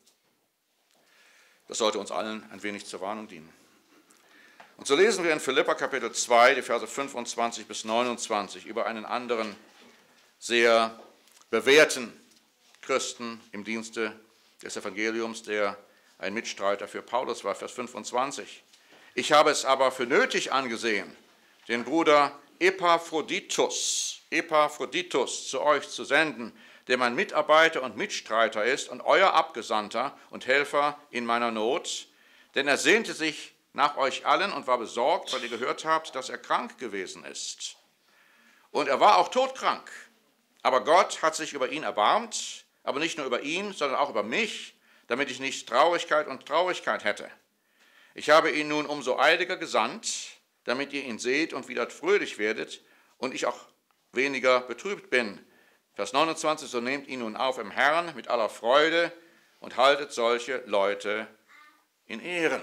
S1: Das sollte uns allen ein wenig zur Warnung dienen. Und so lesen wir in Philipper Kapitel zwei, die Verse fünfundzwanzig bis neunundzwanzig, über einen anderen sehr bewährten Christen im Dienste des Evangeliums, der ein Mitstreiter für Paulus war, Vers fünfundzwanzig. Ich habe es aber für nötig angesehen, den Bruder Epaphroditus, Epaphroditus zu euch zu senden, der mein Mitarbeiter und Mitstreiter ist und euer Abgesandter und Helfer in meiner Not, denn er sehnte sich nach euch allen und war besorgt, weil ihr gehört habt, dass er krank gewesen ist. Und er war auch todkrank, aber Gott hat sich über ihn erbarmt, aber nicht nur über ihn, sondern auch über mich, damit ich nicht Traurigkeit und Traurigkeit hätte. Ich habe ihn nun umso eiliger gesandt, damit ihr ihn seht und wieder fröhlich werdet und ich auch weniger betrübt bin. Vers neunundzwanzig, so nehmt ihn nun auf im Herrn mit aller Freude und haltet solche Leute in Ehren.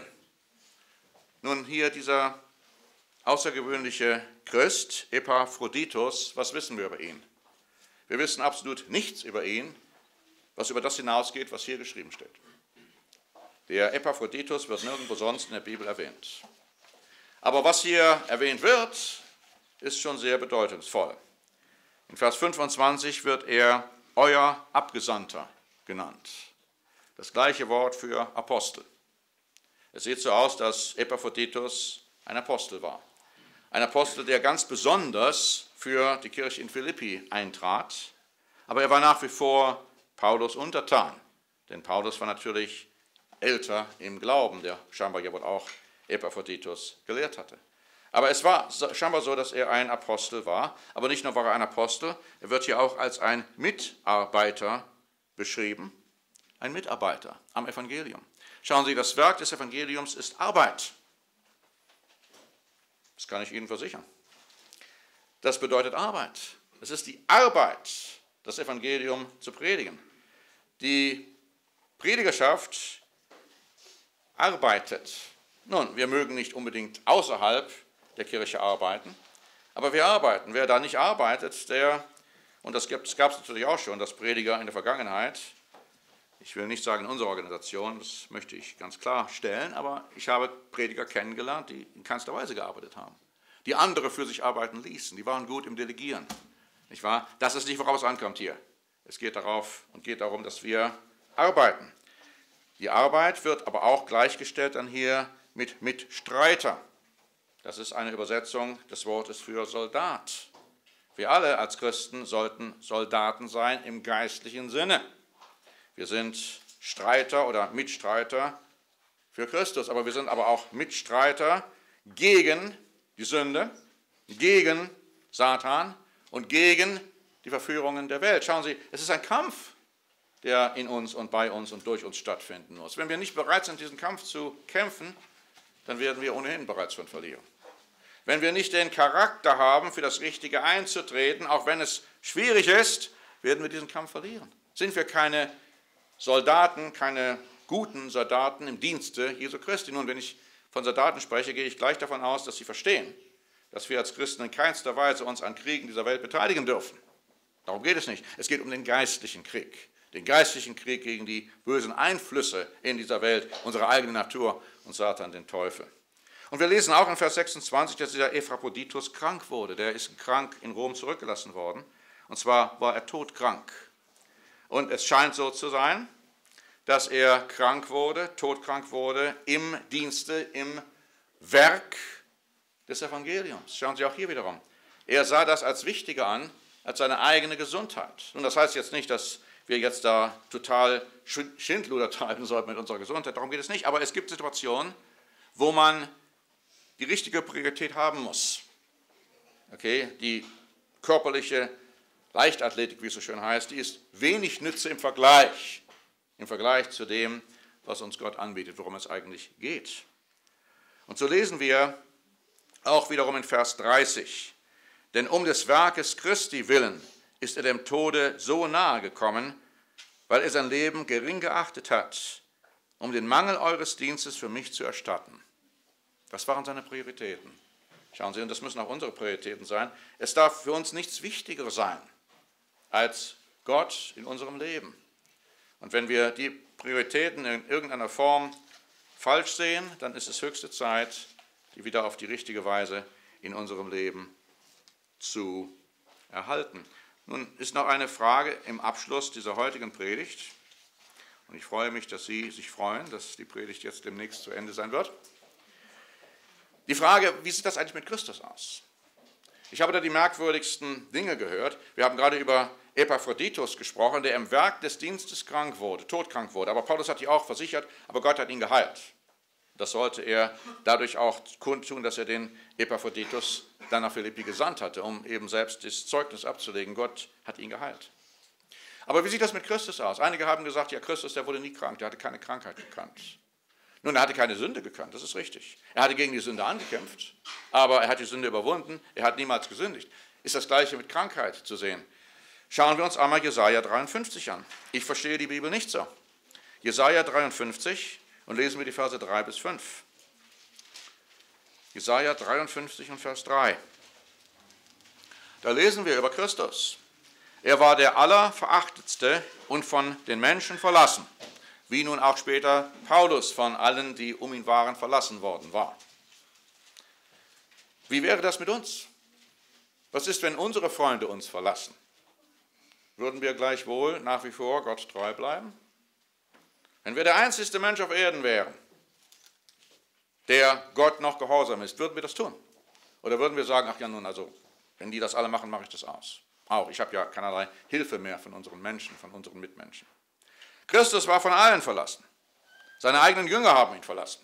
S1: Nun hier dieser außergewöhnliche Christ, Epaphroditus, was wissen wir über ihn? Wir wissen absolut nichts über ihn, was über das hinausgeht, was hier geschrieben steht. Der Epaphroditus wird nirgendwo sonst in der Bibel erwähnt. Aber was hier erwähnt wird, ist schon sehr bedeutungsvoll. In Vers fünfundzwanzig wird er euer Abgesandter genannt. Das gleiche Wort für Apostel. Es sieht so aus, dass Epaphroditus ein Apostel war. Ein Apostel, der ganz besonders für die Kirche in Philippi eintrat. Aber er war nach wie vor Paulus untertan. Denn Paulus war natürlich älter im Glauben, der scheinbar ja wohl auch Epaphroditus gelehrt hatte. Aber es war scheinbar so, dass er ein Apostel war. Aber nicht nur war er ein Apostel, er wird hier auch als ein Mitarbeiter beschrieben. Ein Mitarbeiter am Evangelium. Schauen Sie, das Werk des Evangeliums ist Arbeit. Das kann ich Ihnen versichern. Das bedeutet Arbeit. Es ist die Arbeit, das Evangelium zu predigen. Die Predigerschaft arbeitet. Nun, wir mögen nicht unbedingt außerhalb der Kirche arbeiten, aber wir arbeiten. Wer da nicht arbeitet, der, und das gab es natürlich auch schon, dass Prediger in der Vergangenheit, ich will nicht sagen in unserer Organisation, das möchte ich ganz klar stellen, aber ich habe Prediger kennengelernt, die in keinster Weise gearbeitet haben, die andere für sich arbeiten ließen, die waren gut im Delegieren. Nicht wahr? Das ist nicht, worauf es ankommt hier. Es geht darauf und geht darum, dass wir arbeiten. Die Arbeit wird aber auch gleichgestellt dann hier mit Mitstreiter. Das ist eine Übersetzung des Wortes für Soldat. Wir alle als Christen sollten Soldaten sein im geistlichen Sinne. Wir sind Streiter oder Mitstreiter für Christus, aber wir sind aber auch Mitstreiter gegen die Sünde, gegen Satan und gegen die Verführungen der Welt. Schauen Sie, es ist ein Kampf, der in uns und bei uns und durch uns stattfinden muss. Wenn wir nicht bereit sind, diesen Kampf zu kämpfen, dann werden wir ohnehin bereits schon verlieren. Wenn wir nicht den Charakter haben, für das Richtige einzutreten, auch wenn es schwierig ist, werden wir diesen Kampf verlieren. Sind wir keine Soldaten, keine guten Soldaten im Dienste Jesu Christi? Nun, wenn ich von Soldaten spreche, gehe ich gleich davon aus, dass sie verstehen, dass wir als Christen in keinster Weise uns an Kriegen dieser Welt beteiligen dürfen. Darum geht es nicht. Es geht um den geistlichen Krieg. Den geistlichen Krieg gegen die bösen Einflüsse in dieser Welt, unsere eigene Natur und Satan, den Teufel. Und wir lesen auch in Vers sechsundzwanzig, dass dieser Epaphroditus krank wurde. Der ist krank in Rom zurückgelassen worden. Und zwar war er todkrank. Und es scheint so zu sein, dass er krank wurde, todkrank wurde im Dienste, im Werk des Evangeliums. Schauen Sie auch hier wiederum. Er sah das als wichtiger an, als seine eigene Gesundheit. Und das heißt jetzt nicht, dass wir jetzt da total Schindluder treiben sollten mit unserer Gesundheit, darum geht es nicht. Aber es gibt Situationen, wo man die richtige Priorität haben muss. Okay, die körperliche Leichtathletik, wie es so schön heißt, die ist wenig Nütze im Vergleich, im Vergleich zu dem, was uns Gott anbietet, worum es eigentlich geht. Und so lesen wir auch wiederum in Vers dreißig, Denn um des Werkes Christi willen ist er dem Tode so nahe gekommen, weil er sein Leben gering geachtet hat, um den Mangel eures Dienstes für mich zu erstatten. Das waren seine Prioritäten. Schauen Sie, und das müssen auch unsere Prioritäten sein. Es darf für uns nichts Wichtigeres sein als Gott in unserem Leben. Und wenn wir die Prioritäten in irgendeiner Form falsch sehen, dann ist es höchste Zeit, die wieder auf die richtige Weise in unserem Leben zu erhalten. Nun ist noch eine Frage im Abschluss dieser heutigen Predigt. Und ich freue mich, dass Sie sich freuen, dass die Predigt jetzt demnächst zu Ende sein wird. Die Frage, wie sieht das eigentlich mit Christus aus? Ich habe da die merkwürdigsten Dinge gehört. Wir haben gerade über Epaphroditus gesprochen, der im Werk des Dienstes krank wurde, todkrank wurde. Aber Paulus hat ihn auch versichert, aber Gott hat ihn geheilt. Das sollte er dadurch auch kundtun, dass er den Epaphroditus dann nach Philippi gesandt hatte, um eben selbst das Zeugnis abzulegen. Gott hat ihn geheilt. Aber wie sieht das mit Christus aus? Einige haben gesagt, ja, Christus, der wurde nie krank, der hatte keine Krankheit gekannt. Nun, er hatte keine Sünde gekannt, das ist richtig. Er hatte gegen die Sünde angekämpft, aber er hat die Sünde überwunden, er hat niemals gesündigt. Ist das Gleiche mit Krankheit zu sehen? Schauen wir uns einmal Jesaja dreiundfünfzig an. Ich verstehe die Bibel nicht so. Jesaja dreiundfünfzig und lesen wir die Verse drei bis fünf. Jesaja dreiundfünfzig und Vers drei. Da lesen wir über Christus. Er war der Allerverachtetste und von den Menschen verlassen, wie nun auch später Paulus von allen, die um ihn waren, verlassen worden war. Wie wäre das mit uns? Was ist, wenn unsere Freunde uns verlassen? Würden wir gleichwohl nach wie vor Gott treu bleiben? Wenn wir der einzigste Mensch auf Erden wären, der Gott noch gehorsam ist, würden wir das tun? Oder würden wir sagen, ach ja nun, also, wenn die das alle machen, mache ich das aus. Auch, ich habe ja keinerlei Hilfe mehr von unseren Menschen, von unseren Mitmenschen. Christus war von allen verlassen. Seine eigenen Jünger haben ihn verlassen.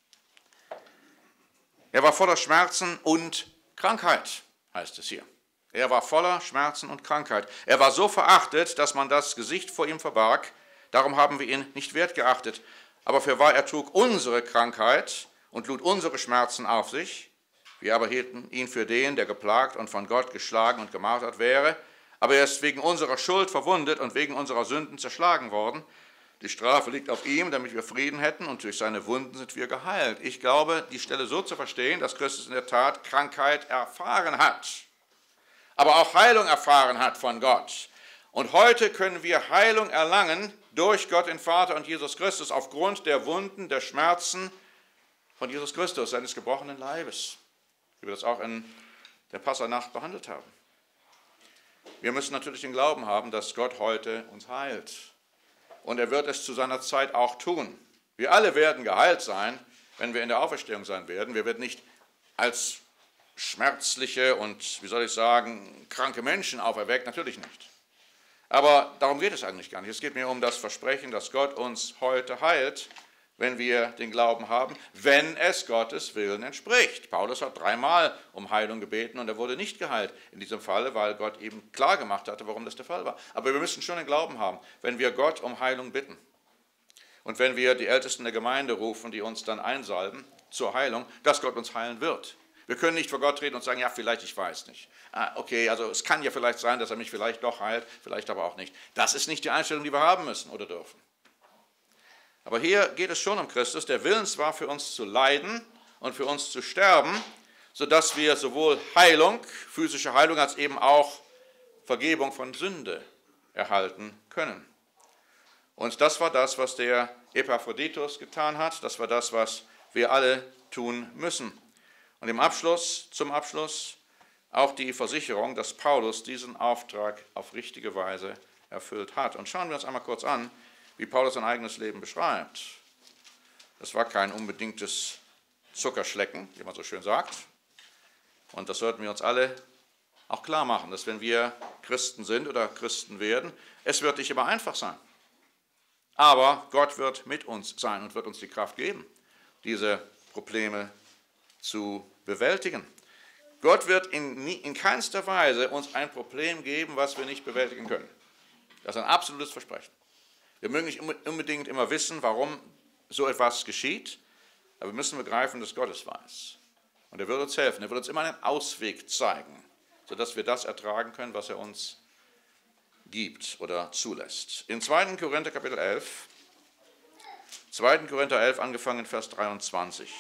S1: Er war voller Schmerzen und Krankheit, heißt es hier. Er war voller Schmerzen und Krankheit. Er war so verachtet, dass man das Gesicht vor ihm verbarg. Darum haben wir ihn nicht wert geachtet. Aber fürwahr, er trug unsere Krankheit und lud unsere Schmerzen auf sich. Wir aber hielten ihn für den, der geplagt und von Gott geschlagen und gemartert wäre. Aber er ist wegen unserer Schuld verwundet und wegen unserer Sünden zerschlagen worden. Die Strafe liegt auf ihm, damit wir Frieden hätten, und durch seine Wunden sind wir geheilt. Ich glaube, die Stelle so zu verstehen, dass Christus in der Tat Krankheit erfahren hat, aber auch Heilung erfahren hat von Gott. Und heute können wir Heilung erlangen durch Gott den Vater und Jesus Christus aufgrund der Wunden, der Schmerzen von Jesus Christus, seines gebrochenen Leibes, wie wir das auch in der Passernacht behandelt haben. Wir müssen natürlich den Glauben haben, dass Gott heute uns heilt. Und er wird es zu seiner Zeit auch tun. Wir alle werden geheilt sein, wenn wir in der Auferstehung sein werden. Wir werden nicht als schmerzliche und, wie soll ich sagen, kranke Menschen auferweckt, natürlich nicht. Aber darum geht es eigentlich gar nicht. Es geht mir um das Versprechen, dass Gott uns heute heilt, wenn wir den Glauben haben, wenn es Gottes Willen entspricht. Paulus hat dreimal um Heilung gebeten und er wurde nicht geheilt in diesem Falle, weil Gott eben klar gemacht hatte, warum das der Fall war. Aber wir müssen schon den Glauben haben, wenn wir Gott um Heilung bitten und wenn wir die Ältesten der Gemeinde rufen, die uns dann einsalben zur Heilung, dass Gott uns heilen wird. Wir können nicht vor Gott treten und sagen, ja, vielleicht, ich weiß nicht. Ah, okay, also es kann ja vielleicht sein, dass er mich vielleicht doch heilt, vielleicht aber auch nicht. Das ist nicht die Einstellung, die wir haben müssen oder dürfen. Aber hier geht es schon um Christus, der willens war, für uns zu leiden und für uns zu sterben, sodass wir sowohl Heilung, physische Heilung, als eben auch Vergebung von Sünde erhalten können. Und das war das, was der Epaphroditus getan hat, das war das, was wir alle tun müssen. Und im Abschluss, zum Abschluss auch die Versicherung, dass Paulus diesen Auftrag auf richtige Weise erfüllt hat. Und schauen wir uns einmal kurz an, wie Paulus sein eigenes Leben beschreibt. Das war kein unbedingtes Zuckerschlecken, wie man so schön sagt. Und das sollten wir uns alle auch klar machen, dass wenn wir Christen sind oder Christen werden, es wird nicht immer einfach sein. Aber Gott wird mit uns sein und wird uns die Kraft geben, diese Probleme zu bewältigen. Gott wird in, in keinster Weise uns ein Problem geben, was wir nicht bewältigen können. Das ist ein absolutes Versprechen. Wir mögen nicht unbedingt immer wissen, warum so etwas geschieht, aber wir müssen begreifen, dass Gott es weiß. Und er wird uns helfen, er wird uns immer einen Ausweg zeigen. sodass wir das ertragen können, was er uns gibt oder zulässt. In zweiten Korinther Kapitel elf, zweiten Korinther elf, angefangen in Vers dreiundzwanzig.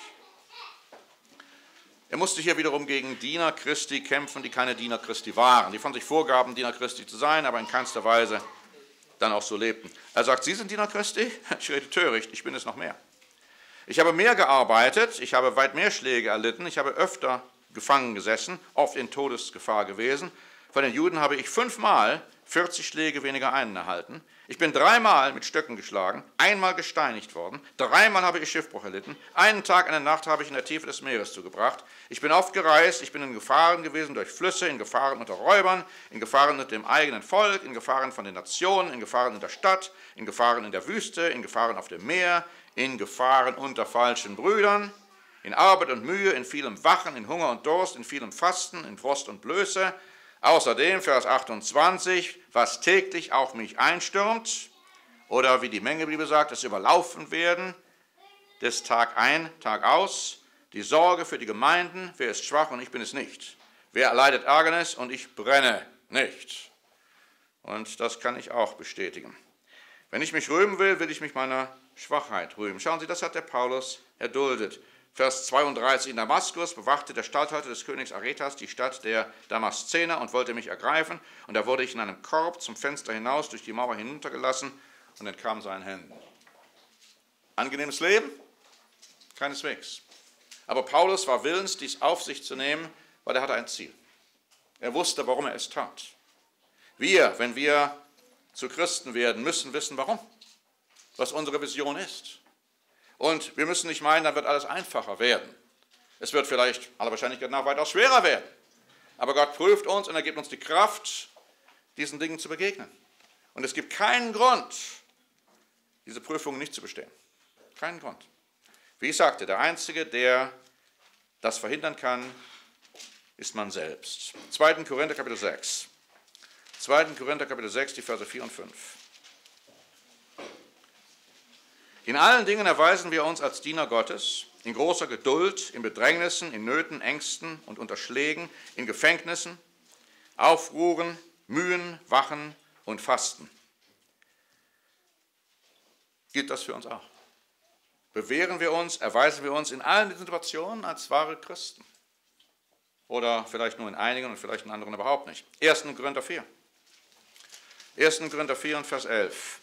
S1: Er musste hier wiederum gegen Diener Christi kämpfen, die keine Diener Christi waren, die von sich vorgaben, Diener Christi zu sein, aber in keinster Weise dann auch so lebten. Er sagt, Sie sind Diener Christi? Ich rede töricht, ich bin es noch mehr. Ich habe mehr gearbeitet, ich habe weit mehr Schläge erlitten, ich habe öfter gefangen gesessen, oft in Todesgefahr gewesen. Von den Juden habe ich fünfmal vierzig Schläge weniger einen erhalten. Ich bin dreimal mit Stöcken geschlagen, einmal gesteinigt worden, dreimal habe ich Schiffbruch erlitten, einen Tag, eine Nacht habe ich in der Tiefe des Meeres zugebracht. Ich bin oft gereist, ich bin in Gefahren gewesen durch Flüsse, in Gefahren unter Räubern, in Gefahren mit dem eigenen Volk, in Gefahren von den Nationen, in Gefahren in der Stadt, in Gefahren in der Wüste, in Gefahren auf dem Meer, in Gefahren unter falschen Brüdern, in Arbeit und Mühe, in vielem Wachen, in Hunger und Durst, in vielem Fasten, in Frost und Blöße. Außerdem, Vers achtundzwanzig, was täglich auf mich einstürmt, oder wie die Mengebibel sagt, es überlaufen werden, des Tag ein, Tag aus, die Sorge für die Gemeinden, wer ist schwach und ich bin es nicht. Wer erleidet Ärgernis und ich brenne nicht. Und das kann ich auch bestätigen. Wenn ich mich rühmen will, will ich mich meiner Schwachheit rühmen. Schauen Sie, das hat der Paulus erduldet. Vers zweiunddreißig, in Damaskus bewachte der Statthalter des Königs Aretas die Stadt der Damaszener und wollte mich ergreifen. Und da wurde ich in einem Korb zum Fenster hinaus durch die Mauer hinuntergelassen und entkam seinen Händen. Angenehmes Leben? Keineswegs. Aber Paulus war willens, dies auf sich zu nehmen, weil er hatte ein Ziel. Er wusste, warum er es tat. Wir, wenn wir zu Christen werden, müssen wissen, warum. Was unsere Vision ist. Und wir müssen nicht meinen, dann wird alles einfacher werden. Es wird vielleicht aller Wahrscheinlichkeit nach weitaus schwerer werden. Aber Gott prüft uns und er gibt uns die Kraft, diesen Dingen zu begegnen. Und es gibt keinen Grund, diese Prüfungen nicht zu bestehen. Keinen Grund. Wie ich sagte, der Einzige, der das verhindern kann, ist man selbst. zweiten Korinther Kapitel sechs. zweiten Korinther Kapitel sechs, die Verse vier und fünf. In allen Dingen erweisen wir uns als Diener Gottes, in großer Geduld, in Bedrängnissen, in Nöten, Ängsten und Unterschlägen, in Gefängnissen, Aufruhren, Mühen, Wachen und Fasten. Gilt das für uns auch? Bewähren wir uns, erweisen wir uns in allen Situationen als wahre Christen? Oder vielleicht nur in einigen und vielleicht in anderen überhaupt nicht? ersten Korinther vier. ersten Korinther vier und Vers elf.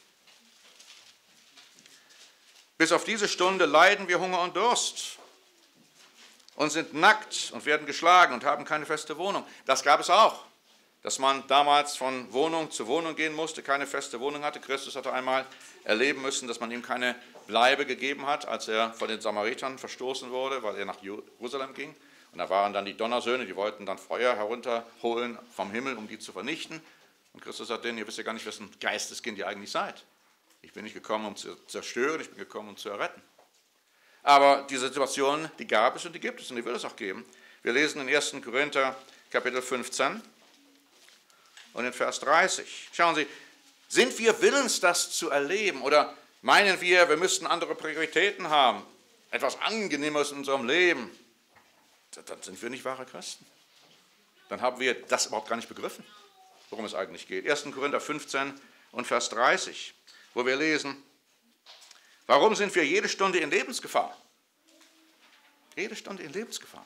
S1: Bis auf diese Stunde leiden wir Hunger und Durst und sind nackt und werden geschlagen und haben keine feste Wohnung. Das gab es auch, dass man damals von Wohnung zu Wohnung gehen musste, keine feste Wohnung hatte. Christus hatte einmal erleben müssen, dass man ihm keine Bleibe gegeben hat, als er von den Samaritern verstoßen wurde, weil er nach Jerusalem ging. Und da waren dann die Donnersöhne, die wollten dann Feuer herunterholen vom Himmel, um die zu vernichten. Und Christus sagt denen, ihr wisst ja gar nicht, wessen Geisteskind ihr eigentlich seid. Ich bin nicht gekommen, um zu zerstören, ich bin gekommen, um zu erretten. Aber diese Situation, die gab es und die gibt es und die wird es auch geben. Wir lesen in ersten Korinther Kapitel fünfzehn und in Vers dreißig. Schauen Sie, sind wir willens, das zu erleben oder meinen wir, wir müssten andere Prioritäten haben, etwas Angenehmes in unserem Leben? Dann sind wir nicht wahre Christen. Dann haben wir das überhaupt gar nicht begriffen, worum es eigentlich geht. ersten Korinther fünfzehn und Vers dreißig. Wo wir lesen, warum sind wir jede Stunde in Lebensgefahr? Jede Stunde in Lebensgefahr.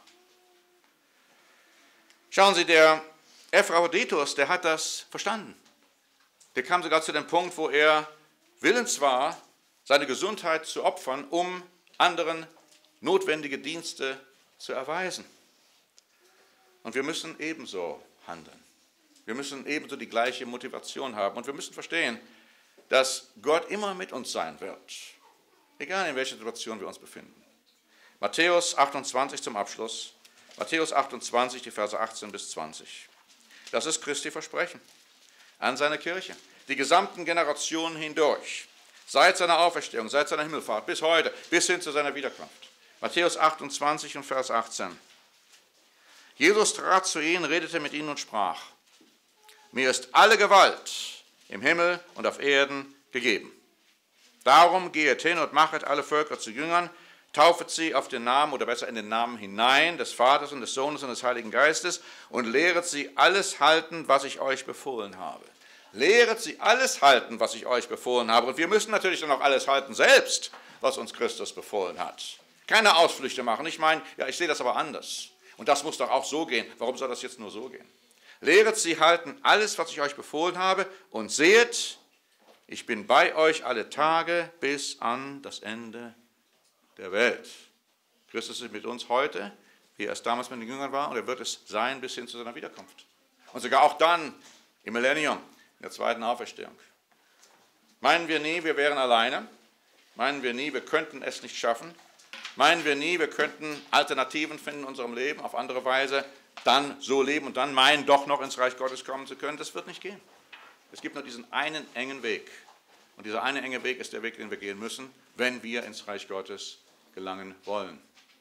S1: Schauen Sie, der Epaphroditus, der hat das verstanden. Der kam sogar zu dem Punkt, wo er willens war, seine Gesundheit zu opfern, um anderen notwendige Dienste zu erweisen. Und wir müssen ebenso handeln. Wir müssen ebenso die gleiche Motivation haben. Und wir müssen verstehen, dass Gott immer mit uns sein wird, egal in welcher Situation wir uns befinden. Matthäus achtundzwanzig zum Abschluss. Matthäus achtundzwanzig, die Verse achtzehn bis zwanzig. Das ist Christi Versprechen an seine Kirche, die gesamten Generationen hindurch, seit seiner Auferstehung, seit seiner Himmelfahrt bis heute, bis hin zu seiner Wiederkunft. Matthäus achtundzwanzig und Vers achtzehn. Jesus trat zu ihnen, redete mit ihnen und sprach, mir ist alle Gewalt im Himmel und auf Erden gegeben. Darum gehet hin und machet alle Völker zu Jüngern, taufet sie auf den Namen oder besser in den Namen hinein des Vaters und des Sohnes und des Heiligen Geistes und lehret sie alles halten, was ich euch befohlen habe. Lehret sie alles halten, was ich euch befohlen habe. Und wir müssen natürlich dann auch alles halten selbst, was uns Christus befohlen hat. Keine Ausflüchte machen. Ich meine, ja, ich sehe das aber anders. Und das muss doch auch so gehen. Warum soll das jetzt nur so gehen? Lehret sie halten alles, was ich euch befohlen habe, und seht, ich bin bei euch alle Tage bis an das Ende der Welt. Christus ist mit uns heute, wie er es damals mit den Jüngern war, und er wird es sein bis hin zu seiner Wiederkunft. Und sogar auch dann im Millennium, in der zweiten Auferstehung. Meinen wir nie, wir wären alleine? Meinen wir nie, wir könnten es nicht schaffen? Meinen wir nie, wir könnten Alternativen finden in unserem Leben, auf andere Weise dann so leben und dann meinen, doch noch ins Reich Gottes kommen zu können? Das wird nicht gehen. Es gibt nur diesen einen engen Weg. Und dieser eine enge Weg ist der Weg, den wir gehen müssen, wenn wir ins Reich Gottes gelangen wollen.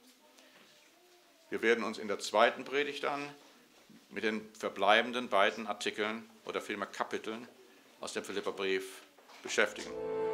S1: Wir werden uns in der zweiten Predigt dann mit den verbleibenden beiden Artikeln oder vielmehr Kapiteln aus dem Philipperbrief beschäftigen.